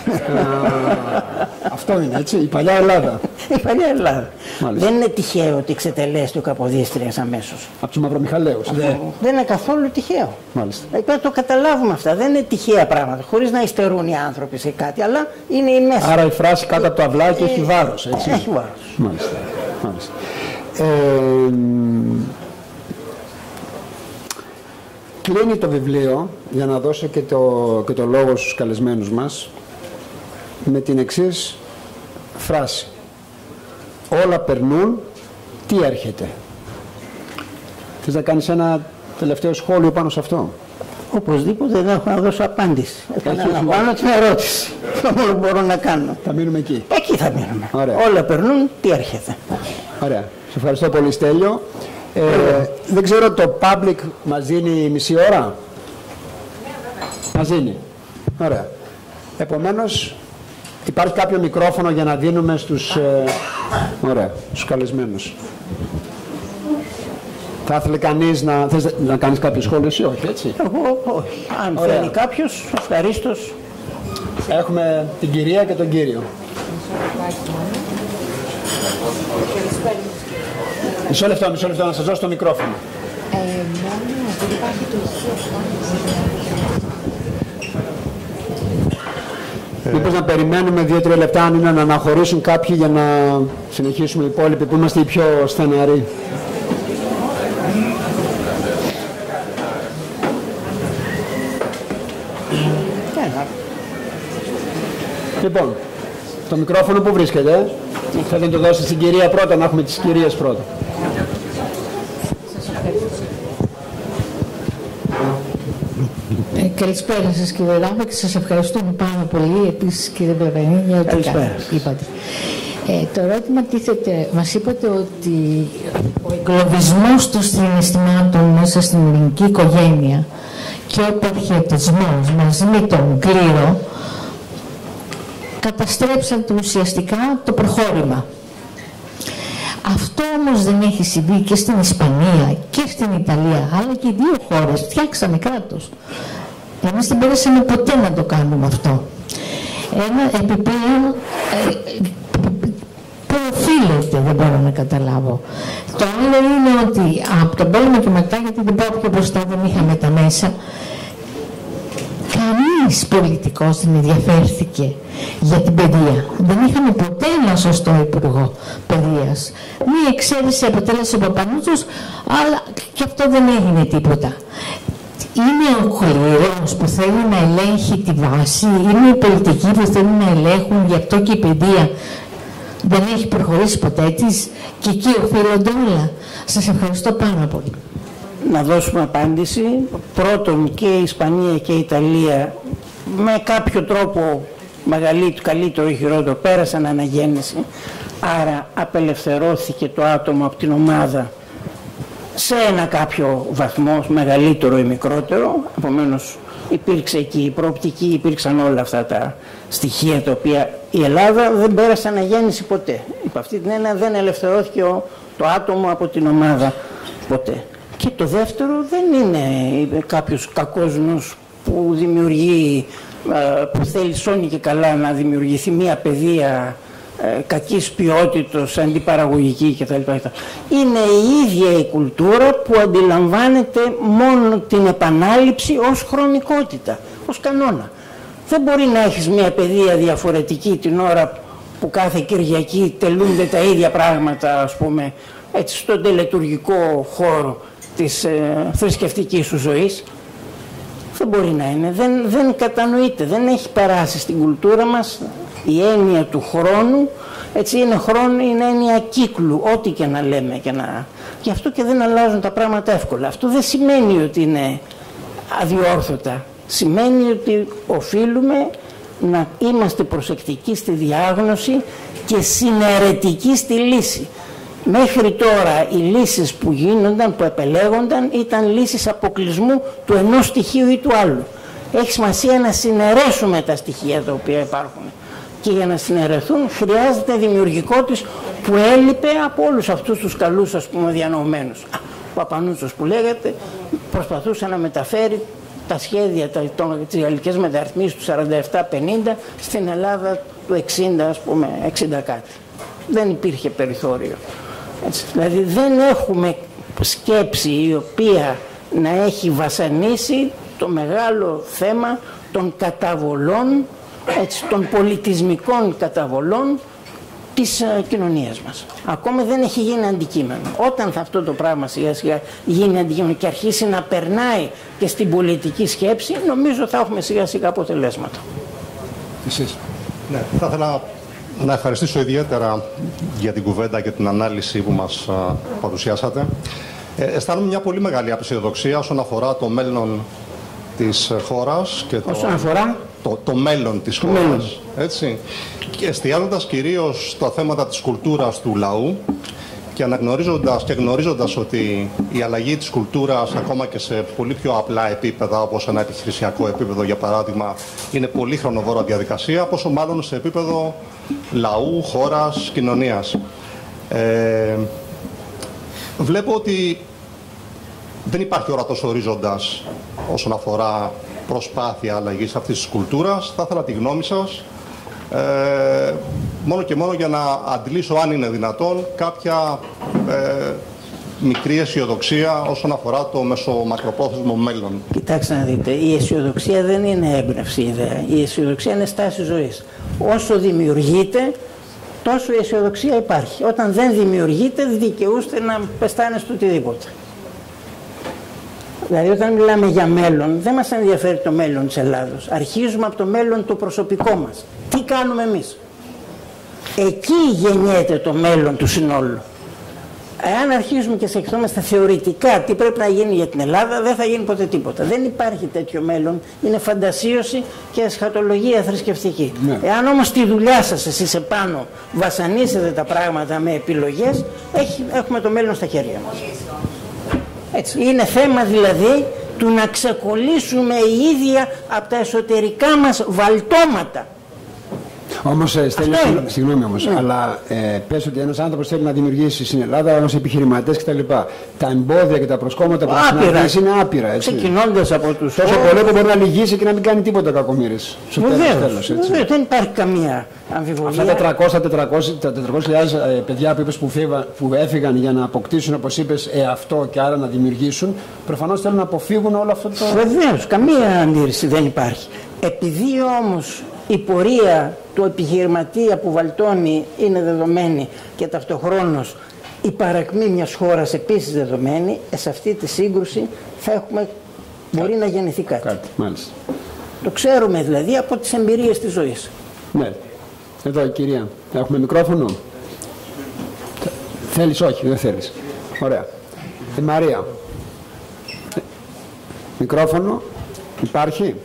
Αυτό είναι, έτσι, η παλιά Ελλάδα. Η παλιά Ελλάδα. Μάλιστα. Δεν είναι τυχαίο ότι εξετελέστη ο Καποδίστριας αμέσως. Από τους Μαυρομιχαλαίους. Δεν, δεν είναι καθόλου τυχαίο. Μάλιστα. Πρέπει να το καταλάβουμε αυτά. Δεν είναι τυχαία πράγματα, χωρίς να υστερούν οι άνθρωποι σε κάτι, αλλά είναι η μέση. Άρα η φράση κάτω από το αυλάκι έχει βάρος, έτσι. Έχει βάρος. Μάλιστα. Μάλιστα. Ε, κλείνει το βιβλίο, για να δώσω και το, και το λόγο στους καλεσμένους μας, με την εξής φράση. Όλα περνούν, τι έρχεται. Θες να κάνεις ένα τελευταίο σχόλιο πάνω σε αυτό? Οπωσδήποτε δεν έχω να δώσω απάντηση. Επαναλαμβάνω την ερώτηση. Το μόνο που μπορώ να κάνω. Θα μείνουμε εκεί. Εκεί θα μείνουμε. Ωραία. Όλα περνούν, τι έρχεται. Ωραία. Σε ευχαριστώ πολύ, Στέλιο. Ε, δεν ξέρω, το public μας δίνει μισή ώρα. Μας δίνει. Ωραία. Επομένως, υπάρχει κάποιο μικρόφωνο για να δίνουμε στους, ε, ωραία, στους καλεσμένους. Θα ήθελε κανείς να, θες να κάνεις κάποιο σχόλιο ή όχι, έτσι? Εγώ όχι. Αν Ωραία. θέλει κάποιος, ευχαρίστως. Έχουμε την κυρία και τον κύριο. Μισό λεπτό, μισό λεπτό, να σας δώσω το μικρόφωνο. Ε, μόνο επειδή υπάρχει το ηχείο. Μήπως να περιμένουμε δύο-τρία λεπτά, αν είναι να αναχωρήσουν κάποιοι για να συνεχίσουμε οι υπόλοιποι που είμαστε οι πιο στεναροί. Λοιπόν, το μικρόφωνο που βρίσκεται, θέλετε να το δώσετε στην κυρία πρώτα, να έχουμε τις κυρίες πρώτα. Ε, καλησπέρα σας, κύριε Ράμπα, και σας ευχαριστούμε πάρα πολύ επίσης, κύριε Μπεβενή, για ό,τι είπατε. Ε, το ερώτημα τίθεται, μας είπατε ότι ο εγκλωβισμός των συναισθημάτων μέσα στην ελληνική οικογένεια και ο επαρχιωτισμός μαζί με τον κλήρο καταστρέψαν το ουσιαστικά το προχώρημα. Αυτό όμως δεν έχει συμβεί και στην Ισπανία και στην Ιταλία, αλλά και οι δύο χώρες φτιάξανε κράτος. Εμείς δεν μπορέσαμε ποτέ να το κάνουμε αυτό. Ένα επιπλέον, ε, που οφείλεται, δεν μπορώ να καταλάβω. Το άλλο είναι ότι από τον πόλεμο και μετά, γιατί δεν πάω πιο μπροστά, δεν είχαμε τα μέσα, κανείς πολιτικός δεν ενδιαφέρθηκε για την παιδεία. Δεν είχαμε ποτέ ένα σωστό υπουργό παιδείας. Μία εξαίρεση αποτέλεσε ο Παπανούτσος, αλλά και αυτό δεν έγινε τίποτα. Είναι ο κλήρος που θέλει να ελέγχει τη βάση, είναι οι πολιτικοί που θέλουν να ελέγχουν, γι' αυτό και η παιδεία δεν έχει προχωρήσει ποτέ της, και εκεί οφείλονται όλα. Σας ευχαριστώ πάρα πολύ. Να δώσουμε απάντηση. Πρώτον, και η Ισπανία και η Ιταλία με κάποιο τρόπο μεγαλύτερο, καλύτερο ή χειρότερο πέρασαν αναγέννηση, άρα απελευθερώθηκε το άτομο από την ομάδα σε ένα κάποιο βαθμό, μεγαλύτερο ή μικρότερο. Επομένως υπήρξε εκεί η προοπτική, υπήρξαν όλα αυτά τα στοιχεία τα οποία η Ελλάδα δεν πέρασε αναγέννηση ποτέ. Υπ' αυτή την έννοια δεν ελευθερώθηκε το άτομο από την ομάδα ποτέ. Και το δεύτερο δεν είναι κάποιος κακός νους που δημιουργεί, που θέλει σώνει και καλά να δημιουργηθεί μια παιδεία κακής ποιότητος, αντιπαραγωγική κτλ. Είναι η ίδια η κουλτούρα που αντιλαμβάνεται μόνο την επανάληψη ως χρονικότητα, ως κανόνα. Δεν μπορεί να έχεις μια παιδεία διαφορετική την ώρα που κάθε Κυριακή τελούνται τα ίδια πράγματα, ας πούμε, έτσι, στον τελετουργικό χώρο της ε, θρησκευτικής σου ζωής. Δεν μπορεί να είναι, δεν, δεν κατανοείται, δεν έχει περάσει στην κουλτούρα μας η έννοια του χρόνου. Έτσι, είναι χρόνο, είναι έννοια κύκλου, ό,τι και να λέμε και να... Γι' αυτό και δεν αλλάζουν τα πράγματα εύκολα. Αυτό δεν σημαίνει ότι είναι αδιόρθωτα. Σημαίνει ότι οφείλουμε να είμαστε προσεκτικοί στη διάγνωση και συναιρετικοί στη λύση. Μέχρι τώρα οι λύσεις που γίνονταν, που επελέγονταν, ήταν λύσεις αποκλεισμού του ενός στοιχείου ή του άλλου. Έχει σημασία να συναιρέσουμε τα στοιχεία τα οποία υπάρχουν. Και για να συναιρεθούν χρειάζεται δημιουργικότης που έλειπε από όλους αυτούς τους καλούς, ας πούμε, διανοωμένους. Ο Παπανούτσος που λέγατε προσπαθούσε να μεταφέρει τα σχέδια, τις γαλλικές μεταρρυθμίσεις του σαράντα επτά πενήντα στην Ελλάδα του εξήντα, ας πούμε, εξήντα κάτι. Δεν υπήρχε περιθώριο. Έτσι. Δηλαδή δεν έχουμε σκέψη η οποία να έχει βασανίσει το μεγάλο θέμα των καταβολών, έτσι, των πολιτισμικών καταβολών της uh, κοινωνίας μας. Ακόμα δεν έχει γίνει αντικείμενο. Όταν θα αυτό το πράγμα σιγά σιγά γίνει αντικείμενο και αρχίσει να περνάει και στην πολιτική σκέψη, νομίζω θα έχουμε σιγά σιγά αποτελέσματα. Εσείς. Ναι, θα ήθελα να ευχαριστήσω ιδιαίτερα για την κουβέντα και την ανάλυση που μας uh, παρουσιάσατε. Ε, αισθάνομαι μια πολύ μεγάλη απεσιοδοξία όσον αφορά το μέλλον της χώρας και όσον το, αφορά το, το μέλλον της το χώρας. Μέλλον. Έτσι. Και εστιάζοντας κυρίως στα θέματα της κουλτούρας του λαού και αναγνωρίζοντας και γνωρίζοντας ότι η αλλαγή της κουλτούρας ακόμα και σε πολύ πιο απλά επίπεδα, όπως ένα επιχειρησιακό επίπεδο για παράδειγμα, είναι πολύ χρονοβόρα διαδικασία, πόσο μάλλον σε επίπεδο λαού, χώρας, κοινωνίας. Ε, βλέπω ότι δεν υπάρχει ορατός ορίζοντας όσον αφορά προσπάθεια αλλαγής αυτής της κουλτούρας. Θα ήθελα τη γνώμη σας, ε, μόνο και μόνο για να αντιλήσω, αν είναι δυνατόν, κάποια ε, μικρή αισιοδοξία όσον αφορά το μεσομακροπρόθεσμο μέλλον. Κοιτάξτε να δείτε, η αισιοδοξία δεν είναι έμπνευση ιδέα. Η αισιοδοξία είναι στάση ζωής. Όσο δημιουργείται, τόσο η αισιοδοξία υπάρχει. Όταν δεν δημιουργείται, δικαιούστε να πεστάνεστε οτιδήποτε. Δηλαδή, όταν μιλάμε για μέλλον, δεν μας ενδιαφέρει το μέλλον της Ελλάδος. Αρχίζουμε από το μέλλον το προσωπικό μας. Τι κάνουμε εμείς. Εκεί γεννιέται το μέλλον του συνόλου. Εάν αρχίζουμε και σκεφτόμαστε θεωρητικά τι πρέπει να γίνει για την Ελλάδα, δεν θα γίνει ποτέ τίποτα. Δεν υπάρχει τέτοιο μέλλον. Είναι φαντασίωση και εσχατολογία θρησκευτική. Ναι. Εάν όμως τη δουλειά σας εσείς επάνω βασανίσετε τα πράγματα με επιλογές, έχει, έχουμε το μέλλον στα χέρια μας. Έτσι. Είναι θέμα δηλαδή του να ξεκολλήσουμε οι ίδια από τα εσωτερικά μας βαλτώματα. Όμως, Στέλιο, συγγνώμη όμως, ναι. αλλά ε, πες ότι ένας άνθρωπος θέλει να δημιουργήσει στην Ελλάδα ως επιχειρηματές κτλ. Τα εμπόδια και τα προσκόμματα που θα συναντήσει είναι άπειρα. Ξεκινώντας από τους τόσο πολύ που μπορεί να λυγίσει και να μην κάνει τίποτα κακομοίρης. Βεβαίως, δεν υπάρχει καμία αμφιβολία. Αυτά τα τετρακόσια τετρακόσιες χιλιάδες παιδιά που είπες που, που έφυγαν για να αποκτήσουν, όπως είπες, εαυτό και άρα να δημιουργήσουν, προφανώς θέλουν να αποφύγουν όλο αυτό το. Βεβαίως, καμία αντίρρηση δεν υπάρχει. Επειδή όμως η πορεία του επιχειρηματία που βαλτώνει είναι δεδομένη και ταυτοχρόνως η παρακμή μιας χώρας επίσης δεδομένη, σε αυτή τη σύγκρουση θα έχουμε, μπορεί να γεννηθεί κάτι. Κάτι, μάλιστα. Το ξέρουμε δηλαδή από τις εμπειρίες της ζωής. Ναι. Εδώ η κυρία. Έχουμε μικρόφωνο. Θέλεις, όχι, δεν θέλεις. Ωραία. Η Μαρία. Μικρόφωνο. Υπάρχει.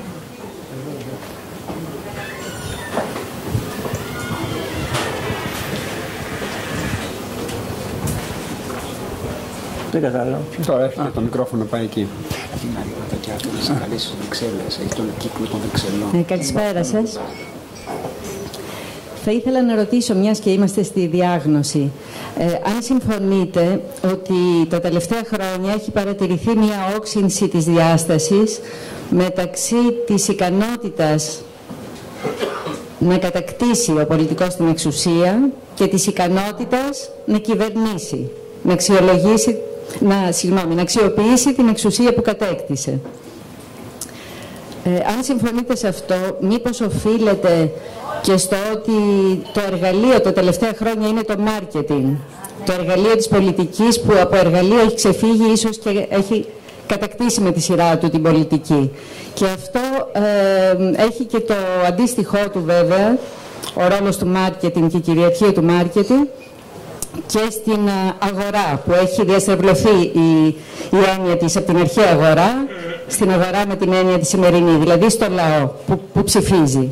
Δεν κατάλαβα. Τώρα έρχεται το μικρόφωνο, πάει εκεί. Είναι αργότερα και αυτό να σε καλέσει στις Βρυξέλλες, έχει τον κύκλο των Βρυξελών. Καλησπέρα σας. Θα ήθελα να ρωτήσω, μιας και είμαστε στη διάγνωση, ε, αν συμφωνείτε ότι τα τελευταία χρόνια έχει παρατηρηθεί μια όξυνση της διάστασης μεταξύ της ικανότητας να κατακτήσει ο πολιτικός την εξουσία και της ικανότητας να κυβερνήσει, να αξιολογήσει, να, συγγνώμη, να αξιοποιήσει την εξουσία που κατέκτησε. Ε, αν συμφωνείτε σε αυτό, μήπως οφείλεται και στο ότι το εργαλείο τα τελευταία χρόνια είναι το marketing, το εργαλείο της πολιτικής που από εργαλείο έχει ξεφύγει, ίσως και έχει κατακτήσει με τη σειρά του την πολιτική. Και αυτό ε, έχει και το αντίστοιχό του βέβαια, ο ρόλος του marketing και η κυριαρχία του marketing, και στην αγορά που έχει διαστρεβλωθεί η, η έννοια της από την αρχαία αγορά στην αγορά με την έννοια τη σημερινή, δηλαδή στο λαό που, που ψηφίζει.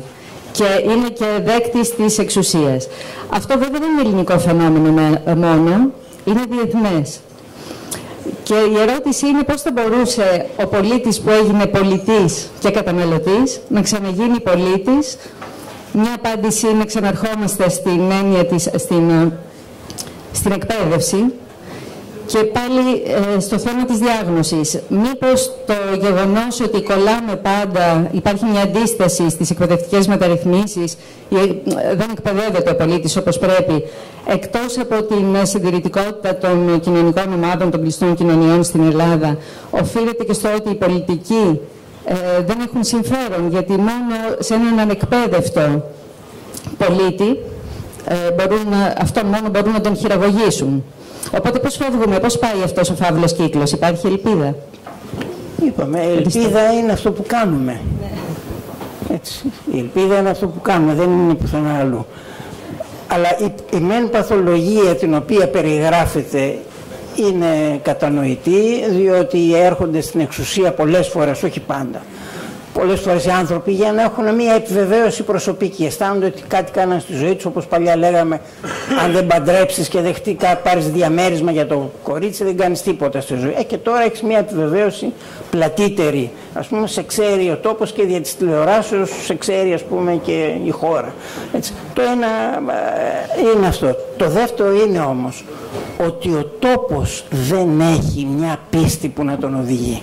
και είναι και δέκτης της εξουσίας. Αυτό βέβαια δεν είναι ελληνικό φαινόμενο μόνο, είναι διεθνές. Και η ερώτηση είναι πώς θα μπορούσε ο πολίτης που έγινε πολιτής και καταναλωτής να ξαναγίνει πολίτης. Μια απάντηση είναι ξαναρχόμαστε στην έννοια της, στην, στην εκπαίδευση. Και πάλι ε, στο θέμα της διάγνωσης, μήπως το γεγονός ότι κολλάμε πάντα, υπάρχει μια αντίσταση στις εκπαιδευτικές μεταρρυθμίσεις, ε, δεν εκπαιδεύεται ο πολίτης όπως πρέπει, εκτός από την συντηρητικότητα των κοινωνικών ομάδων, των κλειστών κοινωνιών στην Ελλάδα, οφείλεται και στο ότι οι πολιτικοί ε, δεν έχουν συμφέρον, γιατί μόνο σε έναν ανεκπαίδευτο πολίτη ε, μπορούν, αυτό μόνο μπορούν να τον χειραγωγήσουν. Οπότε πώς φεύγουμε, πώς πάει αυτός ο φαύλος κύκλος, υπάρχει ελπίδα? Είπαμε, ελπίδα είναι αυτό που κάνουμε. Έτσι. Η ελπίδα είναι αυτό που κάνουμε, δεν είναι πουθενά αλλού. Αλλά η, η μεν παθολογία την οποία περιγράφεται είναι κατανοητή, διότι έρχονται στην εξουσία πολλές φορές, όχι πάντα, πολλές φορές οι άνθρωποι για να έχουν μια επιβεβαίωση προσωπική. Αισθάνονται ότι κάτι κάναν στη ζωή τους, όπως παλιά λέγαμε, αν δεν παντρέψεις και δεχτεί πάρεις διαμέρισμα για το κορίτσι, δεν κάνεις τίποτα στη ζωή. Ε, και τώρα έχεις μια επιβεβαίωση πλατύτερη. Ας πούμε, σε ξέρει ο τόπος και δια της τηλεοράσεως σε ξέρει, ας πούμε, και η χώρα. Έτσι. Το ένα ε, είναι αυτό. Το δεύτερο είναι όμως ότι ο τόπος δεν έχει μια πίστη που να τον οδηγεί.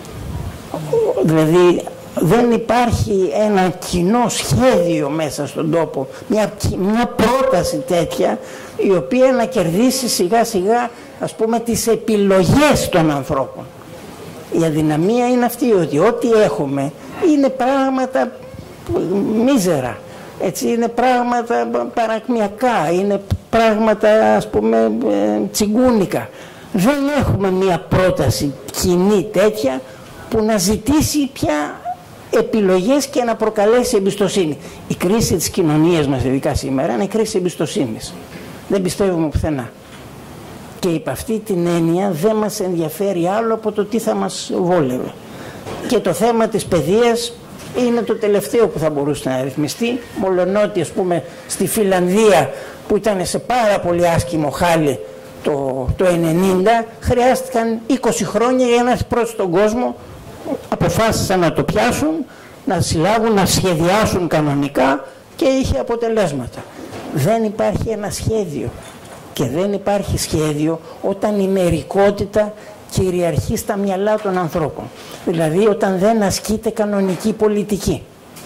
Δηλαδή, δεν υπάρχει ένα κοινό σχέδιο μέσα στον τόπο, μια, μια πρόταση τέτοια, η οποία να κερδίσει σιγά σιγά, ας πούμε, τις επιλογές των ανθρώπων. Η αδυναμία είναι αυτή, ότι ό,τι έχουμε είναι πράγματα μίζερα, έτσι, είναι πράγματα παρακμιακά, είναι πράγματα, ας πούμε, τσιγκούνικα. Δεν έχουμε μια πρόταση κοινή τέτοια που να ζητήσει πια επιλογές και να προκαλέσει εμπιστοσύνη. Η κρίση της κοινωνίας μας, ειδικά σήμερα, είναι η κρίση εμπιστοσύνης. Δεν πιστεύουμε πουθενά. Και υπ' αυτή την έννοια δεν μας ενδιαφέρει άλλο από το τι θα μας βόλευε. Και το θέμα της παιδείας είναι το τελευταίο που θα μπορούσε να ρυθμιστεί, μολονότι, ας πούμε, στη Φιλανδία, που ήταν σε πάρα πολύ άσχημο χάλι το, το ενενήντα, χρειάστηκαν είκοσι χρόνια για να έρθει πρώτο στον κόσμο. Αποφάσισαν να το πιάσουν, να συλλάβουν, να σχεδιάσουν κανονικά και είχε αποτελέσματα. Δεν υπάρχει ένα σχέδιο. Και δεν υπάρχει σχέδιο όταν η μερικότητα κυριαρχεί στα μυαλά των ανθρώπων. Δηλαδή όταν δεν ασκείται κανονική πολιτική.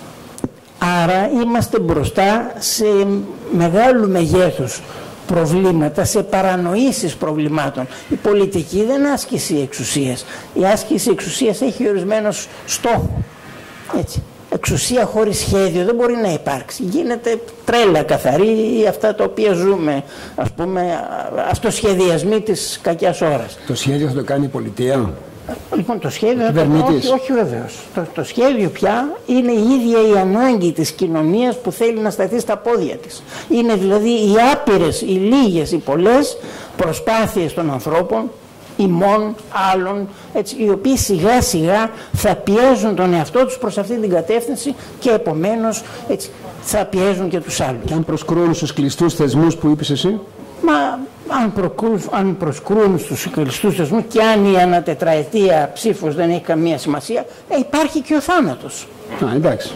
Άρα είμαστε μπροστά σε μεγάλου μεγέθους προβλήματα, σε παρανοήσεις προβλημάτων. Η πολιτική δεν είναι άσκηση εξουσίας. Η άσκηση εξουσίας έχει ορισμένος στόχο. Έτσι. Εξουσία χωρίς σχέδιο δεν μπορεί να υπάρξει. Γίνεται τρέλα καθαρή ή αυτά τα οποία ζούμε, ας πούμε, αυτοσχεδιασμοί της κακιάς ώρας. Το σχέδιο θα το κάνει η πολιτεία? Λοιπόν, το σχέδιο, όχι, όχι βεβαίως. Το, το σχέδιο πια είναι η ίδια η ανάγκη της κοινωνίας που θέλει να σταθεί στα πόδια της. Είναι δηλαδή οι άπειρες, οι λίγες, οι πολλές προσπάθειες των ανθρώπων, ημών, άλλων, έτσι, οι οποίοι σιγά σιγά θα πιέζουν τον εαυτό τους προς αυτή την κατεύθυνση και επομένως, έτσι, θα πιέζουν και τους άλλους. Και αν προσκρούν στους κλειστούς θεσμούς που είπες εσύ? Μα αν, προκρούν, αν προσκρούν στους κλειστούς θεσμούς και αν η ανατετραετία ψήφος δεν έχει καμία σημασία, ε, υπάρχει και ο θάνατος. Α, εντάξει.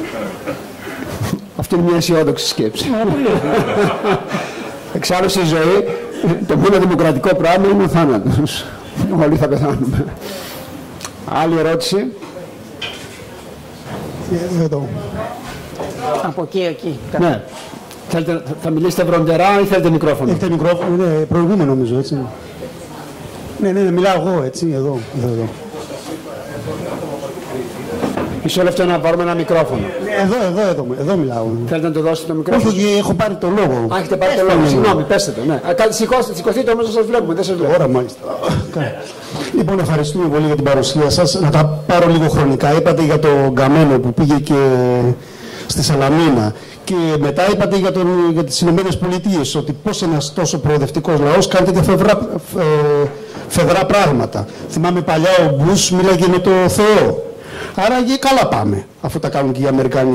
Αυτή είναι μια αισιόδοξη σκέψη. Εξάλλου στη ζωή, το μόνο δημοκρατικό πράγμα είναι ο θάνατος. Όλοι θα πεθάνουμε. Άλλη ερώτηση? Εδώ. Από εκεί, εκεί. Ναι. Θέλετε, θα μιλήσετε βροντερά ή θέλετε μικρόφωνο? Έχετε μικρόφωνο, είναι προηγούμενο νομίζω, έτσι. Ναι, ναι, ναι, μιλάω εγώ, έτσι, εδώ, εδώ. Μισό λεπτό να πάρουμε ένα μικρόφωνο. Εδώ, εδώ, εδώ, εδώ μιλάω. Θέλετε να το δώσετε το μικρόφωνο? Όχι, έχω πάρει το λόγο. Α, έχετε πάρει το λόγο. Συγγνώμη, πέστε το. Ναι. Σηκώστε, σηκωθείτε όμως, δεν σας βλέπουμε. Δεν σας βλέπουμε. Ωραία, μάλιστα. Λοιπόν, ευχαριστούμε πολύ για την παρουσία σας. Να τα πάρω λίγο χρονικά. Είπατε για τον Καμένο που πήγε και στη Σαλαμίνα. Και μετά είπατε για, τον, για τις Ηνωμένες Πολιτείες, ότι πώς ένας τόσο προοδευτικός λαός κάνει τέτοια φευρά, ε, φευρά πράγματα. Θυμάμαι παλιά ο Μπούς μίλαγε με το Θεό. Άρα και καλά πάμε, αφού τα κάνουν και οι Αμερικανοί.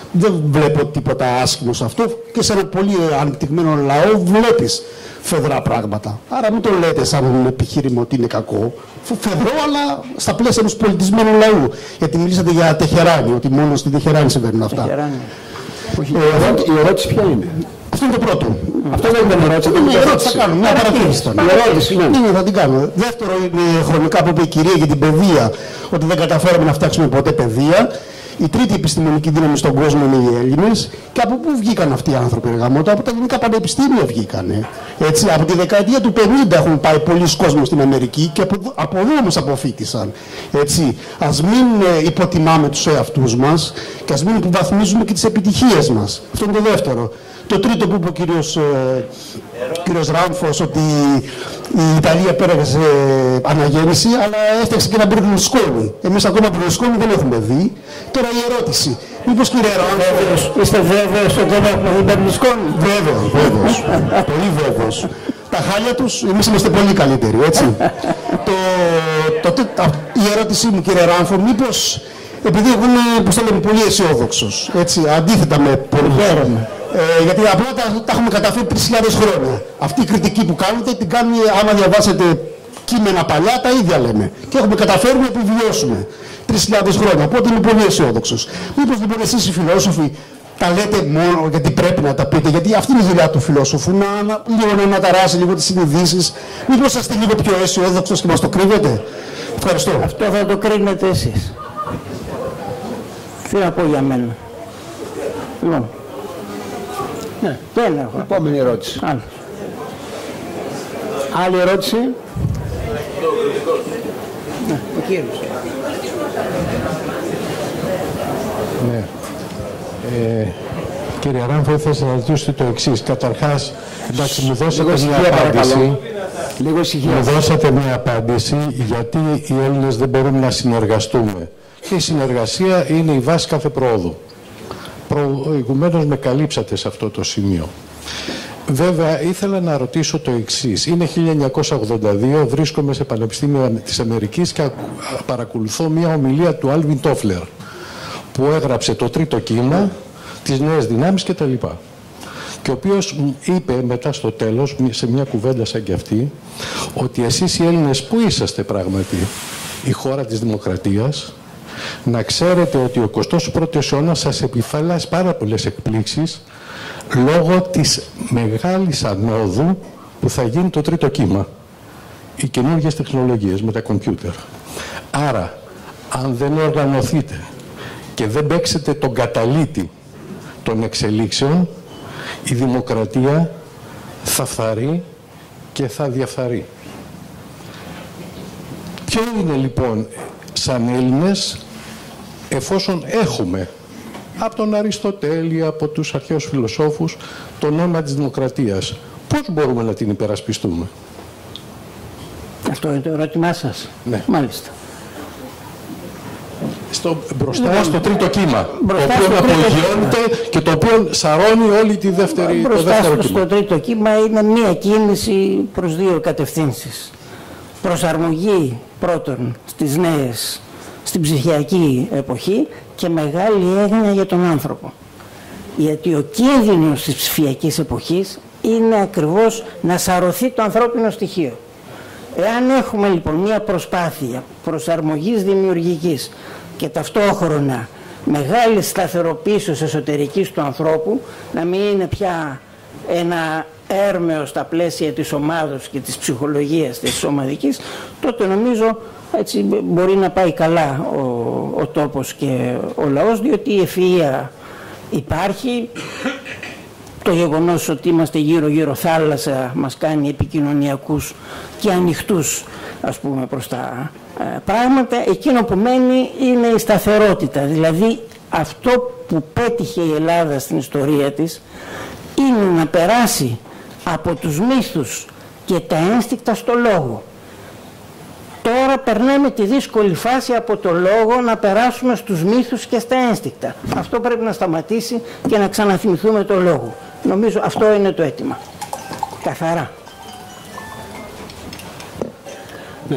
Δεν βλέπω τίποτα άσχημο σε αυτό και σε ένα πολύ ανεπτυγμένο λαό βλέπεις φεδρά πράγματα. Άρα μην το λέτε σαν επιχείρημα ότι είναι κακό. Φεδρό, αλλά στα πλαίσια ενός πολιτισμένου λαού. Γιατί μιλήσατε για Τεχεράνη, ότι μόνο στη Τεχεράνη συμβαίνουν αυτά. Τεχεράνη. Όχι, ε, η ερώτηση ποια είναι? Αυτό είναι το πρώτο. Mm. Αυτό δεν ήταν ερώτηση. Είναι ερώτηση, θα κάνω. Μια παρατήρηση. Η ερώτηση, ναι. Ναι, θα την κάνω. Δεύτερο είναι χρονικά που είπε η κυρία για την παιδεία, ότι δεν καταφέραμε να φτιάξουμε ποτέ παιδεία. Η τρίτη επιστημονική δύναμη στον κόσμο είναι οι Έλληνες. Και από πού βγήκαν αυτοί οι άνθρωποι, εργαμότα? Από τα ελληνικά πανεπιστήμια βγήκανε. Έτσι, από τη δεκαετία του πενήντα έχουν πάει πολλοί κόσμοι στην Αμερική και από, από εδώ όμως αποφύτησαν. Έτσι, ας μην ε, υποτιμάμε τους εαυτούς μας και ας μην υποβαθμίζουμε και τις επιτυχίες μας. Αυτό είναι το δεύτερο. Το τρίτο που είπε ο κύριος, ε, κύριος Ράμφος, ότι η Ιταλία πέρασε αναγέννηση, αλλά έφτιαξε και ένα Μπερλουσκόνι. Εμείς ακόμα Μπερλουσκόνι δεν έχουμε δει. Τώρα η ερώτηση. Μήπως, κύριε Ράμφος, είστε βέβαιος ότι δεν έχουμε δει Μπερλουσκόνι? Βέβαιος, βέβαιος. Πολύ βέβαιος. Τα χάλια τους, εμείς είμαστε πολύ καλύτεροι, έτσι. το, το, το, η ερώτησή μου, κύριε Ράμφο, μήπως, επειδή εγώ είμαι, πώς το λέμε, πολύ αισιόδοξος, έτσι, αντίθετα με πολύ χαίρομαι. Ε, γιατί απλά τα, τα έχουμε καταφέρει τρεις χιλιάδες χρόνια. Αυτή η κριτική που κάνετε την κάνει, άμα διαβάσετε κείμενα παλιά, τα ίδια λέμε. Και έχουμε καταφέρει να επιβιώσουμε τρεις χιλιάδες χρόνια. Οπότε είμαι πολύ αισιόδοξος. Μήπως λοιπόν εσείς οι φιλόσοφοι τα λέτε μόνο γιατί πρέπει να τα πείτε? Γιατί αυτή είναι η δουλειά του φιλόσοφου, να, να, λίγο να αναταράσει λίγο τις συνειδήσεις. Μήπως είστε λίγο πιο αισιόδοξος και μας το κρύβετε? Ευχαριστώ. Αυτό θα το κρίνετε εσείς. Τι να πω για μένα? Λοιπόν. Ναι, δεν έχω. Επόμενη ερώτηση. Άλλη, Άλλη ερώτηση. Ναι, ο κύριος. Ναι. Ε, κύριε Ράμφο, ήθελα να ρωτήσω το εξής. Καταρχάς, εντάξει, μου δώσατε μια απάντηση. Λίγο ησυχία. Μου δώσατε μια απάντηση γιατί οι Έλληνες δεν μπορούν να συνεργαστούμε. Και η συνεργασία είναι η βάση κάθε πρόοδου. Προηγουμένως με καλύψατε σε αυτό το σημείο. Βέβαια, ήθελα να ρωτήσω το εξής. Είναι χίλια εννιακόσια ογδόντα δύο, βρίσκομαι σε Πανεπιστήμιο της Αμερικής και παρακολουθώ μια ομιλία του Άλβιν Τόφλερ, που έγραψε το τρίτο κύμα, τις νέες δυνάμεις κτλ. Και ο οποίος είπε μετά στο τέλος, σε μια κουβέντα σαν και αυτή, ότι εσείς οι Έλληνες που είσαστε πράγματι η χώρα της δημοκρατίας, να ξέρετε ότι ο εικοστός πρώτος αιώνας σας επιφυλάσσει πάρα πολλές εκπλήξεις λόγω της μεγάλης ανόδου που θα γίνει το τρίτο κύμα. Οι καινούργιες τεχνολογίες με τα κομπιούτερ. Άρα, αν δεν οργανωθείτε και δεν παίξετε τον καταλύτη των εξελίξεων, η δημοκρατία θα φθαρεί και θα διαφθαρεί. Ποιο είναι λοιπόν, σαν Έλληνες, εφόσον έχουμε από τον Αριστοτέλη, από τους αρχαίους φιλοσόφους, το νόημα της δημοκρατίας, πώς μπορούμε να την υπερασπιστούμε? Αυτό είναι το ερώτημά σας. Ναι. Μάλιστα. Στο, μπροστά λοιπόν, στο τρίτο κύμα, το οποίο απογειώνεται και το οποίο σαρώνει όλη τη δεύτερη, μπροστά το δεύτερο στο, κύμα. Στο τρίτο κύμα είναι μία κίνηση προς δύο κατευθύνσεις. Προσαρμογή πρώτον στις νέες, στην ψηφιακή εποχή και μεγάλη έγνοια για τον άνθρωπο. Γιατί ο κίνδυνος της ψηφιακής εποχής είναι ακριβώς να σαρωθεί το ανθρώπινο στοιχείο. Εάν έχουμε λοιπόν μια προσπάθεια προσαρμογής δημιουργικής και ταυτόχρονα μεγάλη σταθεροποίησης εσωτερικής του ανθρώπου, να μην είναι πια ένα έρμεο στα πλαίσια της ομάδος και της ψυχολογίας της ομαδικής, τότε νομίζω έτσι μπορεί να πάει καλά ο, ο τόπος και ο λαός, διότι η ευφυΐα υπάρχει. Το γεγονός ότι είμαστε γύρω-γύρω θάλασσα μας κάνει επικοινωνιακούς και ανοιχτούς, ας πούμε, προς τα ε, πράγματα. Εκείνο που μένει είναι η σταθερότητα. Δηλαδή αυτό που πέτυχε η Ελλάδα στην ιστορία της είναι να περάσει από τους μύθους και τα ένστικτα στο λόγο. Τώρα περνάμε τη δύσκολη φάση από το λόγο να περάσουμε στους μύθους και στα ένστικτα. Αυτό πρέπει να σταματήσει και να ξαναθυμηθούμε το λόγο. Νομίζω αυτό είναι το αίτημα. Καθαρά. Ναι.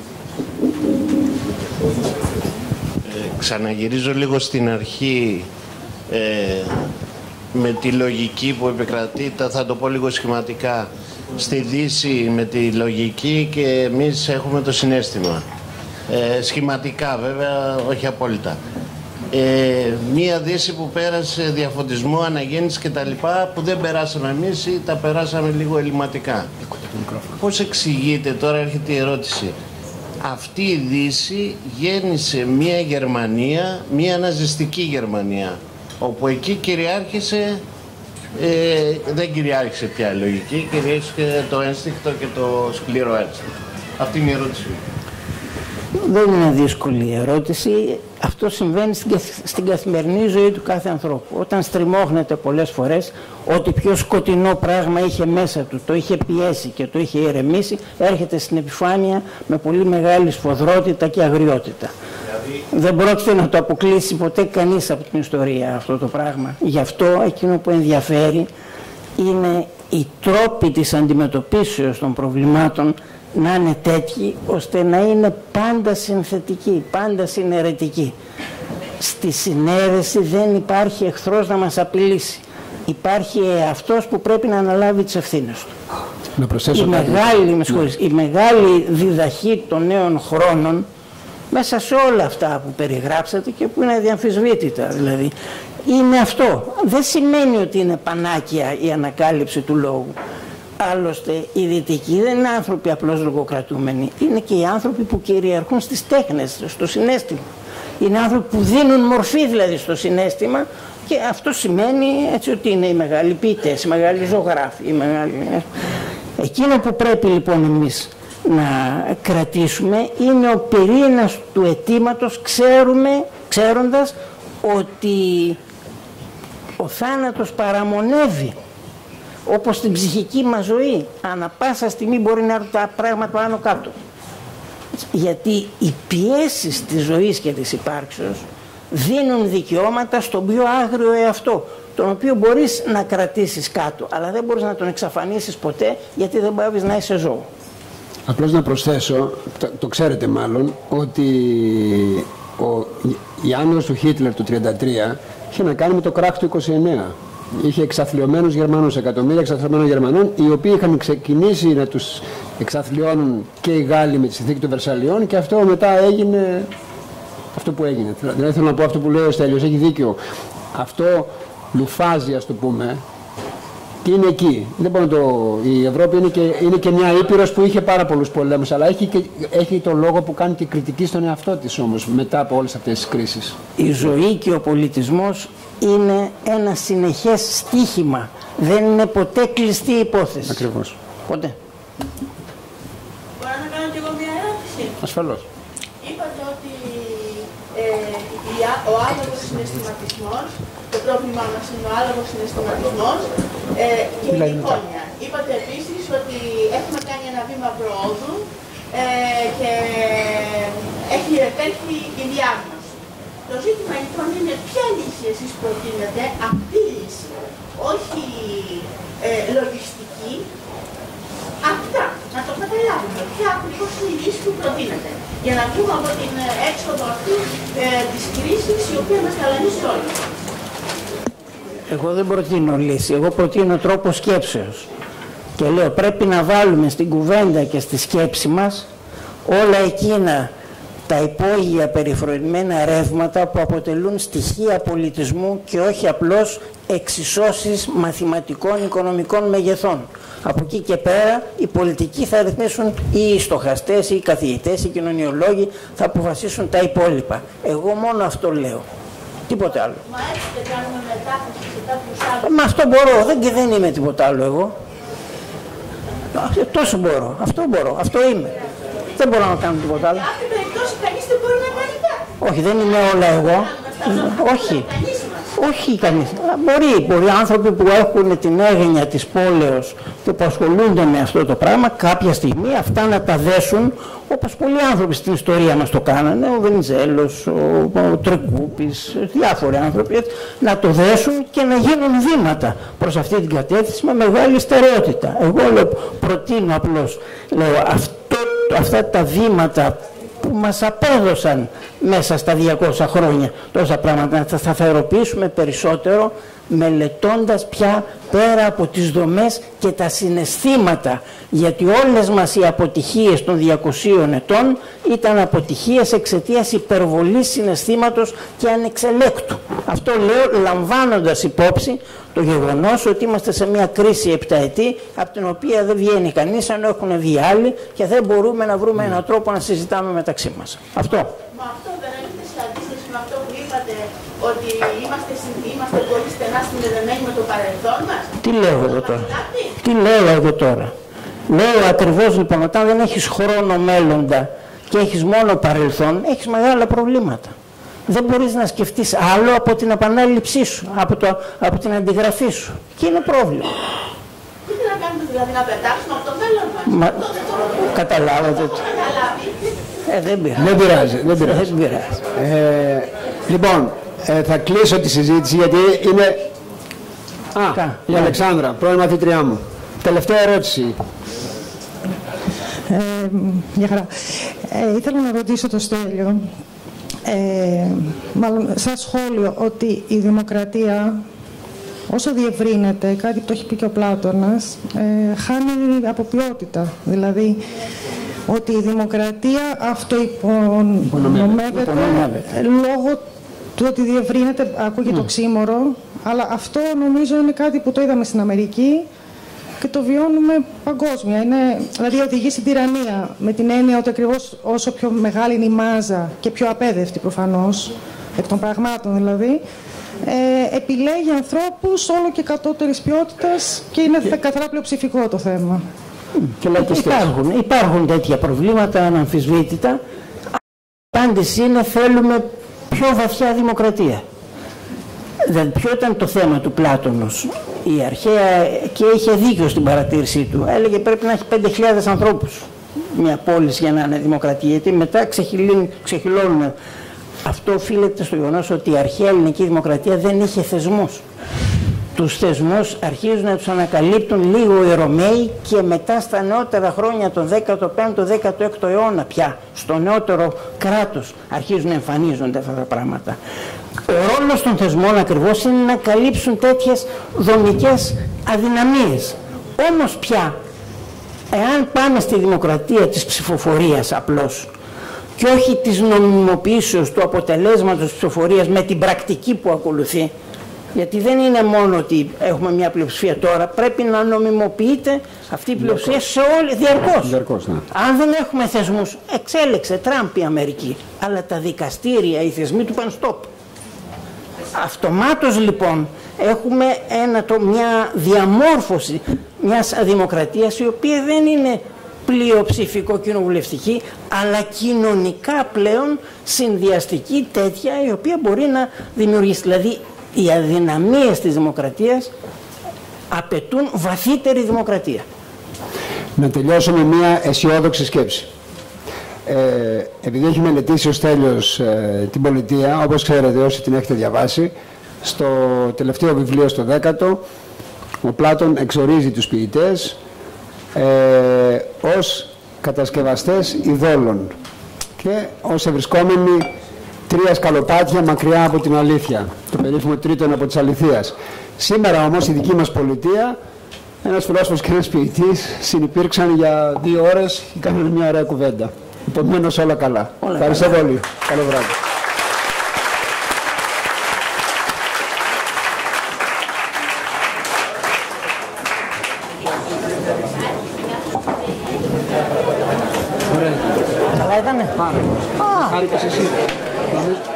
Ε, ξαναγυρίζω λίγο στην αρχή ε, με τη λογική που επικρατεί, θα το πω λίγο σχηματικά, στη Δύση με τη λογική και εμείς έχουμε το συναίσθημα. Ε, σχηματικά βέβαια, όχι απόλυτα. Ε, μία Δύση που πέρασε διαφωτισμό, αναγέννηση και τα λοιπά, που δεν περάσαμε εμείς ή τα περάσαμε λίγο ελληματικά. Πώς εξηγείται, τώρα έρχεται η ερώτηση, αυτή η Δύση γέννησε μία Γερμανία, μία ναζιστική Γερμανία, όπου εκεί κυριάρχησε, ε, δεν κυριάρχησε πια η λογική, κυριάρχησε το ένστικτο και το σκληρό ένστικτο. Αυτή είναι η ερώτηση. Δεν είναι δύσκολη η ερώτηση. Αυτό συμβαίνει στην καθημερινή ζωή του κάθε ανθρώπου. Όταν στριμώχνεται πολλές φορές, ό,τι πιο σκοτεινό πράγμα είχε μέσα του, το είχε πιέσει και το είχε ηρεμήσει, έρχεται στην επιφάνεια με πολύ μεγάλη σφοδρότητα και αγριότητα. Δηλαδή... Δεν πρόκειται να το αποκλείσει ποτέ κανείς από την ιστορία αυτό το πράγμα. Γι' αυτό εκείνο που ενδιαφέρει είναι οι τρόποι της αντιμετωπίσεως των προβλημάτων να είναι τέτοιοι ώστε να είναι πάντα συνθετικοί, πάντα συναιρετικοί. Στη συνέρεση δεν υπάρχει εχθρός να μας απειλήσει. Υπάρχει αυτός που πρέπει να αναλάβει τις ευθύνες του. Να προσθέσω η, μεγάλη, με συγχωρείς, η μεγάλη διδαχή των νέων χρόνων μέσα σε όλα αυτά που περιγράψατε και που είναι αδιαμφισβήτητα δηλαδή, είναι αυτό. Δεν σημαίνει ότι είναι πανάκια η ανακάλυψη του λόγου. Άλλωστε, οι δυτικοί δεν είναι άνθρωποι απλώς λογοκρατούμενοι. Είναι και οι άνθρωποι που κυριαρχούν στις τέχνες, στο συναίσθημα. Είναι άνθρωποι που δίνουν μορφή δηλαδή στο συναίσθημα και αυτό σημαίνει έτσι ότι είναι οι μεγάλοι ποιητές, οι μεγάλοι ζωγράφοι, οι μεγάλοι... Εκείνο που πρέπει λοιπόν εμείς να κρατήσουμε είναι ο πυρήνας του αιτήματος, ξέρουμε, ξέροντας ότι ο θάνατος παραμονεύει. Όπως στην ψυχική μας ζωή, ανά πάσα στιγμή μπορεί να έρθουν τα πράγματα πάνω κάτω. Γιατί οι πιέσεις της ζωής και της υπάρξεως δίνουν δικαιώματα στον πιο άγριο εαυτό, τον οποίο μπορείς να κρατήσεις κάτω, αλλά δεν μπορείς να τον εξαφανίσεις ποτέ, γιατί δεν μπορείς να είσαι ζώο. Απλώς να προσθέσω, το, το ξέρετε μάλλον, ότι ο, η άνοδος του Χίτλερ του τριάντα τρία είχε να κάνει με το κράχ του είκοσι εννέα. Είχε εξαθλιωμένους Γερμανούς, εκατομμύρια εξαθλιωμένων Γερμανών, οι οποίοι είχαν ξεκινήσει να τους εξαθλιώνουν και οι Γάλλοι με τη συνθήκη των Βερσαλιών και αυτό μετά έγινε αυτό που έγινε. Δηλαδή θέλω να πω αυτό που λέει ο Στέλιος, έχει δίκιο. Αυτό λουφάζει, ας το πούμε, και είναι εκεί. Δεν μπορώ το... Η Ευρώπη είναι και, είναι και μια ήπειρος που είχε πάρα πολλούς πολέμους, αλλά έχει, και, έχει το λόγο που κάνει και κριτική στον εαυτό της όμως, μετά από όλες αυτές τις κρίσεις. Η ζωή και ο πολιτισμός είναι ένα συνεχές στοίχημα. Δεν είναι ποτέ κλειστή υπόθεση. Ακριβώς. Ποτέ. Μπορώ να κάνω κι εγώ μια ερώτηση. Ασφαλώς. Είπατε ότι ε, ο άλογος συναισθηματισμός, το πρόβλημά μας είναι ο άλογος συναισθηματισμός ε, και η εικόνια. Είπατε επίσης ότι έχουμε κάνει ένα βήμα προόδου ε, και έχει επέλθει η διάγνωση. Το ζήτημα λοιπόν είναι ποια λύση εσείς προτείνετε, αυτή η λύση, όχι ε, λογιστική, αυτά, να το καταλάβουμε. Ποια ακριβώς είναι η λύση που προτείνετε, για να βγούμε από την έξοδο αυτή ε, της κρίσης η οποία μας ταλανίζει όλοι. Εγώ δεν προτείνω λύση, εγώ προτείνω τρόπο σκέψεως. Και λέω πρέπει να βάλουμε στην κουβέντα και στη σκέψη μας όλα εκείνα τα υπόγεια περιφρονημένα ρεύματα που αποτελούν στοιχεία πολιτισμού και όχι απλώς εξισώσεις μαθηματικών οικονομικών μεγεθών. Από εκεί και πέρα οι πολιτικοί θα ρυθμίσουν, ή οι στοχαστές, ή οι καθηγητές, οι κοινωνιολόγοι θα αποφασίσουν τα υπόλοιπα. Εγώ μόνο αυτό λέω. Τίποτε άλλο. Μα έτσι δεν κάνουμε μετάφραση σε κάποιους άλλους. Μα αυτό μπορώ, δεν, και δεν είμαι τίποτα άλλο εγώ. Τόσο μπορώ, αυτό μπορώ, αυτό είμαι. Δεν μπορώ να κάνω τίποτα άλλο. Σε αυτή την περίπτωση κανείς δεν μπορεί να κάνει κάτι. Όχι, δεν είμαι όλα εγώ. Όχι. Όχι κανείς. Μπορεί, μπορεί άνθρωποι που έχουν την έγνοια της πόλεως και που ασχολούνται με αυτό το πράγμα κάποια στιγμή αυτά να τα δέσουν, όπως πολλοί άνθρωποι στην ιστορία μας το κάνανε, ο Βενιζέλος, ο, ο Τρικούπης, διάφοροι άνθρωποι, να το δέσουν και να γίνουν βήματα προς αυτή την κατεύθυνση με μεγάλη στερεότητα. Εγώ λέω, προτείνω απλώς, λέω, αυτό, αυτά τα βήματα που μας απέδωσαν μέσα στα διακόσια χρόνια τόσα πράγματα, να τα σταθεροποιήσουμε περισσότερο, μελετώντας πια πέρα από τις δομές και τα συναισθήματα, γιατί όλες μας οι αποτυχίες των διακοσίων ετών ήταν αποτυχίες εξαιτίας υπερβολής συναισθήματος και ανεξελέκτου. Αυτό λέω λαμβάνοντας υπόψη το γεγονός ότι είμαστε σε μια κρίση επταετή, από την οποία δεν βγαίνει κανείς, ενώ έχουν βγει άλλοι, και δεν μπορούμε να βρούμε έναν τρόπο να συζητάμε μεταξύ μας. Αυτό. Μα αυτό δεν έχετε σε αντίθεση με αυτό που είπατε, ότι είμαστε, είμαστε πολύ στενά συνδεδεμένοι με το παρελθόν μας? Τι λέω εδώ τώρα. Τι λέω εδώ τώρα. Λέω ακριβώς λοιπόν, όταν δεν έχεις χρόνο μέλλοντα και έχεις μόνο παρελθόν, έχεις μεγάλα προβλήματα. Δεν μπορείς να σκεφτείς άλλο από την επανάληψή σου, από, το, από την αντιγραφή σου. Και είναι πρόβλημα. Τι να κάνουμε δηλαδή, να πετάξουμε από το μέλλον μας? Μα, καταλάβατε. Ε, δεν πειράζει. Δεν πειράζει. Δεν πειράζει. Δεν πειράζει. Ε, λοιπόν, ε, θα κλείσω τη συζήτηση γιατί είναι... Α, Κα, η Αλεξάνδρα, πρώην μαθήτριά μου. Τελευταία ερώτηση. Ε, για χαρά. Ε, ήθελα να ρωτήσω το Στέλιο, ε, μάλλον σαν σχόλιο, ότι η δημοκρατία όσο διευρύνεται, κάτι που το έχει πει και ο Πλάτωνας, ε, χάνει από ποιότητα. Δηλαδή, ότι η δημοκρατία αυτοϋπονομεύεται λόγω του ότι διευρύνεται, ακούγεται mm. το ξύμορο, αλλά αυτό νομίζω είναι κάτι που το είδαμε στην Αμερική και το βιώνουμε παγκόσμια. Είναι, δηλαδή οδηγεί στην τυραννία, με την έννοια ότι ακριβώς όσο πιο μεγάλη είναι η μάζα και πιο απέδευτη προφανώς, εκ των πραγμάτων δηλαδή, ε, επιλέγει ανθρώπους όλο και κατώτερης ποιότητας και είναι και... καθαρά πλειοψηφικό το θέμα. Και υπάρχουν, υπάρχουν τέτοια προβλήματα αναμφισβήτητα. Η απάντηση είναι θέλουμε πιο βαθιά δημοκρατία. Δηλαδή, ποιο ήταν το θέμα του Πλάτωνος? Η αρχαία, και είχε δίκιο στην παρατήρησή του, έλεγε πρέπει να έχει πέντε χιλιάδες ανθρώπους μια πόλη για να είναι δημοκρατία, γιατί μετά ξεχυλώνουν. Αυτό οφείλεται στο γεγονός ότι η αρχαία ελληνική δημοκρατία δεν είχε θεσμούς. Τους θεσμούς αρχίζουν να τους ανακαλύπτουν λίγο οι Ρωμαίοι και μετά στα νεότερα χρόνια, τον δέκατο πέμπτο δέκατο έκτο αιώνα πια, στο νεότερο κράτος αρχίζουν να εμφανίζονται αυτά τα πράγματα. Ο ρόλος των θεσμών ακριβώς είναι να καλύψουν τέτοιες δομικές αδυναμίες. Όμως πια, εάν πάμε στη δημοκρατία της ψηφοφορίας απλώς και όχι της νομιμοποίησεως του αποτελέσματος της ψηφοφορίας με την πρακτική που ακολουθεί, γιατί δεν είναι μόνο ότι έχουμε μια πλειοψηφία τώρα, πρέπει να νομιμοποιείται αυτή η πλειοψηφία σε όλη, διαρκώς. διαρκώς ναι. Αν δεν έχουμε θεσμούς, εξέλεξε Τραμπ η Αμερική, αλλά τα δικαστήρια, οι θεσμοί του πάνε stop. Αυτομάτως λοιπόν έχουμε ένα, το, μια διαμόρφωση μιας δημοκρατίας η οποία δεν είναι πλειοψηφικό κοινοβουλευτική, αλλά κοινωνικά πλέον συνδυαστική τέτοια, η οποία μπορεί να δημιουργήσει. Δηλαδή οι αδυναμίες της δημοκρατίας απαιτούν βαθύτερη δημοκρατία. Να τελειώσω με μια αισιόδοξη σκέψη. Ε, επειδή έχει μελετήσει ο Στέλιος ε, την πολιτεία, όπως ξέρετε όσοι την έχετε διαβάσει, στο τελευταίο βιβλίο, στο δέκατο, ο Πλάτων εξορίζει τους ποιητές ε, ως κατασκευαστές ειδόλων και ως ευρισκόμενοι τρία σκαλοπάτια μακριά από την αλήθεια, το περίφημο τρίτον από της αληθείας. Σήμερα όμως η δική μας πολιτεία, ένας φιλόσοφος και ένας ποιητής συνυπήρξαν για δύο ώρες και κάνανε μια ωραία κουβέντα. Επομένως όλα καλά. Όλα Ευχαριστώ καλά. πολύ. Καλό βράδυ. Καλά ήτανε. Πάρα. Χάρηκες εσύ.